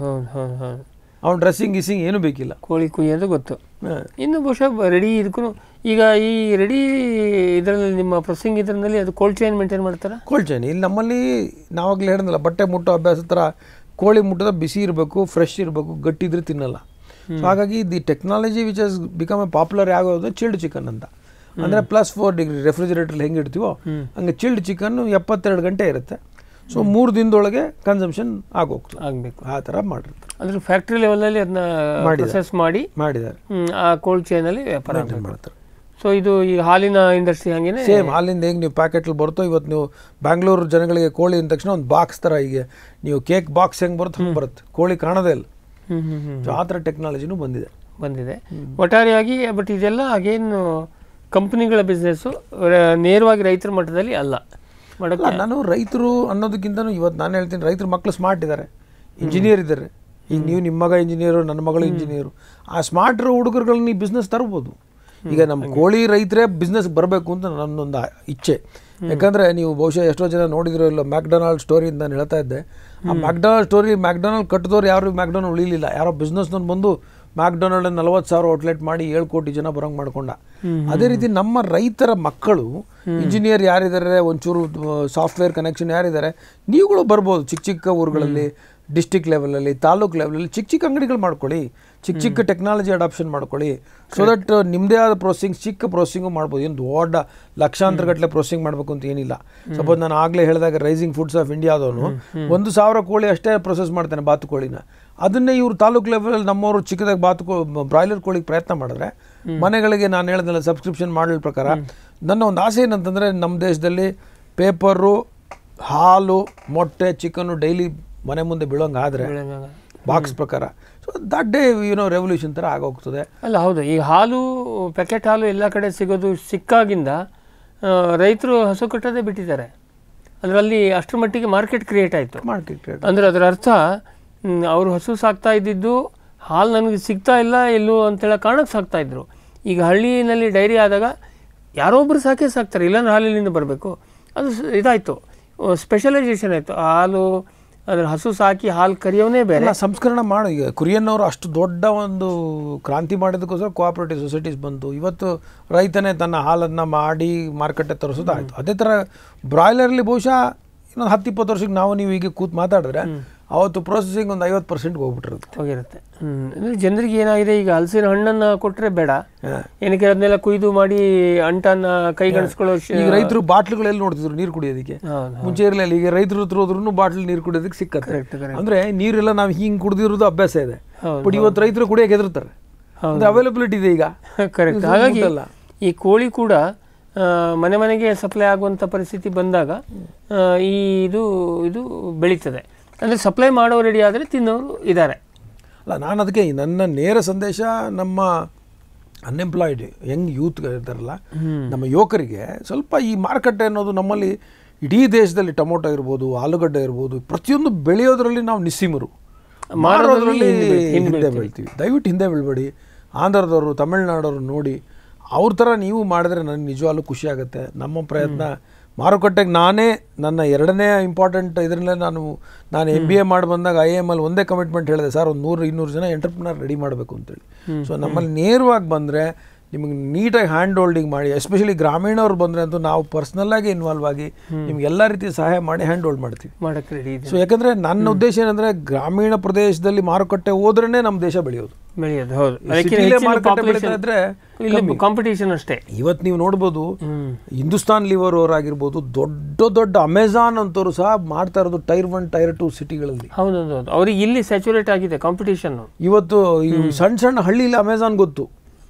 ಅವ್ನು ಡ್ರೆಸ್ಸಿಂಗ್ ಗಿಸ್ಸಿಂಗ್ ಏನು ಬೇಕಿಲ್ಲ, ಕೋಳಿ ಕುಯ್ಯೋದು ಗೊತ್ತು. ಇನ್ನು ಬಹುಶಃ ರೆಡಿ ಇದಕ್ಕೂ ಈಗ ಈ ರೆಡಿ ಇದರಲ್ಲಿ ನಿಮ್ಮ ಪ್ರೊಸೆಸಿಂಗ್ ಇದರಲ್ಲಿ ಅದು ಕೋಲ್ಡ್ ಚೈನ್ ಮೇಂಟೈನ್ ಮಾಡ್ತಾರೆ. ಕೋಲ್ಡ್ ಚೈನ್ ಇಲ್ಲಿ ನಮ್ಮಲ್ಲಿ ನಾವಾಗಲೇ ಹೇಳಿದ್ನಲ್ಲ, ಬಟ್ಟೆ ಮುಟ್ಟೋ ಅಭ್ಯಾಸ ಥರ ಕೋಳಿ ಮುಟ್ಟದ ಬಿಸಿ ಇರಬೇಕು, ಫ್ರೆಶ್ ಇರಬೇಕು, ಗಟ್ಟಿದ್ರೆ ತಿನ್ನಲ್ಲ. ಸೊ ಹಾಗಾಗಿ the technology which has become a popular ಆಗೋದು ಚಿಲ್ಡ್ ಚಿಕನ್ ಅಂತ. ಅಂದರೆ ಪ್ಲಸ್ ಫೋರ್ ಡಿಗ್ರಿ ರೆಫ್ರಿಜರೇಟರ್ ಹೆಂಗೆ ಇಡ್ತೀವೋ ಹಂಗೆ ಚಿಲ್ಡ್ ಚಿಕನ್ ಎಪ್ಪತ್ತೆರಡು ಗಂಟೆ ಇರುತ್ತೆ. ಸೊ ಮೂರು ದಿನದೊಳಗೆ ಕನ್ಸಂಪ್ಷನ್ ಆಗೋಗ್ತದೆ, ಆಗಬೇಕು ಆ ಥರ ಮಾಡಿರ್ತಾರೆ. ಅಂದರೆ ಫ್ಯಾಕ್ಟ್ರಿ ಲೆವೆಲಲ್ಲಿ ಅದನ್ನ ಪ್ರೊಸೆಸ್ ಮಾಡಿ ಮಾಡಿದ್ದಾರೆ, ಆ ಕೋಲ್ಡ್ ಚೈನಲ್ಲಿ ವ್ಯಾಪಾರ ಮಾಡ್ತಾರೆ. ಸೊ ಇದು ಈ ಹಾಲಿನ ಇಂಡಸ್ಟ್ರಿ ಹಂಗೇನೆ ಸೇಮ್. ಹಾಲಿಂದ ಹೇಗೆ ನೀವು ಪ್ಯಾಕೆಟಲ್ಲಿ ಬರುತ್ತೋ, ಇವತ್ತು ನೀವು ಬ್ಯಾಂಗ್ಳೂರು ಜನಗಳಿಗೆ ಕೋಳಿ ಅಂದ ತಕ್ಷಣ ಒಂದು ಬಾಕ್ಸ್ ಥರ, ಈಗ ನೀವು ಕೇಕ್ ಬಾಕ್ಸ್ ಹೆಂಗೆ ಬರುತ್ತೆ ಹಂಗೆ ಬರುತ್ತೆ, ಕೋಳಿ ಕಾಣೋದೇ ಇಲ್ಲ. ಸೊ ಆ ಥರ ಟೆಕ್ನಾಲಜಿನೂ ಬಂದಿದೆ ಬಂದಿದೆ ಒಟ್ಟಾರೆಯಾಗಿ. ಬಟ್ ಇದೆಲ್ಲ ಹಾಗೇನು ಕಂಪ್ನಿಗಳ ಬಿಸ್ನೆಸ್ಸು, ನೇರವಾಗಿ ರೈತರ ಮಟ್ಟದಲ್ಲಿ ಅಲ್ಲ ಮಾಡೋಕ್ಕೆ. ನಾನು ರೈತರು ಅನ್ನೋದಕ್ಕಿಂತನೂ ಇವತ್ತು ನಾನು ಹೇಳ್ತೀನಿ, ರೈತರ ಮಕ್ಕಳು ಸ್ಮಾರ್ಟ್ ಇದ್ದಾರೆ, ಇಂಜಿನಿಯರ್ ಇದ್ದಾರೆ. ಈಗ ನೀವು ನಿಮ್ಮ ಮಗ ಇಂಜಿನಿಯರು, ನನ್ನ ಮಗಳು ಇಂಜಿನಿಯರು, ಆ ಸ್ಮಾರ್ಟ್ ಹುಡುಗರುಗಳನ್ನ ನೀವು ಬಿಸ್ನೆಸ್ ತರ್ಬೋದು. ಈಗ ನಮ್ಮ ಕೋಳಿ ರೈತರೇ ಬಿಸ್ನೆಸ್ ಬರಬೇಕು ಅಂತ ನನ್ನೊಂದು ಇಚ್ಛೆ. ಯಾಕಂದರೆ ನೀವು ಬಹುಶಃ ಎಷ್ಟೋ ಜನ ನೋಡಿದಿರೋ ಇಲ್ಲ, ಮ್ಯಾಕ್ಡೊನಾಲ್ಡ್ ಸ್ಟೋರಿ ಅಂತ ನಾನು ಹೇಳ್ತಾ ಇದ್ದೆ. ಆ ಮ್ಯಾಕ್ಡೊನಾಲ್ಡ್ ಸ್ಟೋರಿ, ಮ್ಯಾಕ್ಡೊನಾಲ್ಡ್ ಕಟ್ಟಿದವ್ರು ಯಾರು ಮ್ಯಾಕ್ಡೊನಾಲ್ಡ್ ಉಳಿಲಿಲ್ಲ, ಯಾರೋ ಬಿಸ್ನೆಸ್ನವ್ನು ಬಂದು ಮ್ಯಾಕ್ಡೊನಾಲ್ಡ್ ನಲ್ವತ್ತು ಸಾವಿರ ಔಟ್ಲೆಟ್ ಮಾಡಿ ಏಳು ಕೋಟಿ ಜನ ಬರೋಂಗೆ ಮಾಡ್ಕೊಂಡ. ಅದೇ ರೀತಿ ನಮ್ಮ ರೈತರ ಮಕ್ಕಳು ಇಂಜಿನಿಯರ್ ಯಾರಿದ್ದಾರೆ, ಒಂಚೂರು ಸಾಫ್ಟ್ವೇರ್ ಕನೆಕ್ಷನ್ ಯಾರಿದ್ದಾರೆ, ನೀವುಗಳು ಬರ್ಬೋದು. ಚಿಕ್ಕ ಚಿಕ್ಕ ಊರುಗಳಲ್ಲಿ, ಡಿಸ್ಟಿಕ್ ಲೆವೆಲಲ್ಲಿ, ತಾಲೂಕು ಲೆವೆಲಲ್ಲಿ ಚಿಕ್ಕ ಚಿಕ್ಕ ಅಂಗಡಿಗಳು ಮಾಡ್ಕೊಳ್ಳಿ, ಚಿಕ್ಕ ಚಿಕ್ಕ ಟೆಕ್ನಾಲಜಿ ಅಡಾಪ್ಷನ್ ಮಾಡ್ಕೊಳ್ಳಿ. ಸೊ ದಟ್ ನಿಮ್ಮದೇ ಆದ ಪ್ರೊಸೆಸಿಂಗ್, ಚಿಕ್ಕ ಪ್ರೊಸೆಸಿಂಗು ಮಾಡ್ಬೋದು. ಏನು ದೊಡ್ಡ ಲಕ್ಷಾಂತರ ಗಟ್ಟಲೆ ಪ್ರೊಸೆಸಿಂಗ್ ಮಾಡಬೇಕು ಅಂತ ಏನಿಲ್ಲ. ಸಪೋಸ್ ನಾನು ಆಗಲೇ ಹೇಳಿದಾಗ ರೈಸಿಂಗ್ ಫುಡ್ಸ್ ಆಫ್ ಇಂಡಿಯಾದವನು ಒಂದು ಸಾವಿರ ಕೋಳಿ ಅಷ್ಟೇ ಪ್ರೊಸೆಸ್ ಮಾಡ್ತಾನೆ, ಬಾತು ಕೋಳಿನ. ಅದನ್ನೇ ಇವರು ತಾಲೂಕು ಲೆವೆಲಲ್ಲಿ ನಮ್ಮವರು ಚಿಕ್ಕದಾಗಿ ಬಾತು ಕೋ ಬ್ರಾಯ್ಲರ್ ಕೋಳಿಗೆ ಪ್ರಯತ್ನ ಮಾಡಿದ್ರೆ, ಮನೆಗಳಿಗೆ ನಾನು ಹೇಳಿದ್ನಲ್ಲ ಸಬ್ಸ್ಕ್ರಿಪ್ಷನ್ ಮಾಡಲ್ ಪ್ರಕಾರ, ನನ್ನ ಒಂದು ಆಸೆ ಏನಂತಂದರೆ, ನಮ್ಮ ದೇಶದಲ್ಲಿ ಪೇಪರು, ಹಾಲು, ಮೊಟ್ಟೆ, ಚಿಕನ್ನು ಡೈಲಿ ಮನೆ ಮುಂದೆ ಬೀಳೋಂಗೆ ಆದರೆ ಬಾಕ್ಸ್ ಪ್ರಕಾರ, so that day you know revolution ಥರ ಆಗೋಗ್ತದೆ. ಅಲ್ಲ ಹೌದು, ಈಗ ಹಾಲು, ಪ್ಯಾಕೆಟ್ ಹಾಲು ಎಲ್ಲ ಕಡೆ ಸಿಗೋದು ಸಿಕ್ಕಾಗಿಂದ ರೈತರು ಹಸು ಕಟ್ಟೋದೇ ಬಿಟ್ಟಿದ್ದಾರೆ. ಅದರಲ್ಲಿ ಅಷ್ಟರ ಮಟ್ಟಿಗೆ ಮಾರ್ಕೆಟ್ ಕ್ರಿಯೇಟ್ ಆಯಿತು. ಮಾರ್ಕೆಟ್ ಕ್ರಿಯೇಟ್ ಅಂದರೆ ಅದರ ಅರ್ಥ ಅವರು ಹಸು ಸಾಕ್ತಾ ಇದ್ದಿದ್ದು ಹಾಲು ನನಗೆ ಸಿಗ್ತಾ ಇಲ್ಲ ಎಲ್ಲೂ ಅಂತೇಳಿ ಕಾರಣಕ್ಕೆ ಸಾಕ್ತಾ ಇದ್ರು. ಈಗ ಹಳ್ಳಿನಲ್ಲಿ ಡೈರಿ ಆದಾಗ ಯಾರೊಬ್ಬರು ಸಾಕೇ ಸಾಕ್ತಾರೆ, ಇಲ್ಲಾಂದ್ರೆ ಹಾಲಿನಿಂದ ಬರಬೇಕು. ಅದು ಇದಾಯಿತು, ಸ್ಪೆಷಲೈಸೇಷನ್ ಆಯಿತು. ಹಾಲು ಅದ್ರ ಹಸು ಸಾಕಿ ಹಾಲು ಕರಿಯೋನೇ ಬೇರೆ, ಸಂಸ್ಕರಣ ಮಾಡಿ. ಈಗ ಕುರಿಯನ್ನವರು ಅಷ್ಟು ದೊಡ್ಡ ಒಂದು ಕ್ರಾಂತಿ ಮಾಡೋದಕ್ಕೋಸ್ಕರ ಕೋಆಪರೇಟಿವ್ ಸೊಸೈಟೀಸ್ ಬಂತು. ಇವತ್ತು ರೈತನೇ ತನ್ನ ಹಾಲನ್ನು ಮಾಡಿ ಮಾರ್ಕೆಟಿಗೆ ತರಿಸೋದು ಆಯಿತು. ಅದೇ ಥರ ಬ್ರಾಯ್ಲರ್ಲಿ ಬಹುಶಃ ಇನ್ನೊಂದು ಹತ್ತು ಇಪ್ಪತ್ತು ವರ್ಷಕ್ಕೆ ನಾವು ನೀವು ಈಗ ಕೂತು ಮಾತಾಡಿದ್ರೆ ಅವತ್ತು ಪ್ರೊಸೆಸಿಂಗ್ ಒಂದು ಐವತ್ತು ಪರ್ಸೆಂಟ್ಗೆ ಹೋಗ್ಬಿಟ್ಟಿರುತ್ತೆ, ಹೋಗಿರುತ್ತೆ. ಅಂದರೆ ಜನರಿಗೆ ಏನಾಗಿದೆ, ಈಗ ಹಲಸಿನ ಹಣ್ಣನ್ನು ಕೊಟ್ಟರೆ ಬೇಡ, ಏನಕ್ಕೆ ಅದನ್ನೆಲ್ಲ ಕುಯ್ದು ಮಾಡಿ ಅಂಟನ್ನು ಕೈಗಣಿಸ್ಕೊಳ್ಳೋ. ಈಗ ರೈತರು ಬಾಟ್ಲುಗಳೆಲ್ಲ ನೋಡ್ತಿದ್ರು ನೀರು ಕುಡಿಯೋದಕ್ಕೆ, ಮುಂಚೆ ಇರಲಿಲ್ಲ. ಈಗ ರೈತರು ಹತ್ರ ಹೋದ್ರೂ ಬಾಟ್ಲ್ ನೀರು ಕುಡಿಯೋದಕ್ಕೆ ಸಿಕ್ಕತ್ತೆ. ಅಂದರೆ ನೀರೆಲ್ಲ ನಾವು ಹಿಂಗೆ ಕುಡಿದಿರೋದು ಅಭ್ಯಾಸ ಇದೆ, ಬಟ್ ಇವತ್ತು ರೈತರು ಕುಡಿಯೋಕೆ ಹೆದರ್ತಾರೆ. ಅವೈಲಬಿಲಿಟಿ ಇದೆ ಈಗ. ಕರೆಕ್ಟ್. ಹಾಗಾಗಿ ಈ ಕೋಳಿ ಕೂಡ ಮನೆ ಮನೆಗೆ ಸಪ್ಲೈ ಆಗುವಂಥ ಪರಿಸ್ಥಿತಿ ಬಂದಾಗ ಈ ಇದು ಇದು ಬೆಳೀತದೆ. ಅಂದರೆ ಸಪ್ಲೈ ಮಾಡೋರು ರೆಡಿ ಆದರೆ ತಿನ್ನೋರು ಇದ್ದಾರೆ. ಅಲ್ಲ, ನಾನು ಅದಕ್ಕೆ ನನ್ನ ನೇರ ಸಂದೇಶ ನಮ್ಮ ಅನ್ಎಂಪ್ಲಾಯ್ಡ್ ಯಂಗ್ ಯೂತ್ ಇರ್ತಾರಲ್ಲ, ನಮ್ಮ ಯುವಕರಿಗೆ ಸ್ವಲ್ಪ ಈ ಮಾರುಕಟ್ಟೆ ಅನ್ನೋದು ನಮ್ಮಲ್ಲಿ ಇಡೀ ದೇಶದಲ್ಲಿ ಟೊಮೊಟೊ ಇರ್ಬೋದು, ಆಲೂಗಡ್ಡೆ ಇರ್ಬೋದು, ಪ್ರತಿಯೊಂದು ಬೆಳೆಯೋದ್ರಲ್ಲಿ ನಾವು ನಿಸ್ಸೀಮರು, ಮಾರೋದ್ರಲ್ಲಿ ಹಿಂದೆ ಬೀಳ್ತೀವಿ. ದಯವಿಟ್ಟು ಹಿಂದೆ ಬೀಳ್ಬೇಡಿ. ಆಂಧ್ರದವರು, ತಮಿಳ್ನಾಡವರು ನೋಡಿ, ಅವ್ರ ಥರ ನೀವು ಮಾಡಿದ್ರೆ ನನಗೆ ನಿಜವಾಗ್ಲೂ ಖುಷಿ ಆಗುತ್ತೆ. ನಮ್ಮ ಪ್ರಯತ್ನ ಮಾರುಕಟ್ಟೆಗೆ ನಾನೇ ನನ್ನ ಎರಡನೇ ಇಂಪಾರ್ಟೆಂಟ್ ಇದರಲ್ಲೇ ನಾನು ನಾನು ಎಮ್ ಬಿ ಎ ಮಾಡಿ ಬಂದಾಗ ಐ ಎಮ್ ಅಲ್ಲಿ ಒಂದೇ ಕಮಿಟ್ಮೆಂಟ್ ಹೇಳಿದೆ, ಸರ್ ಒಂದು ನೂರು ಇನ್ನೂರು ಜನ ಎಂಟರ್ಪ್ರಿನರ್ ರೆಡಿ ಮಾಡಬೇಕು ಅಂತೇಳಿ. ಸೊ ನಮ್ಮಲ್ಲಿ ನೇರವಾಗಿ ಬಂದರೆ ನಿಮಗೆ ನೀಟಾಗಿ ಹ್ಯಾಂಡ್ ಹೋಲ್ಡಿಂಗ್ ಮಾಡಿ, ಎಸ್ಪೆಷಲಿ ಗ್ರಾಮೀಣವ್ರು ಬಂದರೆ ಅಂತೂ ನಾವು ಪರ್ಸ್ನಲ್ಲಾಗಿ ಇನ್ವಾಲ್ವ್ ಆಗಿ ನಿಮ್ಗೆ ಎಲ್ಲ ರೀತಿ ಸಹಾಯ ಮಾಡಿ ಹ್ಯಾಂಡ್ ಹೋಲ್ಡ್ ಮಾಡ್ತೀವಿ. ಸೊ ಯಾಕಂದರೆ ನನ್ನ ಉದ್ದೇಶ ಏನಂದರೆ ಗ್ರಾಮೀಣ ಪ್ರದೇಶದಲ್ಲಿ ಮಾರುಕಟ್ಟೆ ಹೋದ್ರೇ ನಮ್ಮ ದೇಶ ಬೆಳೆಯೋದು ಬೆಳೆಯೋದು. ಹೌದು, ಮಾರುಕಟ್ಟೆ ಬೆಳೀತಾ ಇದ್ರೆ ಕಾಂಪಿಟೇಷನ್ ಅಷ್ಟೇ. ಇವತ್ತು ನೀವು ನೋಡ್ಬೋದು ಹಿಂದೂಸ್ತಾನ್ ಲಿವರ್ ಅವರಾಗಿರ್ಬೋದು, ದೊಡ್ಡ ದೊಡ್ಡ ಅಮೆಝಾನ್ ಅಂತವರು ಸಹ ಮಾಡ್ತಾ ಇರೋದು ಟೈರ್ ಒನ್ ಟೈರ್ ಟು ಸಿಟಿಗಳಲ್ಲಿ. ಹೌದೌದು, ಅವ್ರಿಗೆ ಇಲ್ಲಿ ಸ್ಯಾಚುರೇಟ್ ಆಗಿದೆ ಕಾಂಪಿಟೇಷನ್. ಇವತ್ತು ಈ ಸಣ್ಣ ಸಣ್ಣ ಹಳ್ಳಿಲಿ ಅಮೆಝಾನ್ ಗೊತ್ತು,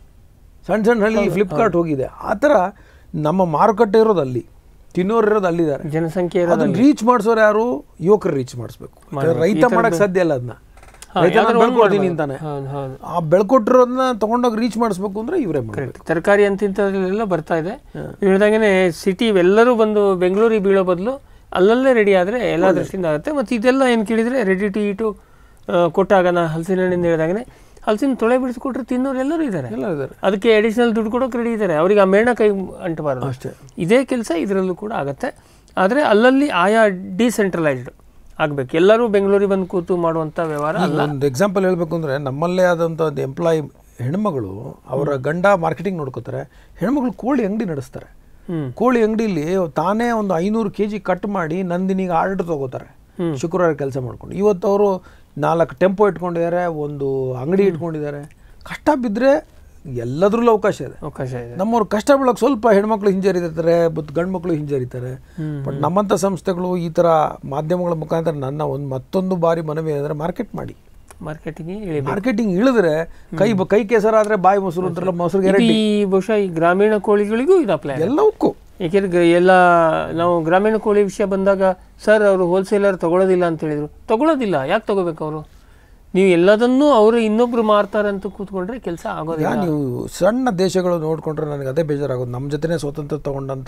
ಸಣ್ಣ ಸಣ್ಣ ಹಳ್ಳಿ ಫ್ಲಿಪ್ಕಾರ್ಟ್ ಹೋಗಿದೆ. ಆ ಥರ ನಮ್ಮ ಮಾರುಕಟ್ಟೆ ಇರೋದು ಅಲ್ಲಿ, ತಿನ್ನೋರು ಇರೋದು ಅಲ್ಲಿದ್ದಾರೆ, ಜನಸಂಖ್ಯೆ ಅದನ್ನ ರೀಚ್ ಮಾಡಿಸೋರು ಯಾರು? ಯುವಕರು ರೀಚ್ ಮಾಡಿಸ್ಬೇಕು. ರೈತ ಮಾಡಕ್ ಸಾಧ್ಯ ಇಲ್ಲ ಅದನ್ನ, ಬೆಳ್ಕೊಡ್ತೀನಿ ಅಂತಾನೆ. ಆ ಬೆಳ್ಕೊಟ್ಟಿರೋದನ್ನ ತಗೊಂಡೋಗಿ ರೀಚ್ ಮಾಡಿಸ್ಬೇಕು ಅಂದ್ರೆ ಇವರೇ ಮಾಡಬೇಕು. ತರಕಾರಿ ಅಂತಿಂಥದ್ರೆಲ್ಲ ಬರ್ತಾ ಇದೆ. ಹೇಳಿದಾಗೇನೆ ಸಿಟಿ ಎಲ್ಲರೂ ಬಂದು ಬೆಂಗಳೂರಿಗೆ ಬೀಳೋ ಬದಲು ಅಲ್ಲಲ್ಲೇ ರೆಡಿ ಆದರೆ ಎಲ್ಲ ದೃಷ್ಟಿಯಿಂದ ಆಗುತ್ತೆ. ಮತ್ತು ಇದೆಲ್ಲ ಏನು ಕೇಳಿದರೆ ರೆಡಿ ಟು ಈಟು ಕೊಟ್ಟಾಗ ನಾ ಹಲಸಿನ ಹಣ್ಣಿಂದ ಹೇಳಿದಾಗನೇ ಹಲಸಿನ ತೊಳೆ ಬಿಡಿಸ್ಕೊಟ್ರೆ ತಿನ್ನೋರು ಎಲ್ಲರೂ ಇದ್ದಾರೆ, ಅದಕ್ಕೆ ಅಡಿಷನಲ್ ದುಡ್ಡು ಕೊಡೋಕೆ ರೆಡಿ ಇದ್ದಾರೆ. ಅವ್ರಿಗೆ ಆ ಮೇಣ ಕೈ ಅಂಟಬಾರ್ದು ಅಷ್ಟೇ. ಇದೇ ಕೆಲಸ ಇದರಲ್ಲೂ ಕೂಡ ಆಗುತ್ತೆ. ಆದರೆ ಅಲ್ಲಲ್ಲಿ ಆಯಾ ಡಿಸೆಂಟ್ರಲೈಸ್ಡ್ ಆಗಬೇಕು. ಎಲ್ಲರೂ ಬೆಂಗಳೂರಿಗೆ ಬಂದು ಕೂತು ಮಾಡುವಂಥ ವ್ಯವಹಾರ ಅಲ್ಲ. ಒಂದು ಎಕ್ಸಾಂಪಲ್ ಹೇಳಬೇಕು ಅಂದರೆ ನಮ್ಮಲ್ಲೇ ಆದಂಥ ಒಂದು ಎಂಪ್ಲಾಯಿ ಹೆಣ್ಮಗಳು ಅವರ ಗಂಡ ಮಾರ್ಕೆಟಿಂಗ್ ನೋಡ್ಕೋತಾರೆ, ಹೆಣ್ಮಗಳು ಕೋಳಿ ಅಂಗಡಿ ನಡೆಸ್ತಾರೆ. ಕೋಳಿ ಅಂಗಡಿಲಿ ತಾನೇ ಒಂದು ಐನೂರು ಕೆ ಜಿ ಕಟ್ ಮಾಡಿ ನಂದಿನಿಗೆ ಆರ್ಡರ್ ತಗೋತಾರೆ ಶುಕ್ರವಾರ ಕೆಲಸ ಮಾಡ್ಕೊಂಡು. ಇವತ್ತು ಅವರು ನಾಲ್ಕು ಟೆಂಪೋ ಇಟ್ಕೊಂಡಿದ್ದಾರೆ, ಒಂದು ಅಂಗಡಿ ಇಟ್ಕೊಂಡಿದ್ದಾರೆ. ಕಷ್ಟ ಬಿದ್ದರೆ ಎಲ್ಲದ್ರಲ್ಲೂ ಅವಕಾಶ ಇದೆ, ಅವಕಾಶ ಇದೆ. ನಮ್ಮವ್ರು ಕಷ್ಟ ಬೀಳೋಕೆ ಸ್ವಲ್ಪ ಹೆಣ್ಮಕ್ಳು ಹಿಂಜರಿತಾರೆ, ಮತ್ತು ಗಂಡು ಮಕ್ಕಳು ಹಿಂಜರಿತಾರೆ. ಬಟ್ ನಮ್ಮಂಥ ಸಂಸ್ಥೆಗಳು ಈ ಥರ ಮಾಧ್ಯಮಗಳ ಮುಖಾಂತರ ನನ್ನ ಒಂದು ಮತ್ತೊಂದು ಬಾರಿ ಮನವಿ ಅಂದರೆ ಮಾರ್ಕೆಟ್ ಮಾಡಿ, ಮಾರ್ಕೆಟಿಂಗ್ ಮಾರ್ಕೆಟಿಂಗ್ ಇಳಿದ್ರೆ ಕೈ ಕೈ ಕೆಸರಾದ್ರೆ ಬಾಯಿ ಮೊಸರು ಅಂತಾರಲ್ಲ, ಮೊಸರು ಈ ಬಹುಶಃ ಈ ಗ್ರಾಮೀಣ ಕೋಳಿಗಳಿಗೂ ಇದು ಅಪ್ಲೈ ಎಲ್ಲವಕ್ಕೂ. ಏಕೆಂದ್ರೆ ಎಲ್ಲ ನಾವು ಗ್ರಾಮೀಣ ಕೋಳಿ ವಿಷಯ ಬಂದಾಗ ಸರ್ ಅವರು ಹೋಲ್ಸೇಲರ್ ತಗೊಳ್ಳೋದಿಲ್ಲ ಅಂತ ಹೇಳಿದ್ರು. ತಗೊಳ್ಳೋದಿಲ್ಲ, ಯಾಕೆ ತಗೋಬೇಕು ಅವರು? ನೀವು ಎಲ್ಲದನ್ನೂ ಅವರು ಇನ್ನೊಬ್ರು ಮಾರ್ತಾರೆ ಅಂತ ಕೂತ್ಕೊಂಡ್ರೆ ಕೆಲಸ ಆಗೋದಿಲ್ಲ. ನೀವು ಸಣ್ಣ ದೇಶಗಳು ನೋಡ್ಕೊಂಡ್ರೆ ನನಗೆ ಅದೇ ಬೇಜಾರಾಗೋದು. ನಮ್ಮ ಜೊತೆನೇ ಸ್ವತಂತ್ರ ತಗೊಂಡಂಥ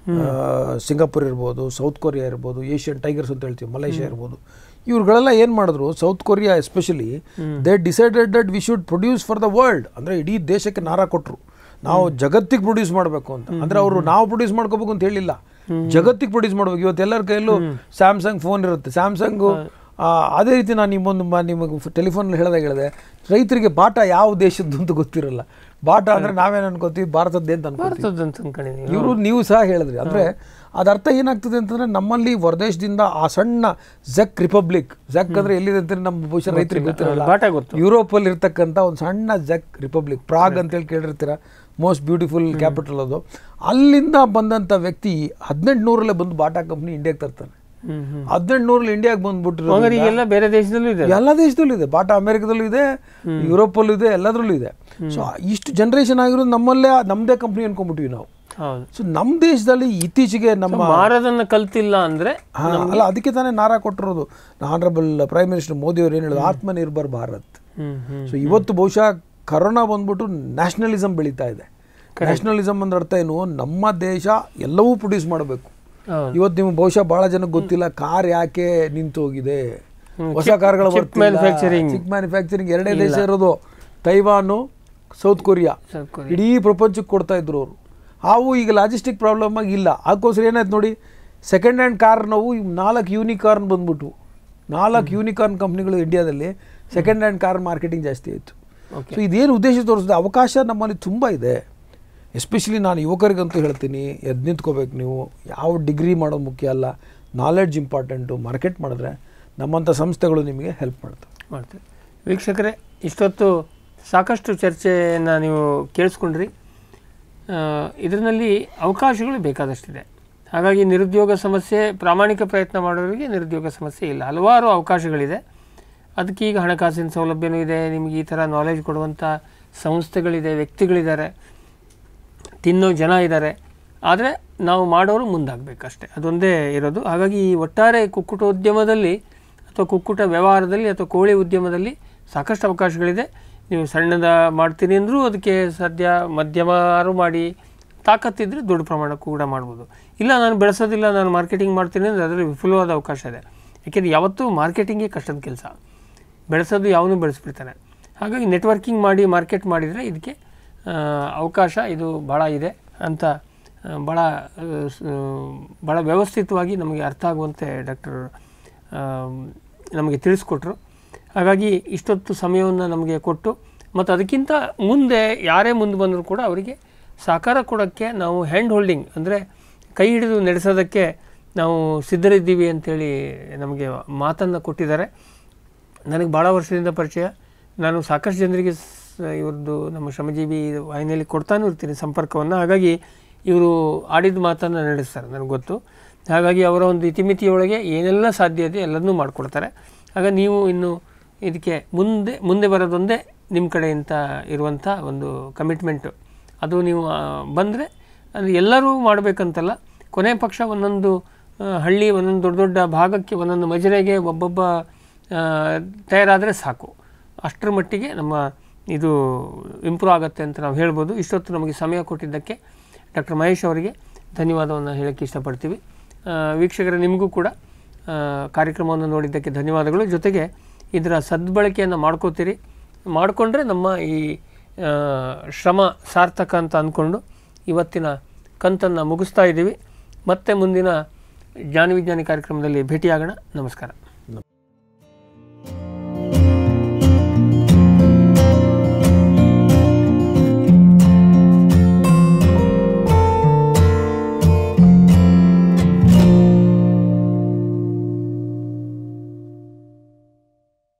ಸಿಂಗಾಪುರ್ ಇರ್ಬೋದು, ಸೌತ್ ಕೊರಿಯಾ ಇರ್ಬೋದು, ಏಷ್ಯನ್ ಟೈಗರ್ಸ್ ಅಂತ ಹೇಳ್ತೀವಿ, ಮಲೇಷ್ಯಾ ಇರ್ಬೋದು, ಇವ್ರುಗಳೆಲ್ಲ ಏನು ಮಾಡಿದ್ರು, South Korea especially they decided that we should produce for the world. ಅಂದರೆ ಇಡೀ ದೇಶಕ್ಕೆ ನಾರ ಕೊಟ್ಟರು, ನಾವು ಜಗತ್ತಿಗೆ ಪ್ರೊಡ್ಯೂಸ್ ಮಾಡಬೇಕು ಅಂತ. ಅಂದರೆ ಅವರು ನಾವು ಪ್ರೊಡ್ಯೂಸ್ ಮಾಡ್ಕೋಬೇಕು ಅಂತ ಹೇಳಿಲ್ಲ, ಜಗತ್ತಿಗೆ ಪ್ರೊಡ್ಯೂಸ್ ಮಾಡಬೇಕು. ಇವತ್ತು ಎಲ್ಲರ ಕೈಯಲ್ಲೂ ಸ್ಯಾಮ್ಸಂಗ್ ಫೋನ್ ಇರುತ್ತೆ. ಸ್ಯಾಮ್ಸಂಗು ಅದೇ ರೀತಿ ನಾನು ನಿಮ್ಮೊಂದು ನಿಮಗೆ ಟೆಲಿಫೋನಲ್ಲಿ ಹೇಳಿದಾಗ ಹೇಳಿದೆ, ರೈತರಿಗೆ ಬಾಟ ಯಾವ ದೇಶದ್ದು ಅಂತ ಗೊತ್ತಿರಲ್ಲ. ಬಾಟ ಅಂದರೆ ನಾವೇನು ಅನ್ಕೋತೀವಿ ಭಾರತದ್ದೇ ಅಂತ ಅನ್ಕೋತೀವಿ. ಇವರು ನೀವು ಸಹ ಹೇಳಿದ್ರಿ. ಅಂದರೆ ಅದರ್ಥ ಏನಾಗ್ತದೆ ಅಂತಂದರೆ ನಮ್ಮಲ್ಲಿ ಹೊರದೇಶದಿಂದ ಆ ಸಣ್ಣ ಝಕ್ ರಿಪಬ್ಲಿಕ್, ಝಕ್ ಅಂದರೆ ಎಲ್ಲಿದೆ ಅಂತ ನಮ್ಮ ಬಹುಶಃ ರೈತರಿಗೆ ಗೊತ್ತಿರಲ್ಲ, ಯುರೋಪಲ್ಲಿ ಇರ್ತಕ್ಕಂಥ ಒಂದು ಸಣ್ಣ ಝಕ್ ರಿಪಬ್ಲಿಕ್, ಪ್ರಾಗ್ ಅಂತೇಳಿ ಕೇಳಿರ್ತೀರ, ಮೋಸ್ಟ್ ಬ್ಯೂಟಿಫುಲ್ ಕ್ಯಾಪಿಟಲ್ ಅದು. ಅಲ್ಲಿಂದ ಬಂದಂಥ ವ್ಯಕ್ತಿ ಹದಿನೆಂಟು ನೂರಲ್ಲೇ ಬಂದು ಬಾಟಾ ಕಂಪ್ನಿ ಇಂಡಿಯಾಗೆ ತರ್ತಾನೆ. ಹದಿನೆಂಟು ನೂರಲ್ಲಿ ಇಂಡಿಯಾಗೆ ಬಂದ್ಬಿಟ್ಟಿರೋ ಎಲ್ಲ ಬೇರೆ ದೇಶದಲ್ಲೂ ಇದೆ, ಎಲ್ಲ ದೇಶದಲ್ಲೂ ಇದೆ. ಬಾಟಾ ಅಮೆರಿಕದಲ್ಲೂ ಇದೆ, ಯುರೋಪಲ್ಲೂ ಇದೆ, ಎಲ್ಲದರಲ್ಲೂ ಇದೆ. ಸೊ ಇಷ್ಟು ಜನರೇಷನ್ ಆಗಿರೋದು ನಮ್ಮಲ್ಲೇ ನಮ್ಮದೇ ಕಂಪ್ನಿ ಅನ್ಕೊಂಡ್ಬಿಟ್ವಿ ನಾವು. ಸೊ ನಮ್ಮ ದೇಶದಲ್ಲಿ ಇತ್ತೀಚೆಗೆ ನಮ್ಮ ಮಾರೋದನ್ನ ಕಲ್ತಿಲ್ಲ ಅಂದ್ರೆ ಅಲ್ಲ, ಅದಕ್ಕೆ ತಾನೇ ನಾರಾ ಕೊಟ್ಟಿರೋದು ಆನರಬಲ್ ಪ್ರೈಮ್ ಮಿನಿಸ್ಟರ್ ಮೋದಿ ಅವರು ಏನು ಹೇಳಿದ್ರು, ಆತ್ಮನಿರ್ಭರ್ ಭಾರತ್. ಸೊ ಇವತ್ತು ಬಹುಶಃ ಕರೋನಾ ಬಂದ್ಬಿಟ್ಟು ನ್ಯಾಷನಲಿಸಮ್ ಬೆಳೀತಾ ಇದೆ. ನ್ಯಾಷನಲಿಸಮ್ ಅಂದ್ರೆ ಅರ್ಥ ಏನು, ನಮ್ಮ ದೇಶ ಎಲ್ಲವೂ ಪ್ರೊಡ್ಯೂಸ್ ಮಾಡಬೇಕು. ಇವತ್ತು ನಿಮ್ಗೆ ಬಹುಶಃ ಬಹಳ ಜನಕ್ಕೆ ಗೊತ್ತಿಲ್ಲ, ಕಾರ್ ಯಾಕೆ ನಿಂತು ಹೋಗಿದೆ, ಹೊಸ ಕಾರ್ಗಳು ಮ್ಯಾನುಫ್ಯಾಕ್ಚರಿಂಗ್ ಚಿಕ್ ಮ್ಯಾನುಫ್ಯಾಕ್ಚರಿಂಗ್ ಎರಡೇ ದೇಶ ಇರೋದು, ತೈವಾನು, ಸೌತ್ ಕೊರಿಯಾ. ಇಡೀ ಪ್ರಪಂಚಕ್ಕೆ ಕೊಡ್ತಾ ಇದ್ರು ಅವರು. ಅವು ಈಗ ಲಾಜಿಸ್ಟಿಕ್ ಪ್ರಾಬ್ಲಮ್ ಆಗಿ ಇಲ್ಲ. ಅದಕ್ಕೋಸ್ಕರ ಏನಾಯ್ತು ನೋಡಿ, ಸೆಕೆಂಡ್ ಹ್ಯಾಂಡ್ ಕಾರ್ ನಾವು ನಾಲ್ಕು ಯೂನಿಕಾರ್ನ್ ಬಂದ್ಬಿಟ್ಟು, ನಾಲ್ಕು ಯೂನಿಕಾರ್ನ್ ಕಂಪ್ನಿಗಳು ಇಂಡಿಯಾದಲ್ಲಿ ಸೆಕೆಂಡ್ ಹ್ಯಾಂಡ್ ಕಾರ್ ಮಾರ್ಕೆಟಿಂಗ್ ಜಾಸ್ತಿ ಆಯಿತು. ಸೊ ಇದೇನು ಉದ್ದೇಶ ತೋರಿಸಿದೆ, ಅವಕಾಶ ನಮ್ಮಲ್ಲಿ ತುಂಬ ಇದೆ. ಎಸ್ಪೆಷಲಿ ನಾನು ಯುವಕರಿಗಂತೂ ಹೇಳ್ತೀನಿ, ಎದ್ದು ನಿಂತ್ಕೋಬೇಕು ನೀವು. ಯಾವ ಡಿಗ್ರಿ ಮಾಡೋದು ಮುಖ್ಯ ಅಲ್ಲ, ನಾಲೆಡ್ಜ್ ಇಂಪಾರ್ಟೆಂಟು. ಮಾರ್ಕೆಟ್ ಮಾಡಿದ್ರೆ ನಮ್ಮಂಥ ಸಂಸ್ಥೆಗಳು ನಿಮಗೆ ಹೆಲ್ಪ್ ಮಾಡ್ತವೆ ಮಾಡ್ತೇವೆ. ವೀಕ್ಷಕರೇ, ಇಷ್ಟೊತ್ತು ಸಾಕಷ್ಟು ಚರ್ಚೆಯನ್ನು ನೀವು ಕೇಳಿಸ್ಕೊಂಡ್ರಿ. ಇದರಲ್ಲಿ ಅವಕಾಶಗಳು ಬೇಕಾದಷ್ಟಿದೆ. ಹಾಗಾಗಿ ನಿರುದ್ಯೋಗ ಸಮಸ್ಯೆ, ಪ್ರಾಮಾಣಿಕ ಪ್ರಯತ್ನ ಮಾಡೋರಿಗೆ ನಿರುದ್ಯೋಗ ಸಮಸ್ಯೆ ಇಲ್ಲ, ಹಲವಾರು ಅವಕಾಶಗಳಿದೆ. ಅದಕ್ಕೆ ಈಗ ಹಣಕಾಸಿನ ಸೌಲಭ್ಯನೂ ಇದೆ, ನಿಮಗೆ ಈ ಥರ ನಾಲೆಜ್ ಕೊಡುವಂಥ ಸಂಸ್ಥೆಗಳಿದೆ, ವ್ಯಕ್ತಿಗಳಿದ್ದಾರೆ, ತಿನ್ನೋ ಜನ ಇದ್ದಾರೆ. ಆದರೆ ನಾವು ಮಾಡೋರು ಮುಂದಾಗಬೇಕಷ್ಟೆ, ಅದೊಂದೇ ಇರೋದು. ಹಾಗಾಗಿ ಈ ಒಟ್ಟಾರೆ ಕುಕ್ಕುಟೋದ್ಯಮದಲ್ಲಿ ಅಥವಾ ಕುಕ್ಕುಟ ವ್ಯವಹಾರದಲ್ಲಿ ಅಥವಾ ಕೋಳಿ ಉದ್ಯಮದಲ್ಲಿ ಸಾಕಷ್ಟು ಅವಕಾಶಗಳಿದೆ. ನೀವು ಸಣ್ಣದ ಮಾಡ್ತೀನಿ ಅಂದರೂ ಅದಕ್ಕೆ ಸದ್ಯ ಮಧ್ಯಮಾರು ಮಾಡಿ ತಾಕತ್ತಿದ್ರೆ ದೊಡ್ಡ ಪ್ರಮಾಣಕ್ಕೂ ಕೂಡ ಮಾಡ್ಬೋದು. ಇಲ್ಲ ನಾನು ಬೆಳೆಸೋದಿಲ್ಲ, ನಾನು ಮಾರ್ಕೆಟಿಂಗ್ ಮಾಡ್ತೀನಿ ಅಂದರೆ ಅದರಲ್ಲಿ ವಿಫುಲವಾದ ಅವಕಾಶ ಇದೆ. ಯಾಕೆಂದರೆ ಯಾವತ್ತೂ ಮಾರ್ಕೆಟಿಂಗೇ ಕಷ್ಟದ ಕೆಲಸ, ಬೆಳೆಸೋದು ಯಾವನೂ ಬೆಳೆಸ್ಬಿಡ್ತಾನೆ. ಹಾಗಾಗಿ ನೆಟ್ವರ್ಕಿಂಗ್ ಮಾಡಿ ಮಾರ್ಕೆಟ್ ಮಾಡಿದರೆ ಇದಕ್ಕೆ ಅವಕಾಶ ಇದು ಭಾಳ ಇದೆ ಅಂತ ಭಾಳ ಭಾಳ ವ್ಯವಸ್ಥಿತವಾಗಿ ನಮಗೆ ಅರ್ಥ ಆಗುವಂತೆ ಡಾಕ್ಟರ್ ನಮಗೆ ತಿಳಿಸ್ಕೊಟ್ರು. ಹಾಗಾಗಿ ಇಷ್ಟೊತ್ತು ಸಮಯವನ್ನು ನಮಗೆ ಕೊಟ್ಟು ಮತ್ತು ಅದಕ್ಕಿಂತ ಮುಂದೆ ಯಾರೇ ಮುಂದೆ ಬಂದರೂ ಕೂಡ ಅವರಿಗೆ ಸಹಕಾರ ಕೊಡೋಕ್ಕೆ ನಾವು ಹ್ಯಾಂಡ್ ಹೋಲ್ಡಿಂಗ್ ಅಂದರೆ ಕೈ ಹಿಡಿದು ನಡೆಸೋದಕ್ಕೆ ನಾವು ಸಿದ್ಧರಿದ್ದೀವಿ ಅಂಥೇಳಿ ನಮಗೆ ಮಾತನ್ನು ಕೊಟ್ಟಿದ್ದಾರೆ. ನನಗೆ ಭಾಳ ವರ್ಷದಿಂದ ಪರಿಚಯ. ನಾನು ಸಾಕಷ್ಟು ಜನರಿಗೆ ಇವ್ರದ್ದು ನಮ್ಮ ಶ್ರಮಜೀವಿ ವಾಹಿನಿಯಲ್ಲಿ ಕೊಡ್ತಾನೂ ಇರ್ತೀನಿ ಸಂಪರ್ಕವನ್ನು. ಹಾಗಾಗಿ ಇವರು ಆಡಿದ ಮಾತನ್ನು ನಡೆಸ್ತಾರೆ, ನನಗೆ ಗೊತ್ತು. ಹಾಗಾಗಿ ಅವರ ಒಂದು ಇತಿಮಿತಿಯೊಳಗೆ ಏನೆಲ್ಲ ಸಾಧ್ಯ ಇದೆ ಎಲ್ಲದನ್ನೂ ಮಾಡಿಕೊಡ್ತಾರೆ. ಆಗ ನೀವು ಇನ್ನು ಇದಕ್ಕೆ ಮುಂದೆ ಮುಂದೆ ಬರೋದೊಂದೇ ನಿಮ್ಮ ಕಡೆಯಿಂದ ಇರುವಂಥ ಒಂದು ಕಮಿಟ್ಮೆಂಟು. ಅದು ನೀವು ಬಂದರೆ ಅದು ಎಲ್ಲರೂ ಮಾಡಬೇಕಂತಲ್ಲ, ಕೊನೆ ಪಕ್ಷ ಒಂದೊಂದು ಹಳ್ಳಿ ಒಂದೊಂದು ದೊಡ್ಡ ದೊಡ್ಡ ಭಾಗಕ್ಕೆ ಒಂದೊಂದು ಮಜರೆಗೆ ಒಬ್ಬೊಬ್ಬ ತಯಾರಾದರೆ ಸಾಕು. ಅಷ್ಟರ ಮಟ್ಟಿಗೆ ನಮ್ಮ ಇದು ಇಂಪ್ರೂವ್ ಆಗುತ್ತೆ ಅಂತ ನಾವು ಹೇಳ್ಬೋದು. ಇಷ್ಟೊತ್ತು ನಮಗೆ ಸಮಯ ಕೊಟ್ಟಿದ್ದಕ್ಕೆ ಡಾಕ್ಟರ್ ಮಹೇಶ್ ಅವರಿಗೆ ಧನ್ಯವಾದವನ್ನು ಹೇಳೋಕ್ಕೆ ಇಷ್ಟಪಡ್ತೀವಿ. ವೀಕ್ಷಕರ ನಿಮಗೂ ಕೂಡ ಕಾರ್ಯಕ್ರಮವನ್ನು ನೋಡಿದ್ದಕ್ಕೆ ಧನ್ಯವಾದಗಳು. ಜೊತೆಗೆ ಇದರ ಸದ್ಬಳಕೆಯನ್ನು ಮಾಡ್ಕೋತೀರಿ, ಮಾಡಿಕೊಂಡ್ರೆ ನಮ್ಮ ಈ ಶ್ರಮ ಸಾರ್ಥಕ ಅಂತ ಅಂದ್ಕೊಂಡು ಇವತ್ತಿನ ಕಂತನ್ನು ಮುಗಿಸ್ತಾ ಇದ್ದೀವಿ. ಮತ್ತೆ ಮುಂದಿನ ಜ್ಞಾನ ವಿಜ್ಞಾನಿ ಕಾರ್ಯಕ್ರಮದಲ್ಲಿ ಭೇಟಿಯಾಗೋಣ. ನಮಸ್ಕಾರ.